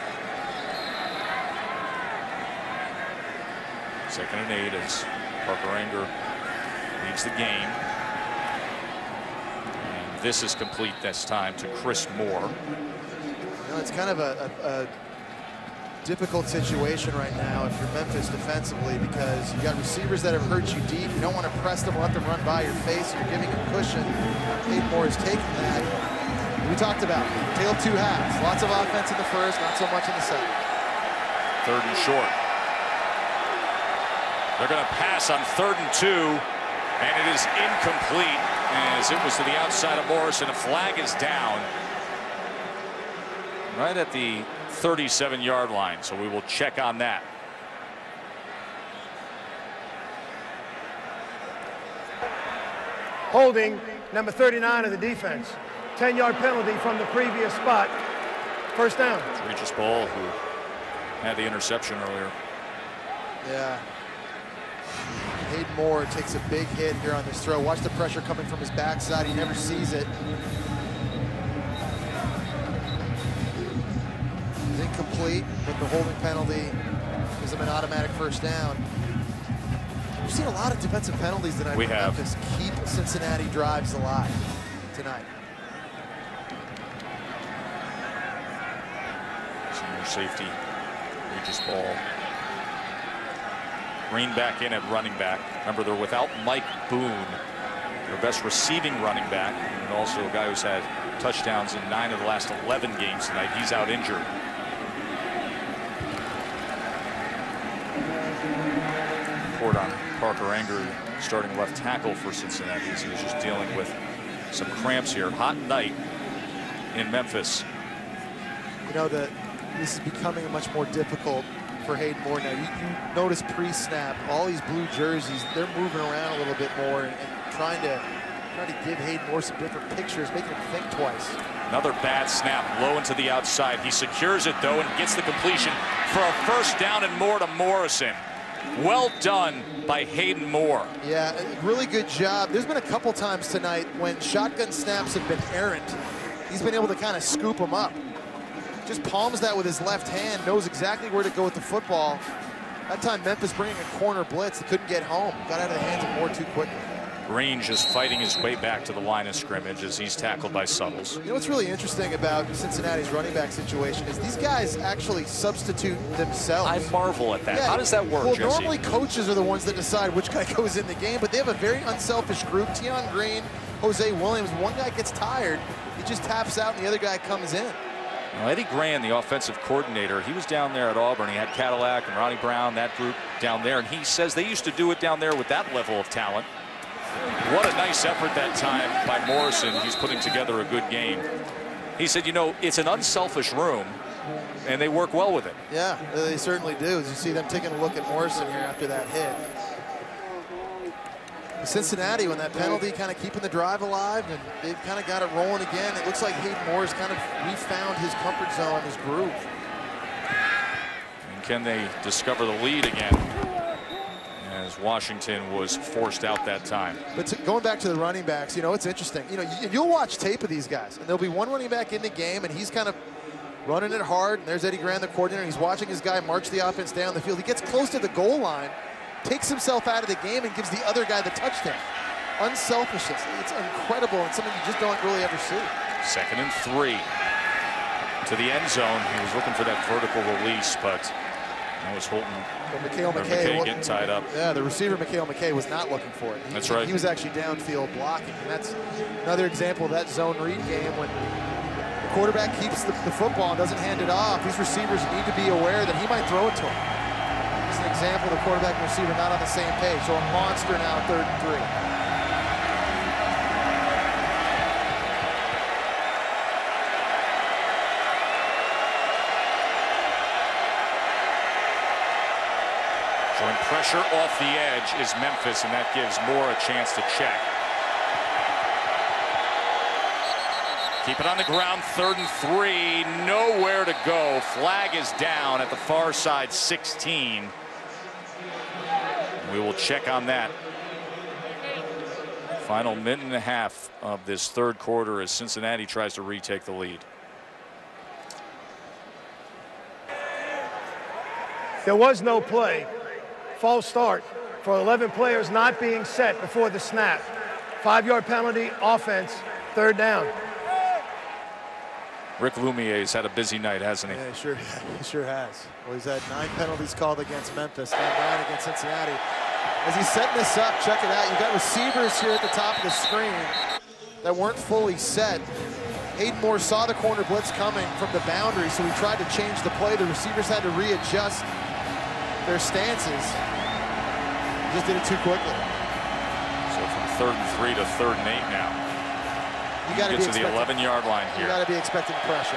2nd and 8 as Parker Anger leads the game. And this is complete this time to Chris Moore. You know, it's kind of a difficult situation right now if you're Memphis defensively, because you got receivers that have hurt you deep. You don't want to press them, let them run by your face. You're giving them cushion. Hayden Moore is taking that. We talked about tail of 2 halves. Lots of offense in the first, not so much in the second. 3rd and short. They're going to pass on 3rd and 2, and it is incomplete as it was to the outside of Morrison. A flag is down right at the 37-yard line, so we will check on that. Holding number 39 of the defense. 10-yard penalty from the previous spot. First down. It's Regis Ball who had the interception earlier. Yeah. Hayden Moore takes a big hit here on this throw. Watch the pressure coming from his backside. He never sees it. It's incomplete, but the holding penalty gives him an automatic first down. We've seen a lot of defensive penalties tonight. We have. Memphis keep Cincinnati drives alive tonight. Senior safety, Regis Ball. Green back in at running back. Remember, they're without Mike Boone, their best receiving running back, and also a guy who's had touchdowns in 9 of the last 11 games tonight. He's out injured. Report on Parker Anger, starting left tackle for Cincinnati. He was just dealing with some cramps here. Hot night in Memphis. You know, this is becoming much more difficult for Hayden Moore now. You notice pre-snap, all these blue jerseys, they're moving around a little bit more and trying to give Hayden Moore some different pictures, making him think twice. Another bad snap, low into the outside. He secures it though and gets the completion for a first down and more to Morrison. Well done by Hayden Moore. Yeah, really good job. There's been a couple times tonight when shotgun snaps have been errant. He's been able to kind of scoop them up. Just palms that with his left hand, knows exactly where to go with the football. That time Memphis bringing a corner blitz, they couldn't get home. Got out of the hands of Moore too quickly. Green just fighting his way back to the line of scrimmage as he's tackled by Suttles. You know what's really interesting about Cincinnati's running back situation is these guys actually substitute themselves. I marvel at that. Yeah, how does that work, well, Jesse? normally coaches are the ones that decide which guy goes in the game, but they have a very unselfish group. Tion Green, Jose Williams, one guy gets tired, he just taps out and the other guy comes in. Well, Eddie Grand, the offensive coordinator, he was down there at Auburn. He had Cadillac and Ronnie Brown, that group down there, and he says they used to do it down there with that level of talent. What a nice effort that time by Morrison. He's putting together a good game. He said, you know, it's an unselfish room, and they work well with it. Yeah, they certainly do. As you see them taking a look at Morrison here after that hit. Cincinnati, when that penalty, kind of keeping the drive alive, and they've kind of got it rolling again. It looks like Hayden Moore's kind of refound his comfort zone, his groove. And can they discover the lead again? As Washington was forced out that time. But going back to the running backs, you know, it's interesting. You know, you'll watch tape of these guys, and there'll be one running back in the game, and he's kind of running it hard. And there's Eddie Grand, the coordinator. He's watching his guy march the offense down the field. He gets close to the goal line, takes himself out of the game, and gives the other guy the touchdown. Unselfishness. It's incredible and something you just don't really ever see. 2nd and 3 to the end zone. He was looking for that vertical release, but that was Holton. Well, McKay getting tied up. Yeah, the receiver, Mikhail McKay, was not looking for it. That's right. He was actually downfield blocking, and that's another example of that zone read game when the quarterback keeps the football and doesn't hand it off. These receivers need to be aware that he might throw it to him. It's an example of the quarterback and receiver not on the same page. So a monster now, 3rd and 3. Showing pressure off the edge is Memphis, and that gives Moore a chance to check. Keep it on the ground, 3rd and 3, nowhere to go. Flag is down at the far side, 16. We will check on that. Final minute and a half of this 3rd quarter as Cincinnati tries to retake the lead. There was no play. False start for 11 players not being set before the snap. 5-yard penalty, offense, 3rd down. Rick Lumier's had a busy night, hasn't he? Yeah, he sure has. Well, he's had 9 penalties called against Memphis and 9 against Cincinnati. As he's setting this up, check it out. You've got receivers here at the top of the screen that weren't fully set. Hayden Moore saw the corner blitz coming from the boundary, so he tried to change the play. The receivers had to readjust their stances. Just did it too quickly. So from 3rd and 3 to 3rd and 8 now. You got to get to the 11-yard line here. You got to be expecting pressure.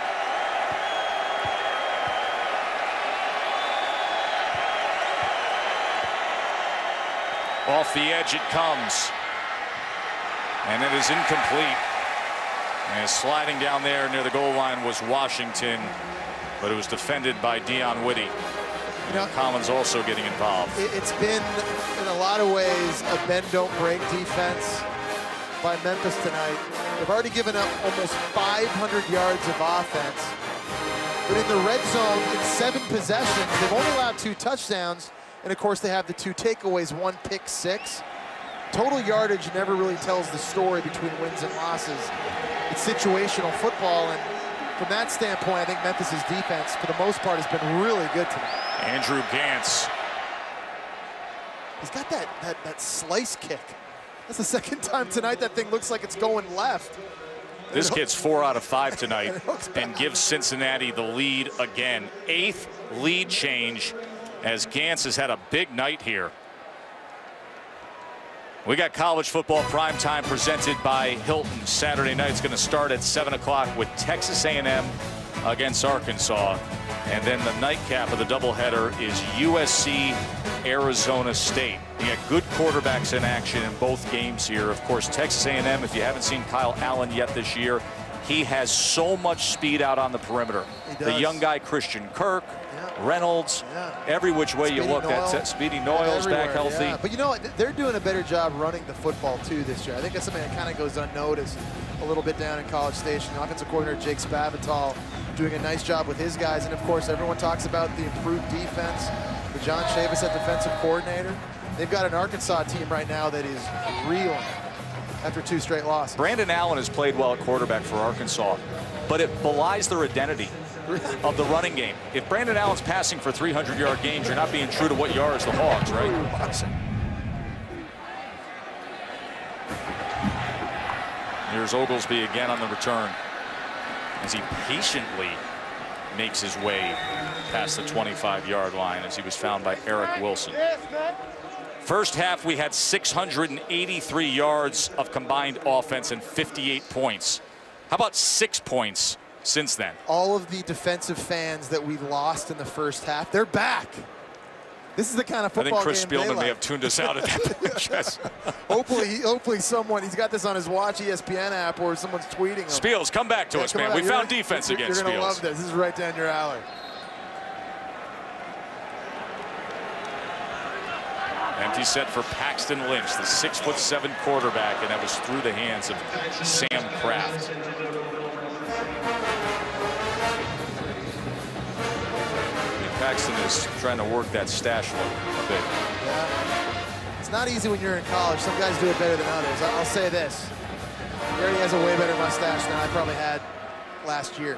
Off the edge it comes, and it is incomplete. And sliding down there near the goal line was Washington, but it was defended by Dion Whitty. You know, Collins also getting involved. It's been, in a lot of ways, a bend-don't-break defense by Memphis tonight. They've already given up almost 500 yards of offense. But in the red zone, in 7 possessions, they've only allowed 2 touchdowns. And, of course, they have the 2 takeaways, 1 pick 6. Total yardage never really tells the story between wins and losses. It's situational football, and from that standpoint, I think Memphis's defense, for the most part, has been really good tonight. Andrew Gantz. He's got that slice kick. That's the 2nd time tonight that thing looks like it's going left. This gets 4 out of 5 tonight and gives Cincinnati the lead again. 8th lead change as Gantz has had a big night here. We got college football primetime presented by Hilton. Saturday night's going to start at 7 o'clock with Texas A&M against Arkansas. And then the nightcap of the doubleheader is USC, Arizona State. You got good quarterbacks in action in both games here. Of course, Texas A&M, if you haven't seen Kyle Allen yet this year, He has so much speed out on the perimeter. The young guy, Christian Kirk, Reynolds, every which way you look, that Speedy Noyle's back healthy. Yeah. But you know what? They're doing a better job running the football, too, this year. I think that's something that kind of goes unnoticed a little bit down in College Station. The offensive coordinator, Jake Spavital, doing a nice job with his guys. And, of course, everyone talks about the improved defense. The John Chavis at defensive coordinator. They've got an Arkansas team right now that is reeling after 2 straight losses. Brandon Allen has played well at quarterback for Arkansas, but it belies their identity of the running game. If Brandon Allen's passing for 300-yard games, you're not being true to what you are as the Hogs, right? Here's Oglesby again on the return as he patiently makes his way past the 25-yard line as he was found by Eric Wilson. First half, we had 683 yards of combined offense and 58 points. How about 6 points since then? All of the defensive fans that we lost in the first half, they're back. This is the kind of football game. I think Chris Spielman may have tuned us out at that point. Yes. hopefully someone, he's got this on his Watch ESPN app or someone's tweeting him. Spiels, come back to us, man. We found defense against Spiels. You're going to love this. This is right down your alley. Empty set for Paxton Lynch, the 6'7" quarterback, and that was through the hands of Sam Kraft. Paxton is trying to work that stash look a bit. Yeah. It's not easy when you're in college. Some guys do it better than others. I'll say this. He already has a way better mustache than I probably had last year.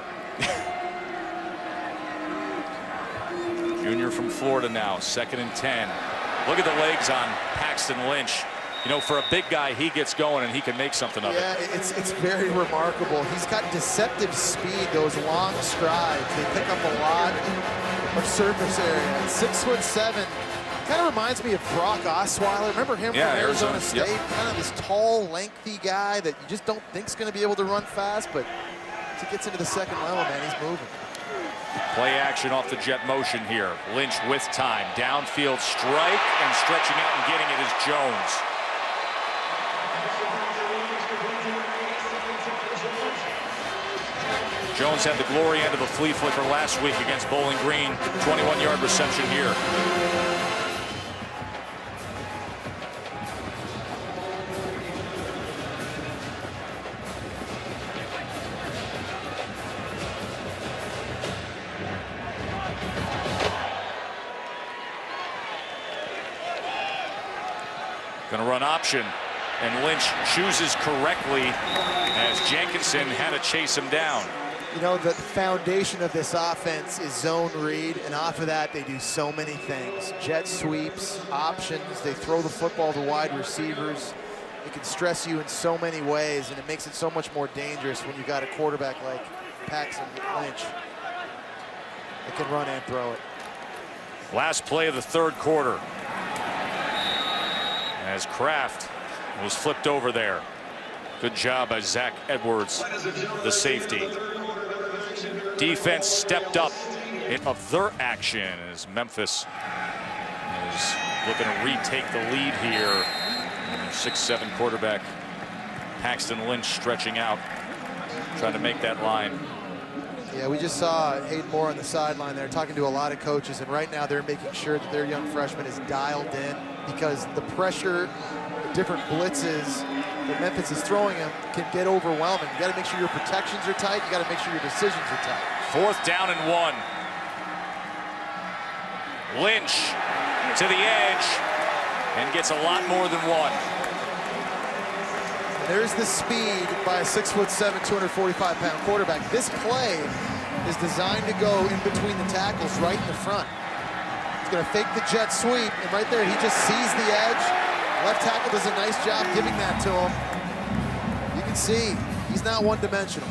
Junior from Florida now, 2nd and 10. Look at the legs on Paxton Lynch. You know, for a big guy, he gets going and he can make something of it. Yeah, it's very remarkable. He's got deceptive speed, those long strides. They pick up a lot of surface area. 6'7", kind of reminds me of Brock Osweiler. Remember him from Arizona State? Yep. Kind of this tall, lengthy guy that you just don't think is going to be able to run fast, but as he gets into the second level, man, he's moving. Play action off the jet motion here. Lynch with time. Downfield strike and stretching out and getting it is Jones. Jones had the glory end of a flea flicker last week against Bowling Green. 21-yard reception here. Going to run option, and Lynch chooses correctly as Jenkinson had to chase him down. You know, the foundation of this offense is zone read, and off of that, they do so many things. Jet sweeps, options, they throw the football to wide receivers. It can stress you in so many ways, and it makes it so much more dangerous when you got a quarterback like Paxton Lynch that can run and throw it. Last play of the third quarter. As Kraft was flipped over there. Good job by Zach Edwards, the safety. Defense stepped up of their action as Memphis is looking to retake the lead here. 6'7" quarterback Paxton Lynch stretching out, trying to make that line. Yeah, we just saw Hayden Moore on the sideline there talking to a lot of coaches, and right now they're making sure that their young freshman is dialed in because the pressure, the different blitzes that Memphis is throwing him can get overwhelming. You got to make sure your protections are tight. You got to make sure your decisions are tight. 4th down and 1. Lynch to the edge and gets a lot more than one. There's the speed by a 6'7", 245-pound quarterback. This play is designed to go in between the tackles right in the front. He's going to fake the jet sweep, and right there he just sees the edge. Left tackle does a nice job giving that to him. You can see he's not one-dimensional.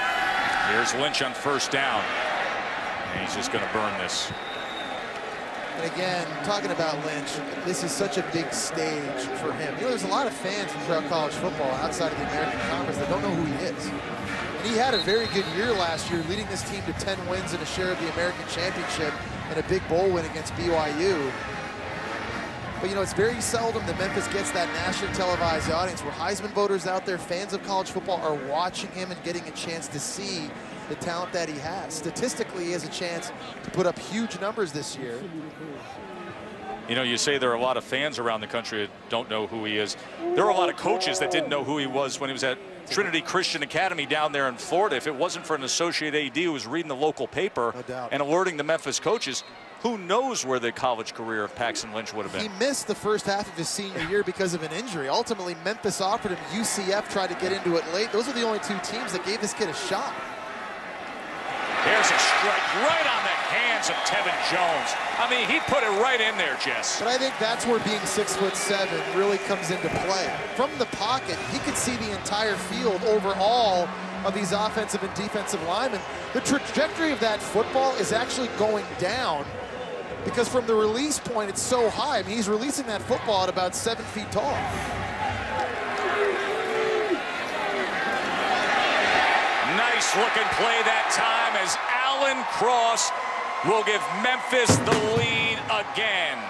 Here's Lynch on 1st down. And he's just going to burn this. And again, talking about Lynch, this is such a big stage for him. You know, there's a lot of fans throughout college football outside of the American Conference that don't know who he is. And he had a very good year last year, leading this team to 10 wins and a share of the American Championship and a big bowl win against BYU. But, you know, it's very seldom that Memphis gets that nationally televised audience where Heisman voters out there, fans of college football, are watching him and getting a chance to see the talent that he has. Statistically, he has a chance to put up huge numbers this year. You know, you say there are a lot of fans around the country that don't know who he is. There are a lot of coaches that didn't know who he was when he was at Trinity Christian Academy down there in Florida. If it wasn't for an associate AD who was reading the local paper and alerting the Memphis coaches, who knows where the college career of Paxton Lynch would have been. He missed the first half of his senior year because of an injury. Ultimately, Memphis offered him. UCF tried to get into it late. Those are the only two teams that gave this kid a shot. There's a strike right on the hands of Tevin Jones. I mean, he put it right in there, Jess. But I think that's where being 6'7" really comes into play. From the pocket, he could see the entire field over all of these offensive and defensive linemen. The trajectory of that football is actually going down because from the release point, it's so high. I mean, he's releasing that football at about 7 feet tall. Nice looking play that time as Alan Cross will give Memphis the lead again.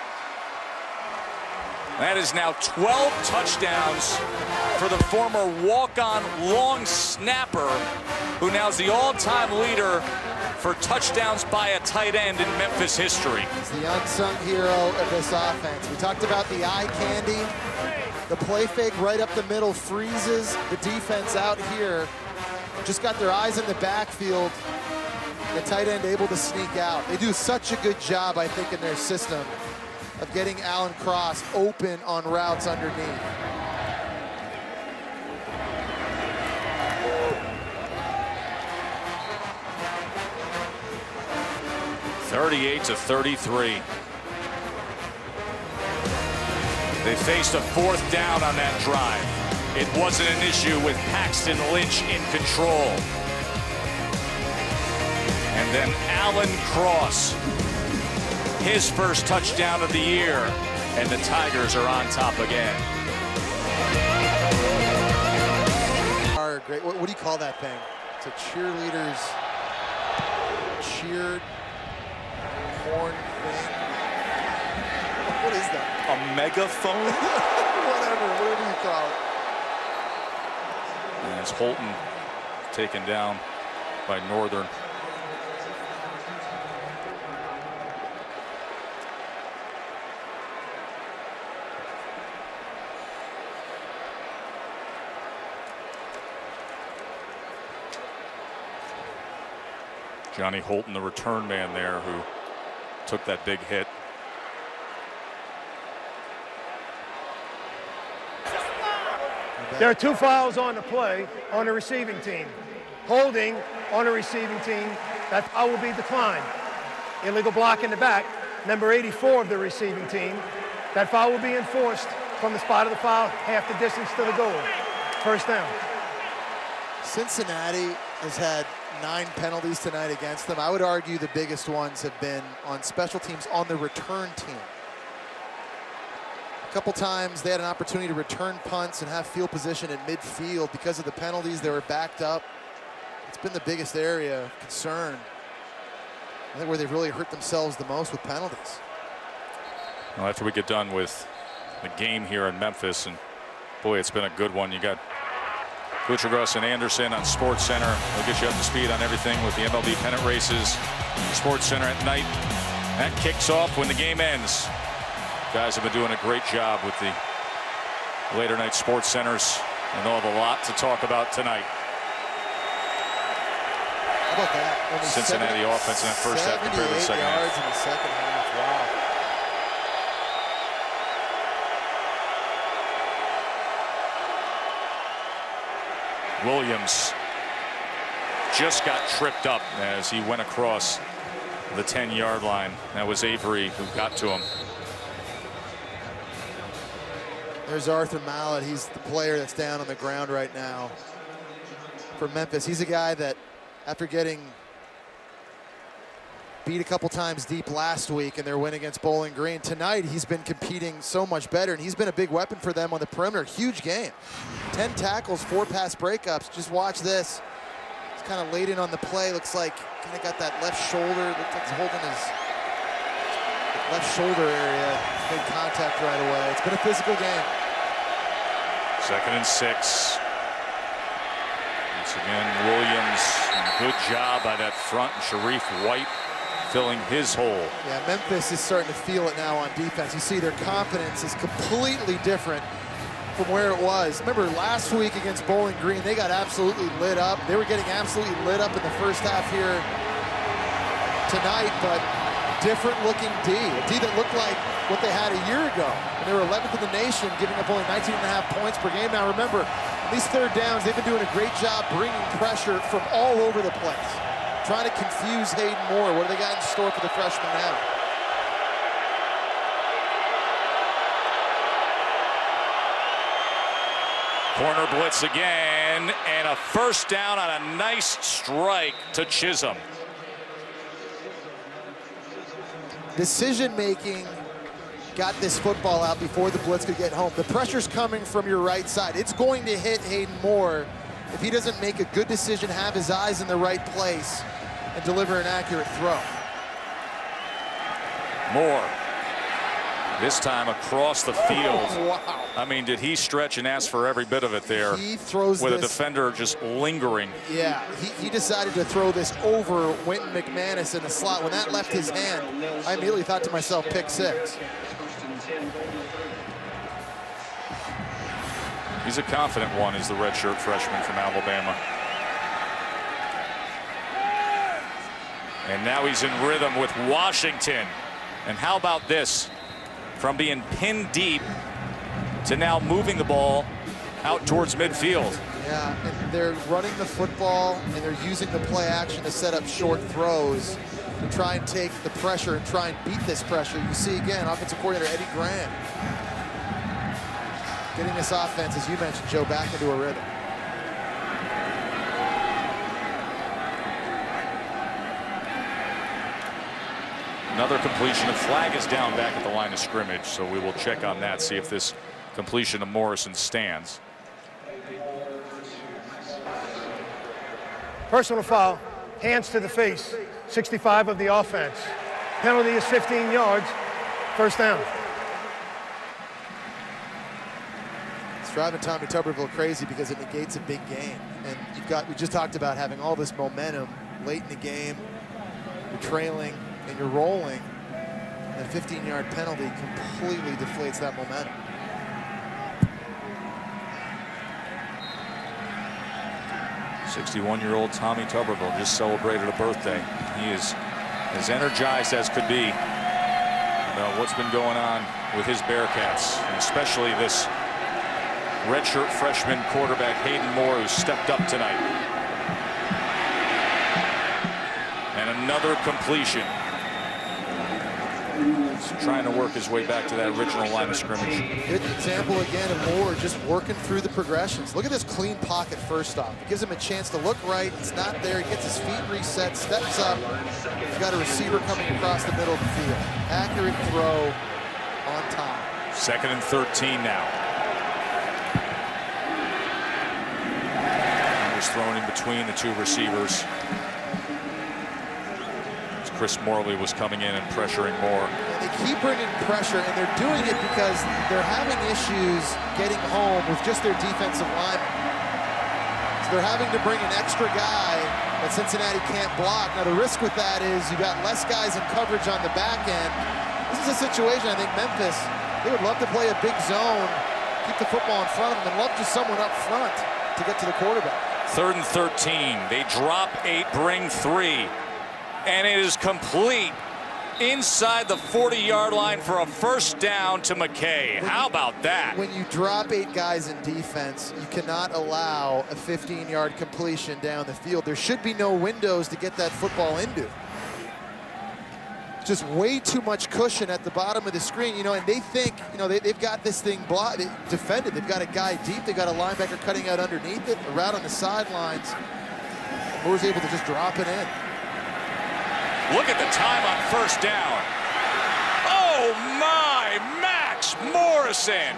That is now 12 touchdowns for the former walk-on long snapper, who now is the all-time leader for touchdowns by a tight end in Memphis history. He's the unsung hero of this offense. We talked about the eye candy. The play fake right up the middle freezes the defense out here. Just got their eyes in the backfield. The tight end able to sneak out. They do such a good job, I think, in their system of getting Alan Cross open on routes underneath. (38-33). They faced a fourth down on that drive. It wasn't an issue with Paxton Lynch in control. And then Alan Cross, his first touchdown of the year, and the Tigers are on top again. Great. What do you call that thing? It's a cheerleader's cheered horn thing. What is that? A megaphone? whatever you call it. And as Holton taken down by Northern. Johnny Holton, the return man there, who took that big hit. There are 2 fouls on the play on the receiving team. Holding on the receiving team, that foul will be declined. Illegal block in the back, number 84 of the receiving team. That foul will be enforced from the spot of the foul, half the distance to the goal. First down. Cincinnati has had 9 penalties tonight against them. I would argue the biggest ones have been on special teams on the return team. A couple times they had an opportunity to return punts and have field position at midfield. Because of the penalties, they were backed up. It's been the biggest area of concern. I think where they've really hurt themselves the most with penalties. Well, after we get done with the game here in Memphis, and boy, it's been a good one. You got Kuchergus and Anderson on Sports Center. They'll get you up to speed on everything with the MLB pennant races. Sports Center at night. That kicks off when the game ends. Guys have been doing a great job with the later night Sports Centers, and they'll have a lot to talk about tonight. How about that? Only Cincinnati offense in that first half compared to the second half. yards in the second half. Wow. Williams just got tripped up as he went across the 10-yard line. That was Avery who got to him. There's Arthur Mallett. He's the player that's down on the ground right now for Memphis. He's a guy that, after getting beat a couple times deep last week in their win against Bowling Green. Tonight, he's been competing so much better, and he's been a big weapon for them on the perimeter. Huge game. 10 tackles, 4 pass breakups. Just watch this. He's kind of laid in on the play. Looks like kind of got that left shoulder. Looks like he's holding his left shoulder area. Made contact right away. It's been a physical game. 2nd and 6. Once again, Williams, good job by that front. Sharif White filling his hole. Yeah, Memphis is starting to feel it now on defense. You see their confidence is completely different from where it was. Remember last week against Bowling Green, they got absolutely lit up. They were getting absolutely lit up in the first half here tonight, but different looking D. A D that looked like what they had a year ago. And they were 11th in the nation, giving up only 19.5 points per game. Now remember, these third downs, they've been doing a great job bringing pressure from all over the place. Trying to confuse Hayden Moore. What do they got in store for the freshman now? Corner blitz again, and a first down on a nice strike to Chisholm. Decision making got this football out before the blitz could get home. The pressure's coming from your right side. It's going to hit Hayden Moore if he doesn't make a good decision, have his eyes in the right place, and deliver an accurate throw. Moore, this time across the field. Oh, wow. I mean, did he stretch and ask for every bit of it there? He throws with this, a defender just lingering. Yeah, he decided to throw this over Wynton McManus in the slot. When that left his hand, I immediately thought to myself, pick 6. He's a confident one, is the redshirt freshman from Alabama. And now he's in rhythm with Washington. And how about this? From being pinned deep to now moving the ball out towards midfield. Yeah, and they're running the football, and they're using the play action to set up short throws to try and take the pressure and try and beat this pressure. You see again, offensive coordinator Eddie Graham getting this offense, as you mentioned, Joe, back into a rhythm. Another completion. The flag is down back at the line of scrimmage, so we will check on that, see if this completion to Morrison stands. Personal foul, hands to the face, 65 of the offense. Penalty is 15 yards, first down. It's driving Tommy Tuberville crazy because it negates a big game. And we just talked about having all this momentum late in the game. You're trailing and you're rolling. And a 15-yard penalty completely deflates that momentum. '61-year-old Tommy Tuberville just celebrated a birthday. He is as energized as could be about what's been going on with his Bearcats, and especially this redshirt freshman quarterback Hayden Moore, who stepped up tonight. And another completion. He's trying to work his way back to that original line of scrimmage. Good example again of Moore just working through the progressions. Look at this clean pocket first off. It gives him a chance to look right. It's not there. He gets his feet reset, steps up. He's got a receiver coming across the middle of the field. Accurate throw on time. 2nd and 13 now. And was thrown in between the two receivers. Chris Morley was coming in and pressuring Moore. And they keep bringing pressure, and they're doing it because they're having issues getting home with just their defensive linemen. So they're having to bring an extra guy that Cincinnati can't block. Now the risk with that is you got less guys in coverage on the back end. This is a situation I think Memphis, they would love to play a big zone, keep the football in front of them, and love just someone up front to get to the quarterback. 3rd and 13. They drop 8, bring 3. And it is complete inside the 40-yard line for a first down to McKay. How about that? When you drop 8 guys in defense, you cannot allow a 15-yard completion down the field. There should be no windows to get that football into. Just way too much cushion at the bottom of the screen, you know, and they think, you know, they've got this thing defended. They've got a guy deep. They've got a linebacker cutting out underneath it, a route on the sidelines. Moore's able to just drop it in. Look at the time on first down. Oh my, Max Morrison.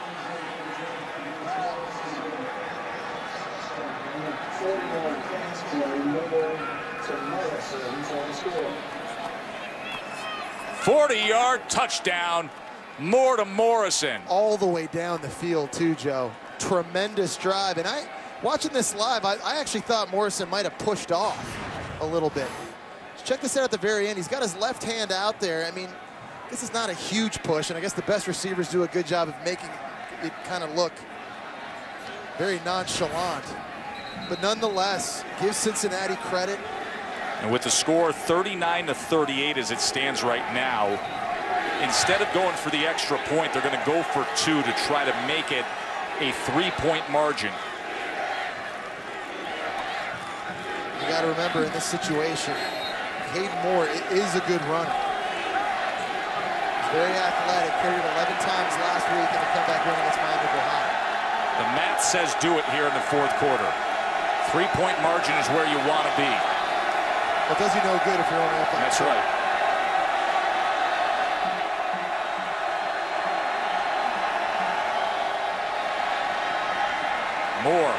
"40-yard touchdown, Moore to Morrison." All the way down the field too, Joe. Tremendous drive. And watching this live, I actually thought Morrison might have pushed off a little bit. Check this out at the very end. He's got his left hand out there. I mean, this is not a huge push, and I guess the best receivers do a good job of making it kind of look very nonchalant. But nonetheless, give Cincinnati credit. And with the score 39-38 as it stands right now, instead of going for the extra point, they're going to go for 2 to try to make it a 3-point margin. You got to remember, in this situation, Hayden Moore is a good runner. He's very athletic, carried 11 times last week in the comeback run against Miami High. The math says do it here in the fourth quarter. 3-point margin is where you want to be. Well, it does you no good if you're only up by 2. That's right. Moore.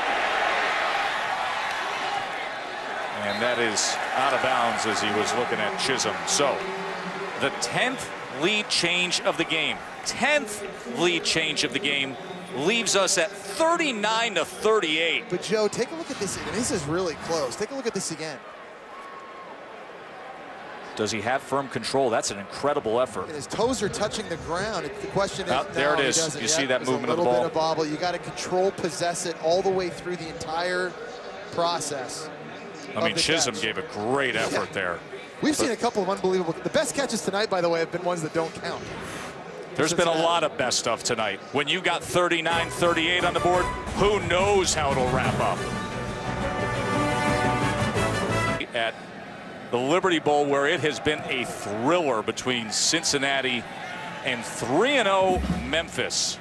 And that is out of bounds as he was looking at Chisholm. So the 10th lead change of the game. 10th lead change of the game leaves us at 39-38. But Joe, take a look at this. This is really close. Take a look at this again. Does he have firm control? That's an incredible effort. And his toes are touching the ground. The question is, there it is. You see that movement of the ball? A little bit of bobble. You got to control, possess it all the way through the entire process. I mean, Chisholm gave a great effort there. We've seen a couple of unbelievable. The best catches tonight, by the way, have been ones that don't count. There's been a lot of best stuff tonight. When you got 39-38 on the board, who knows how it'll wrap up? At the Liberty Bowl, where it has been a thriller between Cincinnati and 3-0 Memphis.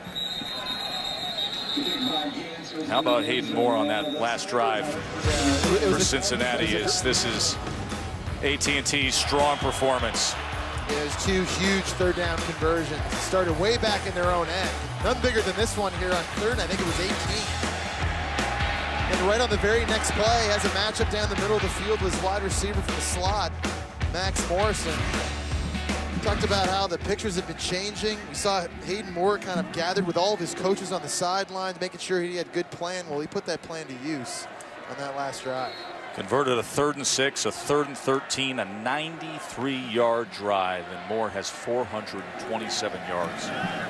How about Hayden Moore on that last drive for Cincinnati? This is AT&T's strong performance. There's 2 huge third down conversions. Started way back in their own end. None bigger than this one here on third, I think it was 18. And right on the very next play, has a matchup down the middle of the field with his wide receiver from the slot, Max Morrison. We talked about how the pictures have been changing. We saw Hayden Moore kind of gathered with all of his coaches on the sidelines, making sure he had a good plan. Well, he put that plan to use on that last drive. Converted a 3rd and 6, a 3rd and 13, a 93-yard drive, and Moore has 427 yards.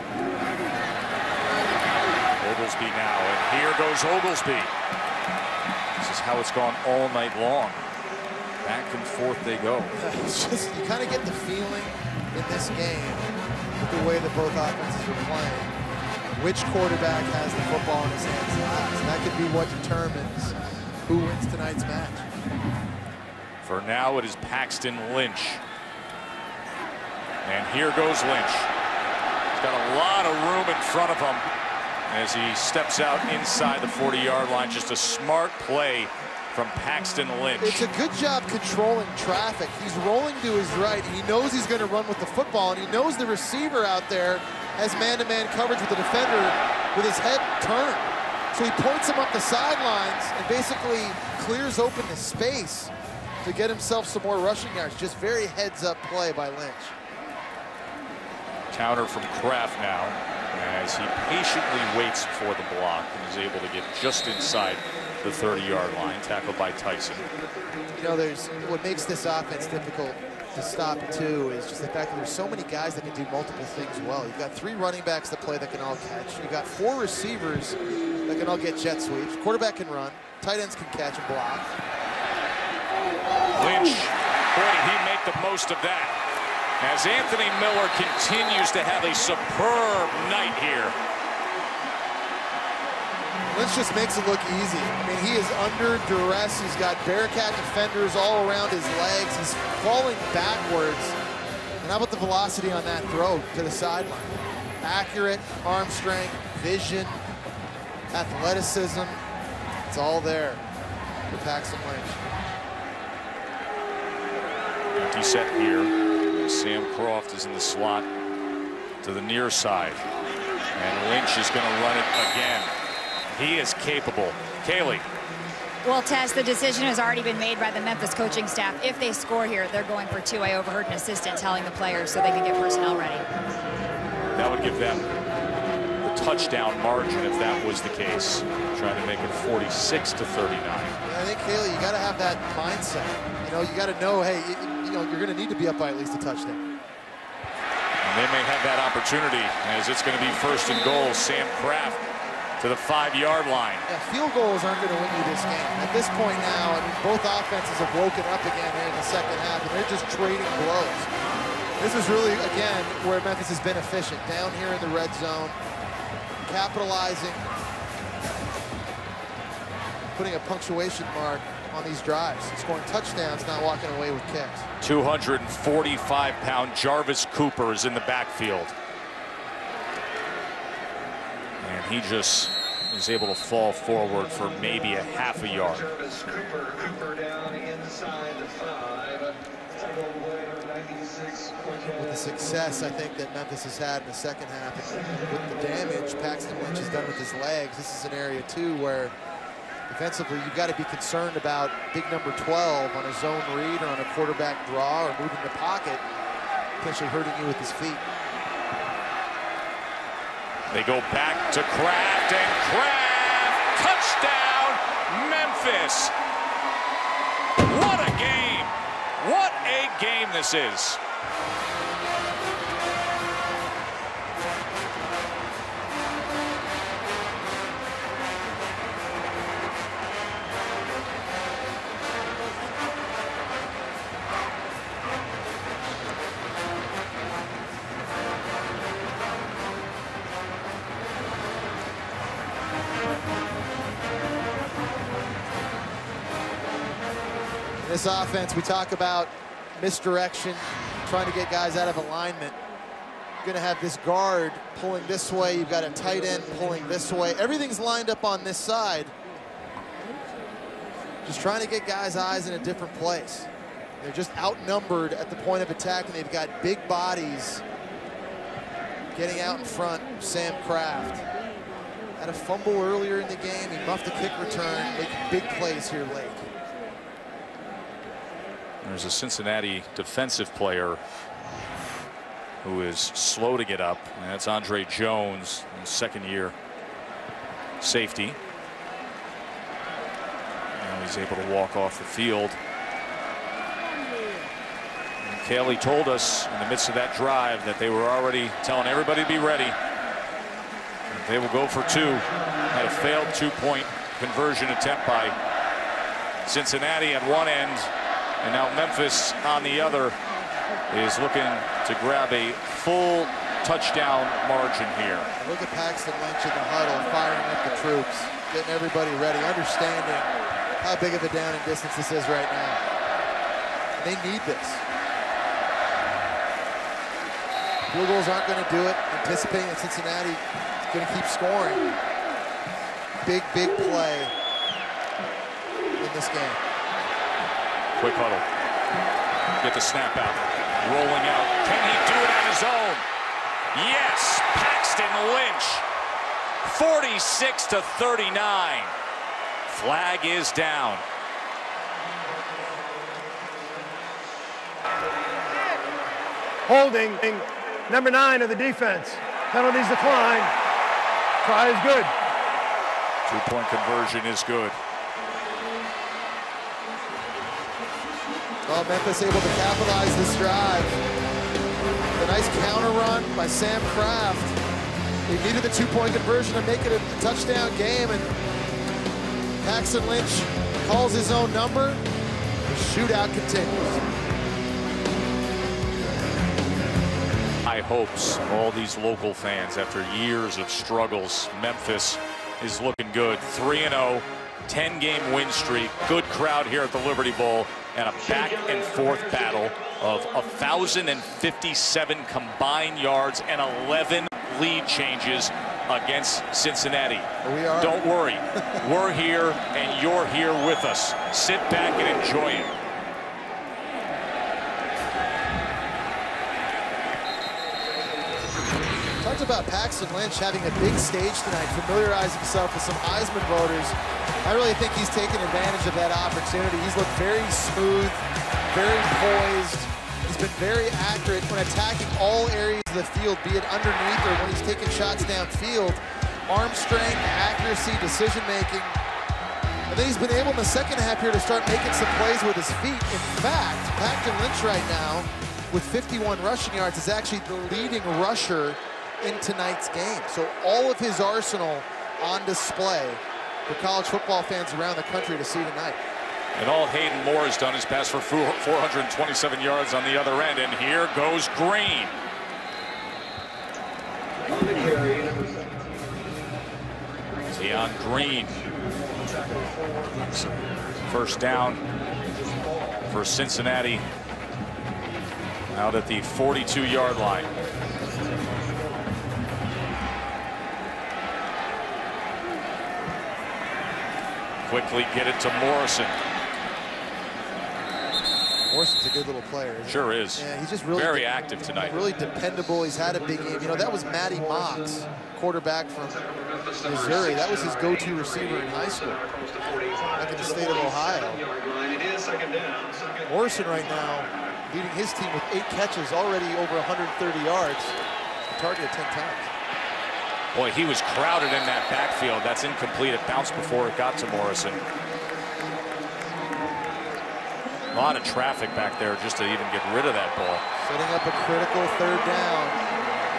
Oglesby now, and here goes Oglesby. This is how it's gone all night long. Back and forth they go. It's just, you kind of get the feeling in this game with the way that both offenses are playing, which quarterback has the football in his hands last. And that could be what determines who wins tonight's match. For now, it is Paxton Lynch. And here goes Lynch. He's got a lot of room in front of him as he steps out inside the 40-yard line. Just a smart play from Paxton Lynch. It's a good job controlling traffic. He's rolling to his right, and he knows he's going to run with the football, and he knows the receiver out there has man-to-man coverage with the defender with his head turned. So he points him up the sidelines and basically clears open the space to get himself some more rushing yards. Just very heads-up play by Lynch. Counter from Kraft now as he patiently waits for the block and is able to get just inside the 30-yard line, tackled by Tyson. You know, what makes this offense difficult to stop too is just the fact that there's so many guys that can do multiple things well. You've got 3 running backs that play that can all catch. You've got 4 receivers that can all get jet sweeps. Quarterback can run. Tight ends can catch and block. Lynch, boy, did he make the most of that, as Anthony Miller continues to have a superb night here. Lynch just makes it look easy. I mean, he is under duress. He's got Bearcat defenders all around his legs. He's falling backwards. And how about the velocity on that throw to the sideline? Accurate, arm strength, vision, athleticism. It's all there for Paxton Lynch. safety set here. Sam Croft is in the slot to the near side. And Lynch is going to run it again. He is capable. Kaylee. Well, Tess, the decision has already been made by the Memphis coaching staff. If they score here, they're going for 2. I overheard an assistant telling the players so they could get personnel ready. That would give them the touchdown margin if that was the case. Trying to make it 46 to 39. Yeah, I think, Kaylee, you got to have that mindset. You know, you got to know, hey, you're going to need to be up by at least a touchdown. And they may have that opportunity as it's going to be 1st and goal. Sam Kraft to the 5-yard line. Yeah, field goals aren't going to win you this game. At this point now, I mean, both offenses have woken up again here in the second half, and they're just trading blows. This is really, again, where Memphis has been efficient. Down here in the red zone, capitalizing, putting a punctuation mark on these drives, scoring touchdowns, not walking away with kicks. 245-pound Jarvis Cooper is in the backfield. And he just is able to fall forward for maybe a half a yard. Jarvis Cooper down inside the 5. With the success, I think, that Memphis has had in the second half, with the damage Paxton Lynch has done with his legs, this is an area, too, where defensively, you've got to be concerned about big number 12 on a zone read or on a quarterback draw or moving the pocket, potentially hurting you with his feet. They go back to Kraft, and Kraft, touchdown, Memphis. What a game. What a game this is. This offense, we talk about misdirection, trying to get guys out of alignment. You're going to have this guard pulling this way. You've got a tight end pulling this way. Everything's lined up on this side. Just trying to get guys' eyes in a different place. They're just outnumbered at the point of attack, and they've got big bodies getting out in front. Sam Kraft had a fumble earlier in the game. He muffed a kick return, making big plays here late. There's a Cincinnati defensive player who is slow to get up, and that's Andre Jones, second year safety. And he's able to walk off the field. And Kaylee told us in the midst of that drive that they were already telling everybody to be ready. They will go for 2. Had a failed 2-point conversion attempt by Cincinnati at one end. And now Memphis on the other is looking to grab a full touchdown margin here. Look at Paxton Lynch in the huddle, firing up the troops, getting everybody ready, understanding how big of a down and distance this is right now. And they need this. Field goals aren't going to do it. Anticipating that Cincinnati is going to keep scoring. Big, big play in this game. Quick huddle. Get the snap out. Rolling out. Can he do it on his own? Yes. Paxton Lynch. 46 to 39. Flag is down. Holding number 9 of the defense. Penalties decline. Try is good. 2-point conversion is good. Well, Memphis able to capitalize this drive. A nice counter run by Sam Kraft. They needed the 2-point conversion to make it a touchdown game, and Paxton Lynch calls his own number. The shootout continues. High hopes, all these local fans after years of struggles. Memphis is looking good. 3-0, 10-game win streak. Good crowd here at the Liberty Bowl. And a back-and-forth battle of 1,057 combined yards and 11 lead changes against Cincinnati. Don't worry. We're here, and you're here with us. Sit back and enjoy it. talked about Paxton Lynch having a big stage tonight, familiarizing himself with some Heisman voters. I really think he's taken advantage of that opportunity. He's looked very smooth, very poised. He's been very accurate when attacking all areas of the field, be it underneath or when he's taking shots downfield. Arm strength, accuracy, decision-making. And then he's been able in the second half here to start making some plays with his feet. In fact, Paxton Lynch right now, with 51 rushing yards, is actually the leading rusher in tonight's game. So all of his arsenal on display for college football fans around the country to see tonight. And all Hayden Moore has done is pass for 427 yards on the other end. And here goes Green. Deion Green. First down for Cincinnati out at the 42-yard line. Quickly get it to Morrison. Morrison's a good little player. Sure is. Yeah, he's just really very active tonight. Really dependable. He's had a big game. You know, that was Matty Mox, quarterback from Missouri. That was his go-to receiver in high school, back in the state of Ohio. Morrison right now leading his team with 8 catches, already over 130 yards, targeted 10 times. Boy, he was crowded in that backfield. That's incomplete. It bounced before it got to Morrison. A lot of traffic back there just to even get rid of that ball. Setting up a critical third down.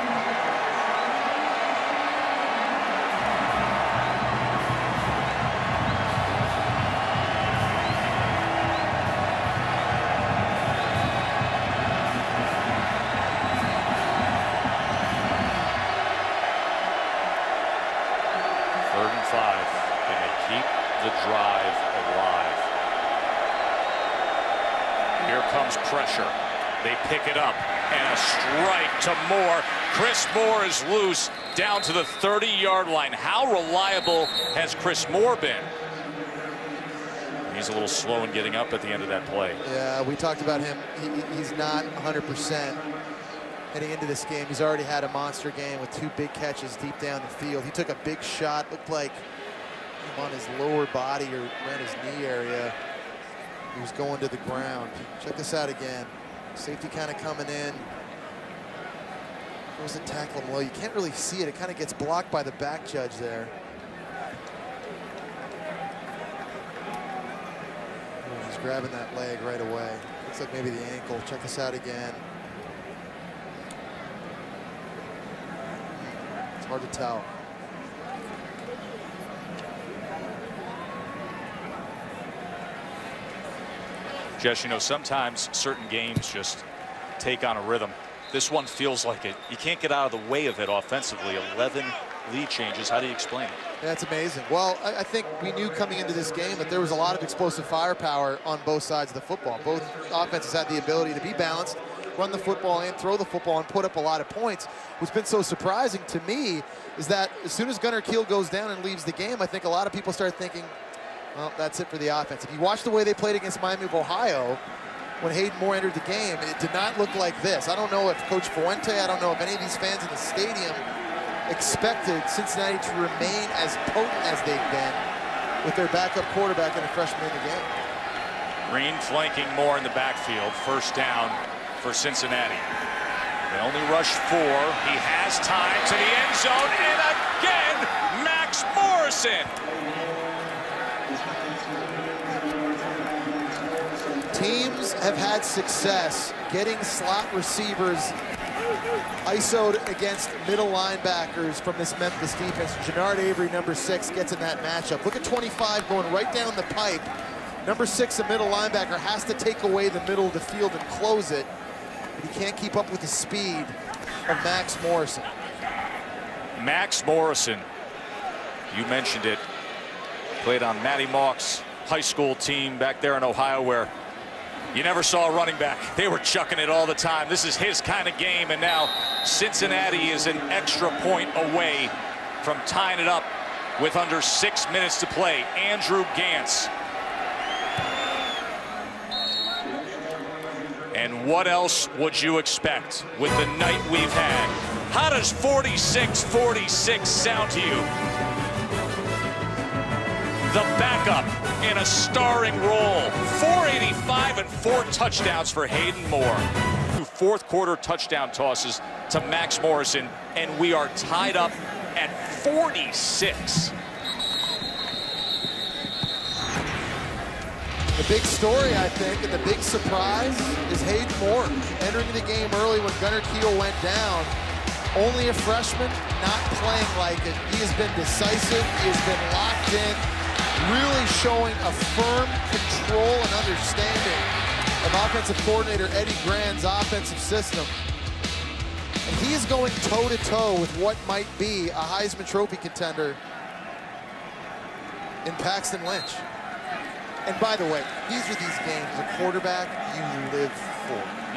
Pressure. They pick it up and a strike to Moore. Chris Moore is loose down to the 30-yard line. How reliable has Chris Moore been? He's a little slow in getting up at the end of that play. Yeah, we talked about him. He's not 100% heading into this game. He's already had a monster game with 2 big catches deep down the field. He took a big shot, looked like on his lower body or around his knee area. He was going to the ground. Check this out again. Safety kind of coming in. Goes to tackle him low. You can't really see it. It kind of gets blocked by the back judge there. He's grabbing that leg right away. Looks like maybe the ankle. Check this out again. It's hard to tell. Jess, you know, sometimes certain games just take on a rhythm. This one feels like it. You can't get out of the way of it offensively. 11 lead changes. How do you explain it? That's amazing. Well, I think we knew coming into this game that there was a lot of explosive firepower on both sides of the football. Both offenses had the ability to be balanced, run the football and throw the football and put up a lot of points. What's been so surprising to me is that as soon as Gunner Kiel goes down and leaves the game, I think a lot of people start thinking, well, that's it for the offense. If you watch the way they played against Miami of Ohio, when Hayden Moore entered the game, it did not look like this. I don't know if Coach Fuente, I don't know if any of these fans in the stadium expected Cincinnati to remain as potent as they've been with their backup quarterback and a freshman in the game. Green flanking Moore in the backfield. First down for Cincinnati. They only rushed 4. He has time to the end zone, and again, Max Morrison. Teams have had success getting slot receivers ISO'd against middle linebackers from this Memphis defense. Jannard Avery, number 6, gets in that matchup. Look at 25 going right down the pipe. Number 6, a middle linebacker, has to take away the middle of the field and close it. But he can't keep up with the speed of Max Morrison. Max Morrison, you mentioned it, played on Matty Mock's high school team back there in Ohio, where you never saw a running back. They were chucking it all the time. This is his kind of game, and now Cincinnati is an extra point away from tying it up with under 6 minutes to play. Andrew Gantz. And what else would you expect with the night we've had How does 46-46 sound to you? The backup in a starring role. 485 and 4 touchdowns for Hayden Moore. 2 fourth quarter touchdown tosses to Max Morrison, and we are tied up at 46. The big story, I think, and the big surprise is Hayden Moore entering the game early when Gunner Kiel went down. Only a freshman, not playing like it. He has been decisive. He has been locked in, really showing a firm control and understanding of offensive coordinator Eddie Grand's offensive system. And he is going toe-to-toe with what might be a Heisman Trophy contender in Paxton Lynch. And by the way, these are these games, as a quarterback, you live for.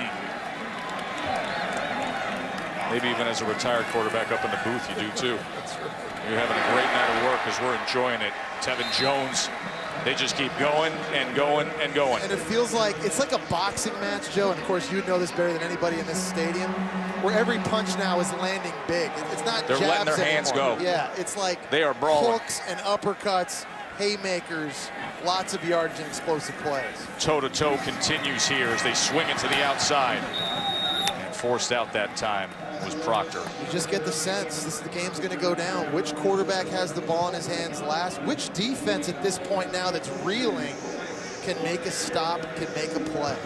Maybe even as a retired quarterback up in the booth, you do too. You're having a great night of work because we're enjoying it. Tevin Jones, they just keep going and going and going. And it feels like, it's like a boxing match, Joe, and of course you know this better than anybody in this stadium, where every punch now is landing big. It's not They're jabs letting their hands anymore. go. Yeah, it's like they are brawling. Hooks and uppercuts, haymakers, lots of yardage and explosive plays. Toe-to-toe continues here as they swing it to the outside. And forced out that time was Proctor. You just get the sense the game's going to go down. Which quarterback has the ball in his hands last? Which defense at this point now that's reeling can make a stop, can make a play?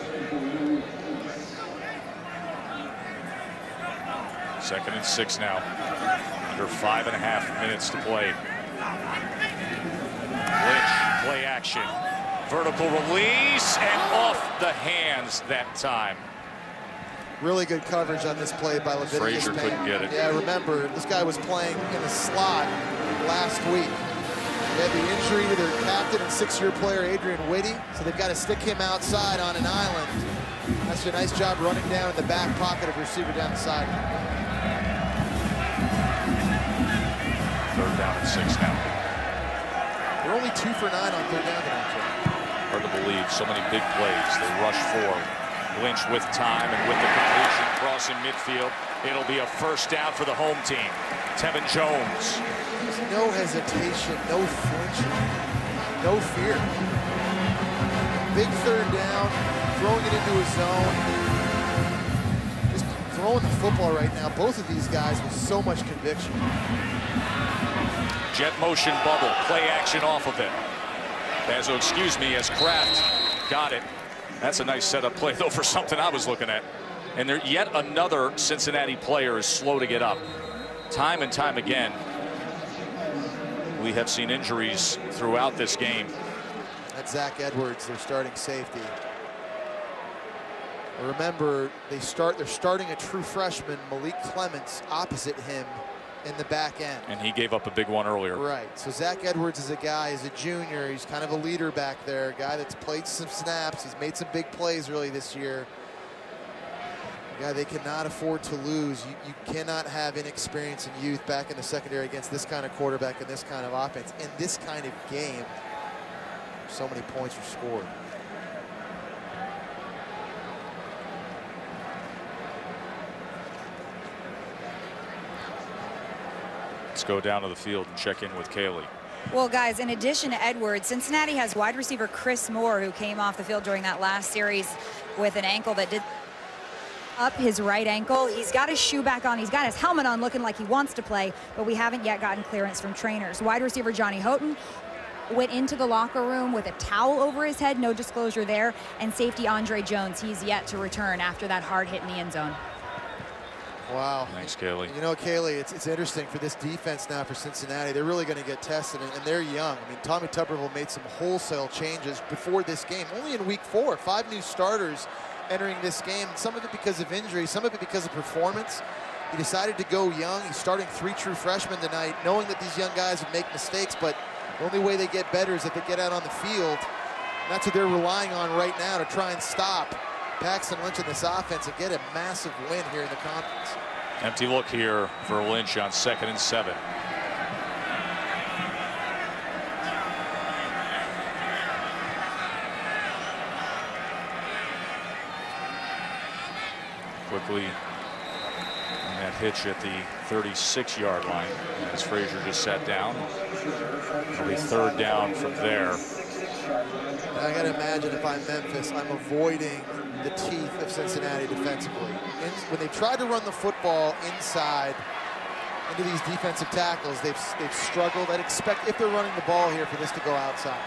2nd and 6 now. Under 5.5 minutes to play. Lynch, play action. Vertical release and off the hands that time. Really good coverage on this play by Leviticus Frazier Payne. couldn't get it. Yeah, remember, this guy was playing in the slot last week. They had the injury to their captain and 6-year player, Adrian Whitty, so they've got to stick him outside on an island. That's a nice job running down in the back pocket of receiver down the side. 3rd down and 6 now. They're only 2 for 9 on 3rd down tonight, Joe. Hard to believe, so many big plays. They rush 4. Lynch with time and with the completion crossing midfield. It'll be a 1st down for the home team. Tevin Jones. There's no hesitation, no flinching, no fear. Big 3rd down, throwing it into his zone. Just throwing the football right now. Both of these guys with so much conviction. Jet motion bubble, play action off of it. Excuse me, as Kraft got it. That's a nice setup play, though, for something I was looking at. And there, yet another Cincinnati player is slow to get up. Time and time again, we have seen injuries throughout this game. That's Zach Edwards, their starting safety. Remember, they're starting a true freshman, Malik Clements, opposite him in the back end. And he gave up a big one earlier. Right, so Zach Edwards is a guy, he's a junior, he's kind of a leader back there, a guy that's played some snaps, he's made some big plays really this year. A guy they cannot afford to lose. You cannot have inexperience and youth back in the secondary against this kind of quarterback and this kind of offense. In this kind of game, so many points are scored. Let's go down to the field and check in with Kaylee. Well, guys, in addition to Edwards, Cincinnati has wide receiver Chris Moore, who came off the field during that last series with an ankle that did up his right ankle. He's got his shoe back on. He's got his helmet on, looking like he wants to play, but we haven't yet gotten clearance from trainers. Wide receiver Johnny Houghton went into the locker room with a towel over his head, no disclosure there, and safety Andre Jones, he's yet to return after that hard hit in the end zone. Wow. Thanks, Kaylee. You know, Kaylee, it's interesting for this defense now for Cincinnati. They're really going to get tested, and they're young. I mean, Tommy Tuberville made some wholesale changes before this game, only in week 4. 5 new starters entering this game, some of it because of injury, some of it because of performance. He decided to go young. He's starting 3 true freshmen tonight, knowing that these young guys would make mistakes, but the only way they get better is if they get out on the field. And that's what they're relying on right now to try and stop Paxton Lynch in this offense and get a massive win here in the conference. Empty look here for Lynch on 2nd and 7. Quickly That hitch at the 36-yard line as Frazier just sat down. It'll be third down from there. I got to imagine if I'm Memphis, I'm avoiding the teeth of Cincinnati defensively. When they tried to run the football inside into these defensive tackles, they've struggled. I'd expect, if they're running the ball here, for this to go outside.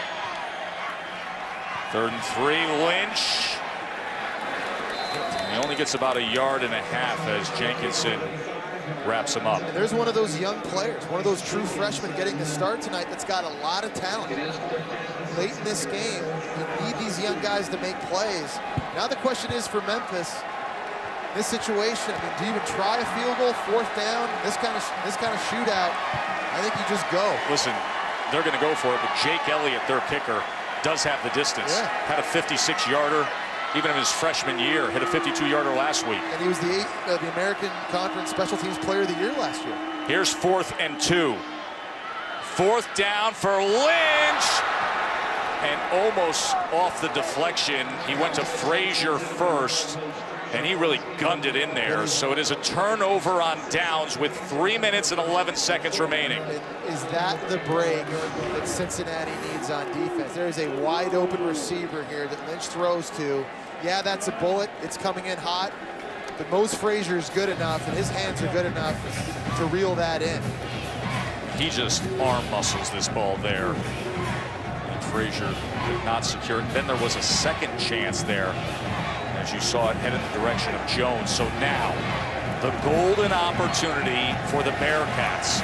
3rd and 3, Lynch. And he only gets about 1.5 yards as Jenkinson wraps him up. And there's one of those young players, one of those true freshmen getting the start tonight that's got a lot of talent. Late in this game, you need these young guys to make plays. Now the question is for Memphis, this situation, I mean, do you even try a field goal, 4th down, this kind of shootout? I think you just go. Listen, they're going to go for it, but Jake Elliott, their kicker, does have the distance. Yeah. Had a 56-yarder. Even in his freshman year, hit a 52-yarder last week. And he was the American Conference Special Teams Player of the Year last year. Here's 4th and 2. 4th down for Lynch. And almost off the deflection, he went to Frazier first, and he really gunned it in there. So it is a turnover on downs with 3 minutes and 11 seconds remaining. Is that the break that Cincinnati needs on defense? There is a wide open receiver here that Lynch throws to. Yeah, that's a bullet. It's coming in hot. But Mose Frazier is good enough, and his hands are good enough to reel that in. He just arm muscles this ball there. And Frazier could not secure it. Then there was a second chance there, as you saw it head in the direction of Jones. So now, the golden opportunity for the Bearcats.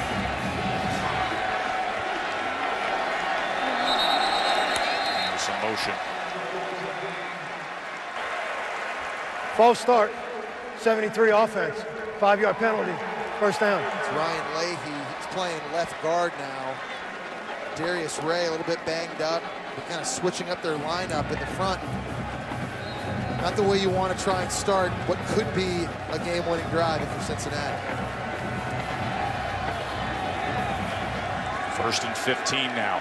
There's some motion. False start, 73 offense, 5-yard penalty, 1st down. It's Ryan Leahy. He's playing left guard now. Darius Ray a little bit banged up. They're kind of switching up their lineup in the front. Not the way you want to try and start what could be a game-winning drive if you're Cincinnati. 1st and 15 now.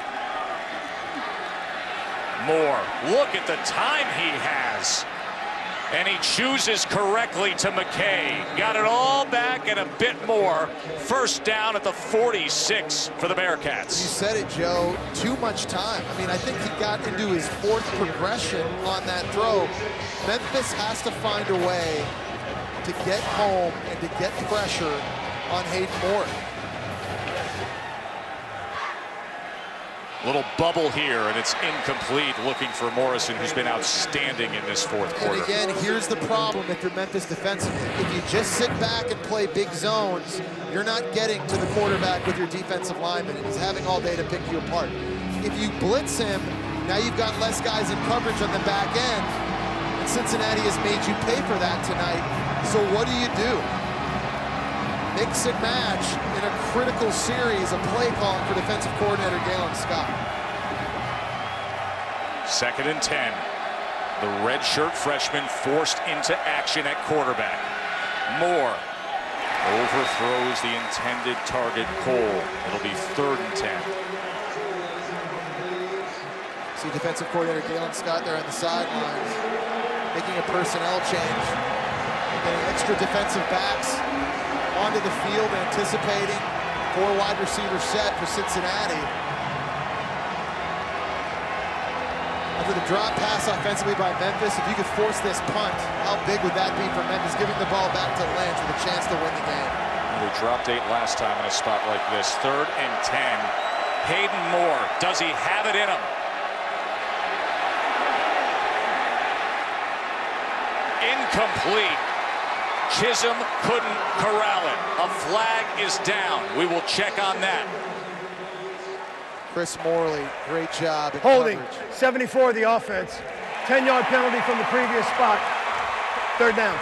Moore, look at the time he has. And he chooses correctly to McKay. Got it all back and a bit more. 1st down at the 46 for the Bearcats. You said it, Joe. Too much time. I mean, I think he got into his 4th progression on that throw. Memphis has to find a way to get home and to get pressure on Hayden Moore. Little bubble here, and it's incomplete, looking for Morrison, who's been outstanding in this 4th quarter. And again, here's the problem if you're Memphis defensively. If you just sit back and play big zones, you're not getting to the quarterback with your defensive lineman, and he's having all day to pick you apart. If you blitz him, now you've got less guys in coverage on the back end, and Cincinnati has made you pay for that tonight. So what do? Mix and match in a critical series of play calling for defensive coordinator Galen Scott. 2nd and 10. The redshirt freshman forced into action at quarterback. Moore overthrows the intended target, Cole. It'll be 3rd and 10. See defensive coordinator Galen Scott there on the sidelines, making a personnel change, getting extra defensive backs onto the field, anticipating 4 wide receiver set for Cincinnati. After the drop pass offensively by Memphis, if you could force this punt, how big would that be for Memphis, giving the ball back to Lynch with a chance to win the game? They dropped 8 last time in a spot like this. 3rd and 10. Hayden Moore, does he have it in him? Incomplete. Chisholm couldn't corral it. A flag is down. We will check on that. Chris Morley, great job in Holding, coverage. 74 the offense, 10-yard penalty from the previous spot, 3rd down.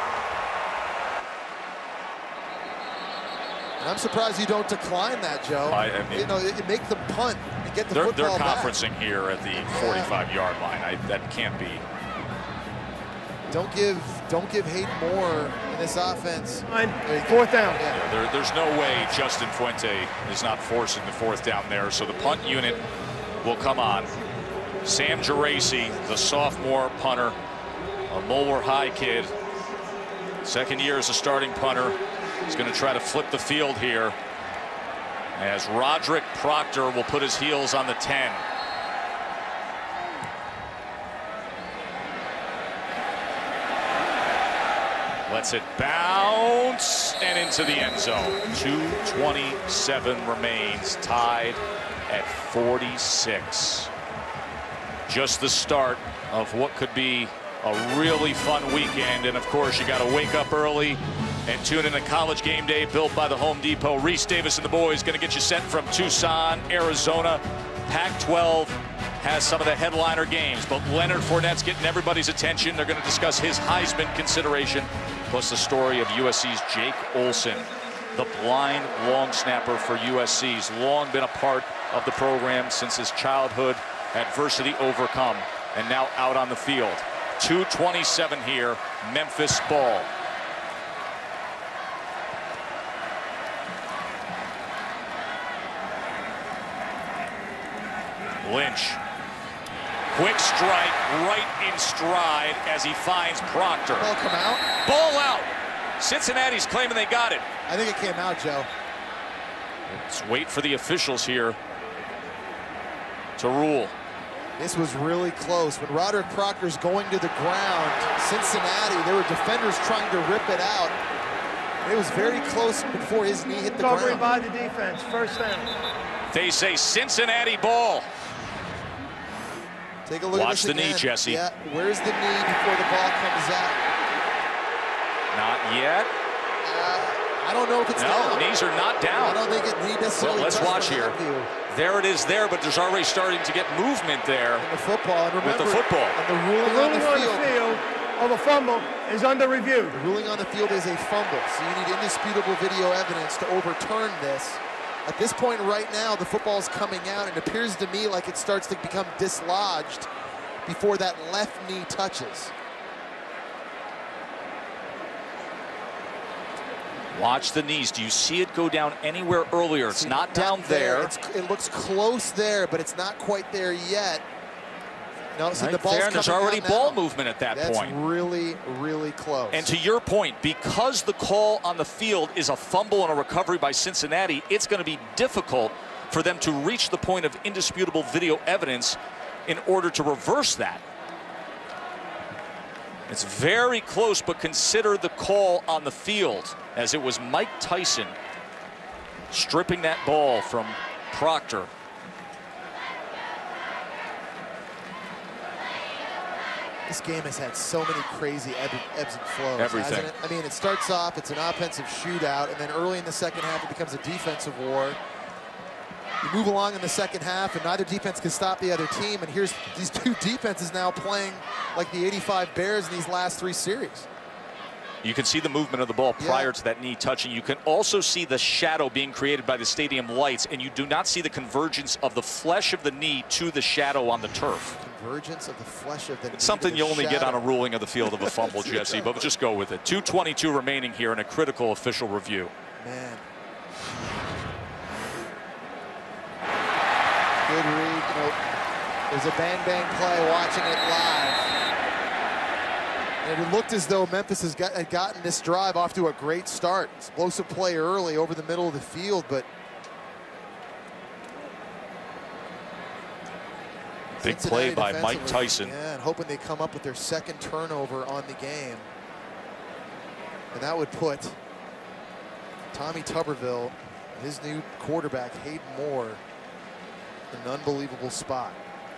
And I'm surprised you don't decline that, Joe. I mean, you know, you make the punt and get the football they're back. conferencing here at the 45-yard line. That can't be. Don't give Hayden Moore in this offense. 4th down. Yeah, there's no way Justin Fuente is not forcing the 4th down there. So the punt unit will come on. Sam Geraci, the sophomore punter, a Moeller High kid, Second year as a starting punter. He's going to try to flip the field here as Roderick Proctor will put his heels on the 10. Lets it bounce and into the end zone. 2:27 remains, tied at 46. Just the start of what could be a really fun weekend. And of course, you got to wake up early and tune in to College Game Day, built by the Home Depot. Reese Davis and the boys going to get you set from Tucson, Arizona. Pac-12 has some of the headliner games, but Leonard Fournette's getting everybody's attention. They're going to discuss his Heisman consideration, plus the story of USC's Jake Olson, the blind long snapper for USC. He's long been a part of the program since his childhood, adversity overcome, and now out on the field. 2:27 here, Memphis ball. Lynch. Quick strike right in stride as he finds Proctor. Ball come out? Ball out. Cincinnati's claiming they got it. I think it came out, Joe. Let's wait for the officials here to rule. This was really close. When Roderick Proctor's going to the ground, Cincinnati, there were defenders trying to rip it out. It was very close before his knee hit the ground. Covering by the defense, first down. They say Cincinnati ball. Take a look at this Watch the again. knee, Jesse. Yeah, where's the knee before the ball comes out? Not yet. I don't know if it's down. Knees are not down. I don't think it necessarily Well, let's watch here. There it is there, but there's already starting to get movement there. In the football, and remember, with the football. And the ruling on the field of a fumble is under review. The ruling on the field is a fumble, so you need indisputable video evidence to overturn this. At this point right now, the football is coming out, and it appears to me like it starts to become dislodged before that left knee touches. Watch the knees. Do you see it go down anywhere earlier? It's not down there. It looks close there, but it's not quite there yet. No, see, the ball's there, and there's already ball movement at that point. That's really, really close. And to your point, because the call on the field is a fumble and a recovery by Cincinnati, it's going to be difficult for them to reach the point of indisputable video evidence in order to reverse that. It's very close, but consider the call on the field, as it was Mike Tyson stripping that ball from Proctor. This game has had so many crazy ebbs and flows, Everything. hasn't it? I mean, it starts off, it's an offensive shootout, and then early in the second half, it becomes a defensive war. You move along in the second half, and neither defense can stop the other team, and here's these two defenses now playing like the '85 Bears in these last three series. You can see the movement of the ball prior to that knee touching. You can also see the shadow being created by the stadium lights, and you do not see the convergence of the flesh of the knee to the shadow on the turf. Convergence of the flesh of the knee. It's something you only get on a ruling of the field of a fumble, Jesse, but we'll just go with it. 2:22 remaining here in a critical official review. Man. Good read. You know, there's a bang-bang play watching it live. And it looked as though Memphis had gotten this drive off to a great start. Explosive play early over the middle of the field, but big play by Mike Tyson. Yeah, and hoping they come up with their second turnover on the game. And that would put Tommy Tuberville, his new quarterback, Hayden Moore, in an unbelievable spot.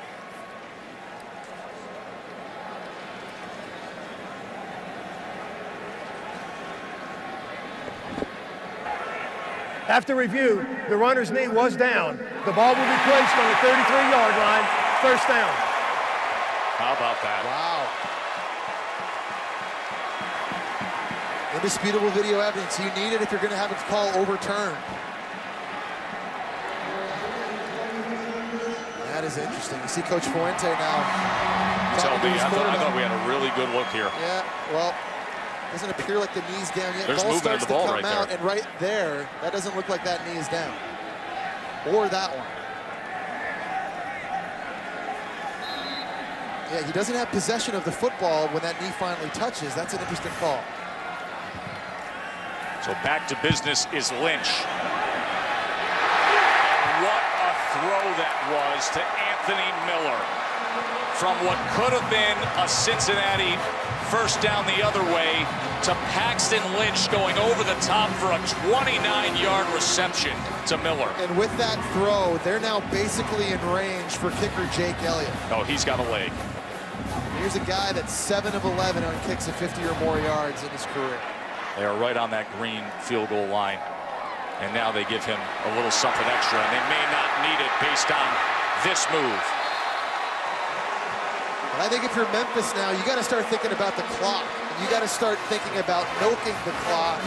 After review, the runner's knee was down. The ball will be placed on the 33-yard line, first down. How about that? Wow. Indisputable video evidence. You need it if you're going to have a call overturned. That is interesting. You see Coach Fuente now. Tell me, I thought we had a really good look here. Yeah, well, doesn't appear like the knee's down yet. There's movement of the ball right there. And right there, that doesn't look like that knee is down. Or that one. Yeah, he doesn't have possession of the football when that knee finally touches. That's an interesting call. So back to business is Lynch. What a throw that was to Anthony Miller. From what could have been a Cincinnati first down the other way to Paxton Lynch going over the top for a 29-yard reception to Miller. And with that throw, they're now basically in range for kicker Jake Elliott. Oh, he's got a leg. Here's a guy that's 7 of 11 on kicks of 50 or more yards in his career. They are right on that green field goal line. And now they give him a little something extra, and they may not need it based on this move. But I think if you're Memphis now, you got to start thinking about the clock. You got to start thinking about milking the clock.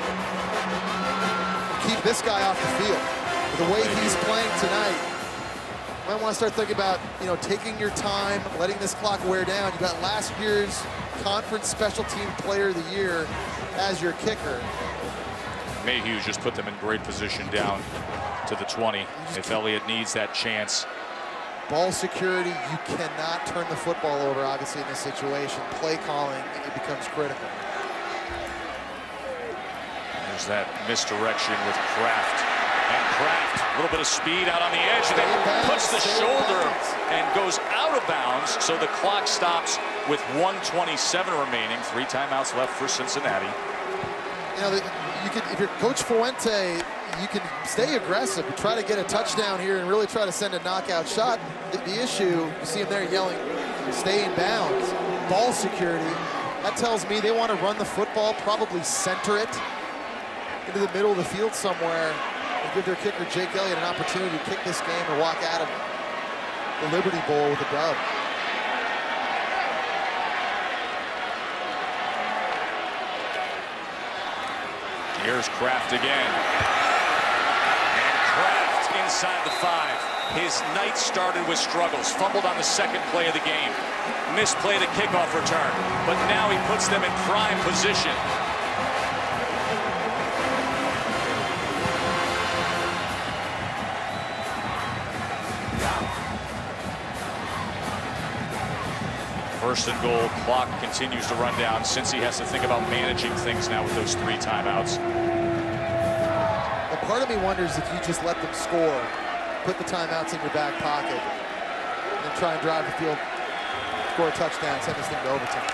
Keep this guy off the field. The way he's playing tonight, you might want to start thinking about, taking your time, letting this clock wear down. You got last year's Conference Special Team Player of the Year as your kicker. Mayhew just put them in great position down to the 20 if Elliott needs that chance. Ball security, you cannot turn the football over, obviously, in this situation. Play calling, it becomes critical. There's that misdirection with Kraft. And Kraft, a little bit of speed out on the edge, and then puts the shoulder and goes out of bounds. So the clock stops with 1:27 remaining. 3 timeouts left for Cincinnati. If you're Coach Fuente, you can stay aggressive and try to get a touchdown here and really try to send a knockout shot. The issue, you see him there yelling, stay in bounds. Ball security, that tells me they want to run the football, probably center it into the middle of the field somewhere and give their kicker Jake Elliott an opportunity to kick this game and walk out of the Liberty Bowl with a dub. Here's Kraft again. And Kraft inside the 5. His night started with struggles. Fumbled on the second play of the game. Misplayed a kickoff return. But now he puts them in prime position. First and goal, clock continues to run down. Cincy has to think about managing things now with those 3 timeouts. Well, part of me wonders if you just let them score, put the timeouts in your back pocket, and then try and drive the field, score a touchdown, send this thing to overtime.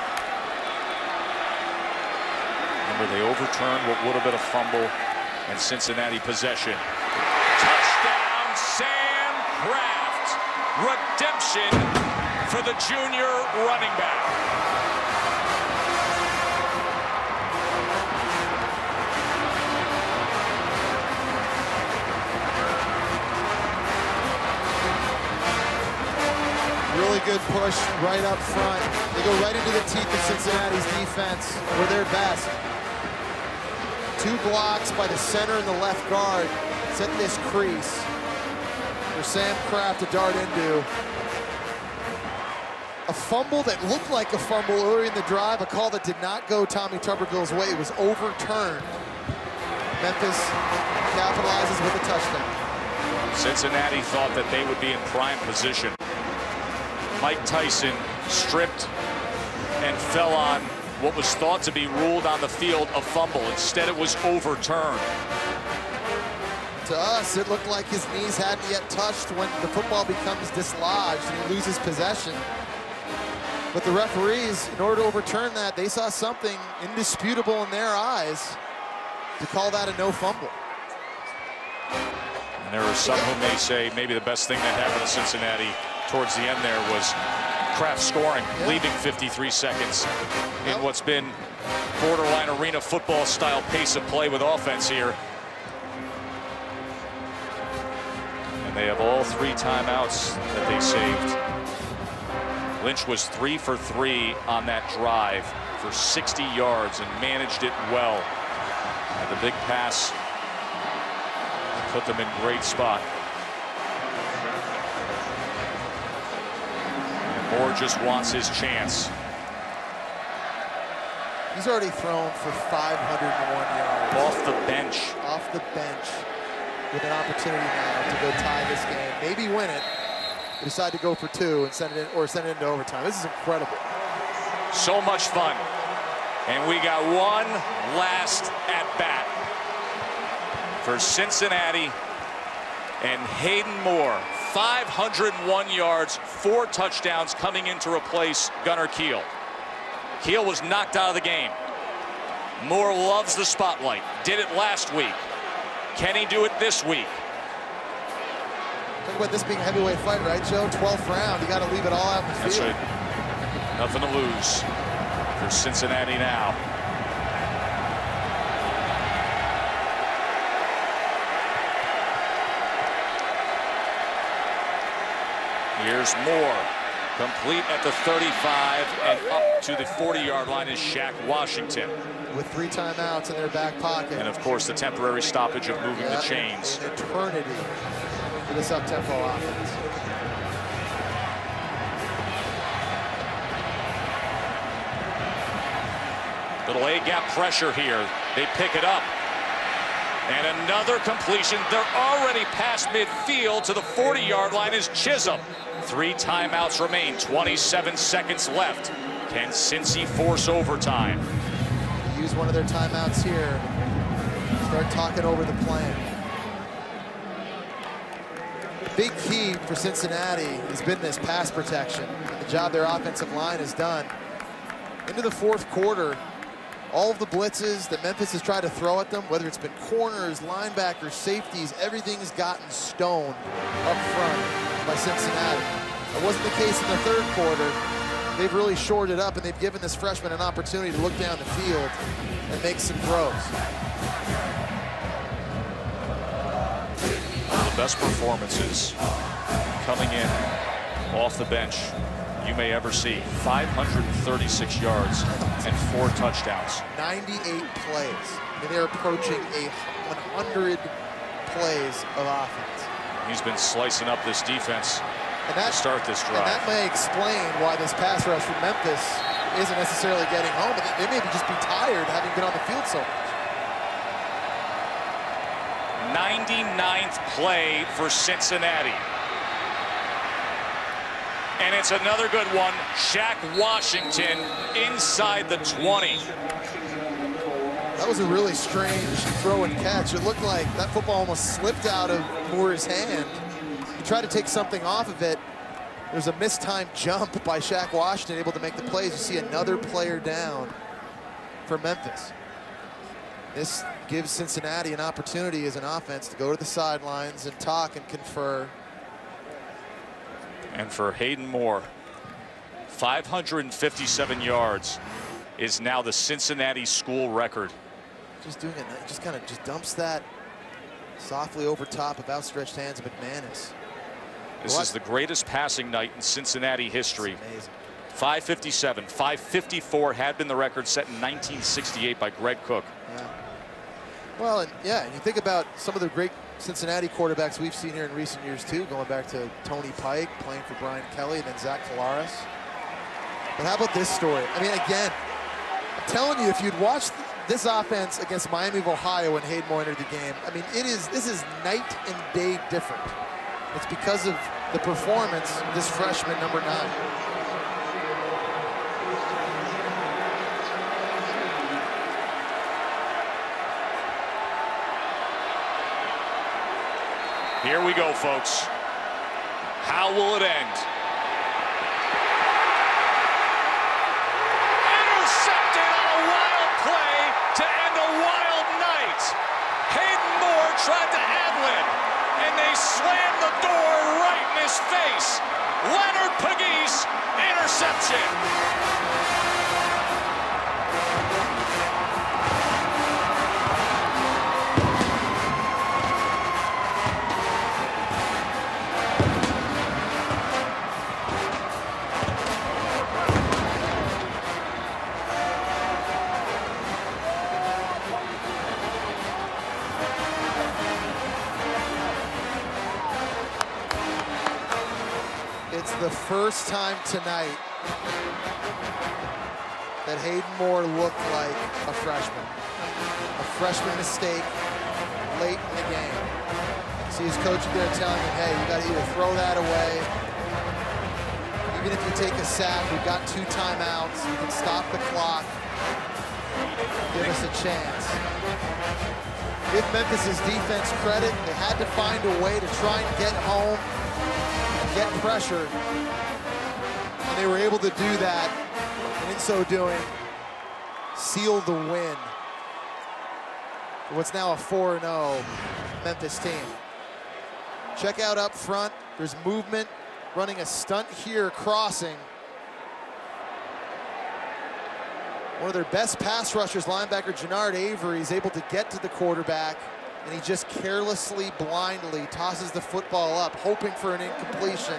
Remember, they overturned what would have been a fumble and Cincinnati possession. Touchdown, Sam Kraft. Redemption for the junior running back. Really good push right up front. They go right into the teeth of Cincinnati's defense for their best. 2 blocks by the center and the left guard set this crease for Sam Kraft to dart into. A fumble that looked like a fumble earlier in the drive, a call that did not go Tommy Tuberville's way. It was overturned. Memphis capitalizes with a touchdown. Cincinnati thought that they would be in prime position. Mike Tyson stripped and fell on what was thought to be ruled on the field a fumble. Instead, it was overturned. To us, it looked like his knees hadn't yet touched when the football becomes dislodged and he loses possession. But the referees, in order to overturn that, they saw something indisputable in their eyes to call that a no fumble. And there are some who may say maybe the best thing that happened to Cincinnati towards the end there was Kraft scoring, leaving 53 seconds in what's been borderline arena football style pace of play with offense here. And they have all 3 timeouts that they saved. Lynch was 3 for 3 on that drive for 60 yards and managed it well. And the big pass put them in great spot. And Moore just wants his chance. He's already thrown for 501 yards. Off the bench. Off the bench with an opportunity now to go tie this game, maybe win it. Decide to go for 2 and send it in, or send it into overtime. This is incredible. So much fun. And we got one last at bat for Cincinnati and Hayden Moore. 501 yards, 4 touchdowns coming in to replace Gunner Kiel. Kiel was knocked out of the game. Moore loves the spotlight. Did it last week. Can he do it this week? Talk about this being a heavyweight fight, right, Joe? 12th round. You got to leave it all out in the field. That's right. Nothing to lose for Cincinnati now. Here's Moore, complete at the 35, and up to the 40-yard line is Shaq Washington. With 3 timeouts in their back pocket. And, of course, the temporary stoppage of moving the chains. An eternity for this up-tempo offense. Little A-gap pressure here. They pick it up. And another completion. They're already past midfield to the 40-yard line is Chisholm. 3 timeouts remain, 27 seconds left. Can Cincy force overtime? Use one of their timeouts here. Start talking over the plan. Big key for Cincinnati has been this pass protection. The job their offensive line has done. Into the 4th quarter, all of the blitzes that Memphis has tried to throw at them, whether it's been corners, linebackers, safeties, everything's gotten stoned up front by Cincinnati. That wasn't the case in the 3rd quarter. They've really shored it up, and they've given this freshman an opportunity to look down the field and make some throws. One of the best performances coming in off the bench you may ever see. 536 yards and 4 touchdowns. 98 plays, and they're approaching 100 plays of offense. He's been slicing up this defense to start this drive. And that may explain why this pass rush from Memphis isn't necessarily getting home. They may just be tired having been on the field so much. 99th play for Cincinnati. And it's another good one. Shaq Washington inside the 20. That was a really strange throw and catch. It looked like that football almost slipped out of Moore's hand. He tried to take something off of it. There's a mistimed jump by Shaq Washington, able to make the plays. You see another player down for Memphis. This gives Cincinnati an opportunity as an offense to go to the sidelines and talk and confer. And for Hayden Moore, 557 yards is now the Cincinnati school record. Just doing it, just kind of just dumps that softly over top of outstretched hands of McManus. This is the greatest passing night in Cincinnati history. 557, 554 had been the record set in 1968 by Greg Cook. Yeah. Well, and yeah, you think about some of the great Cincinnati quarterbacks we've seen here in recent years too, going back to Tony Pike playing for Brian Kelly, and then Zach Collaros. But how about this story? I mean, again, I'm telling you, if you'd watched this offense against Miami of Ohio when Hayden Moore entered the game, I mean, this is night and day different. It's because of the performance of this freshman, number 9. Here we go, folks. How will it end? Intercepted on a wild play to end a wild night. Hayden Moore tried to ad-lib, and they slammed the door right in his face. Leonard Pegues, interception. It's the first time tonight that Hayden Moore looked like a freshman. A freshman mistake late in the game. See his coach there telling him, hey, you got to either throw that away. Even if you take a sack, we've got 2 timeouts. You can stop the clock. give us a chance. Give Memphis' defense credit. They had to find a way to try and get home and get pressure. And they were able to do that. And in so doing, seal the win for what's now a 4-0 Memphis team. Check out up front. There's movement, running a stunt here, crossing. One of their best pass rushers, linebacker Jannard Avery, is able to get to the quarterback, and he just carelessly, blindly tosses the football up, hoping for an incompletion.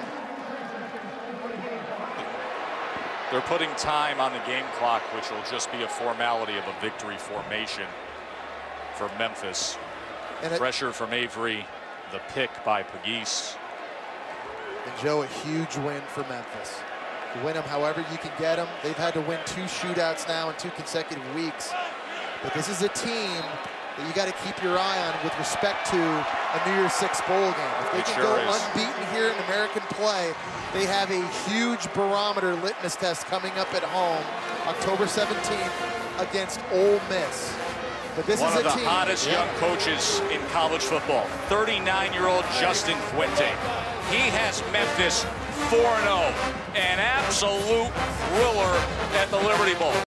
They're putting time on the game clock, which will just be a formality of a victory formation for Memphis. And pressure from Avery, the pick by Pegues. And Joe, a huge win for Memphis. You win them however you can get them. They've had to win 2 shootouts now in 2 consecutive weeks. But this is a team that you got to keep your eye on with respect to a New Year's Six bowl game. If they can go unbeaten here in American play, they have a huge barometer litmus test coming up at home, October 17th against Ole Miss. But this One is of the hottest young coaches in college football, 39-year-old Justin Fuente. He has Memphis 4-0, an absolute thriller at the Liberty Bowl.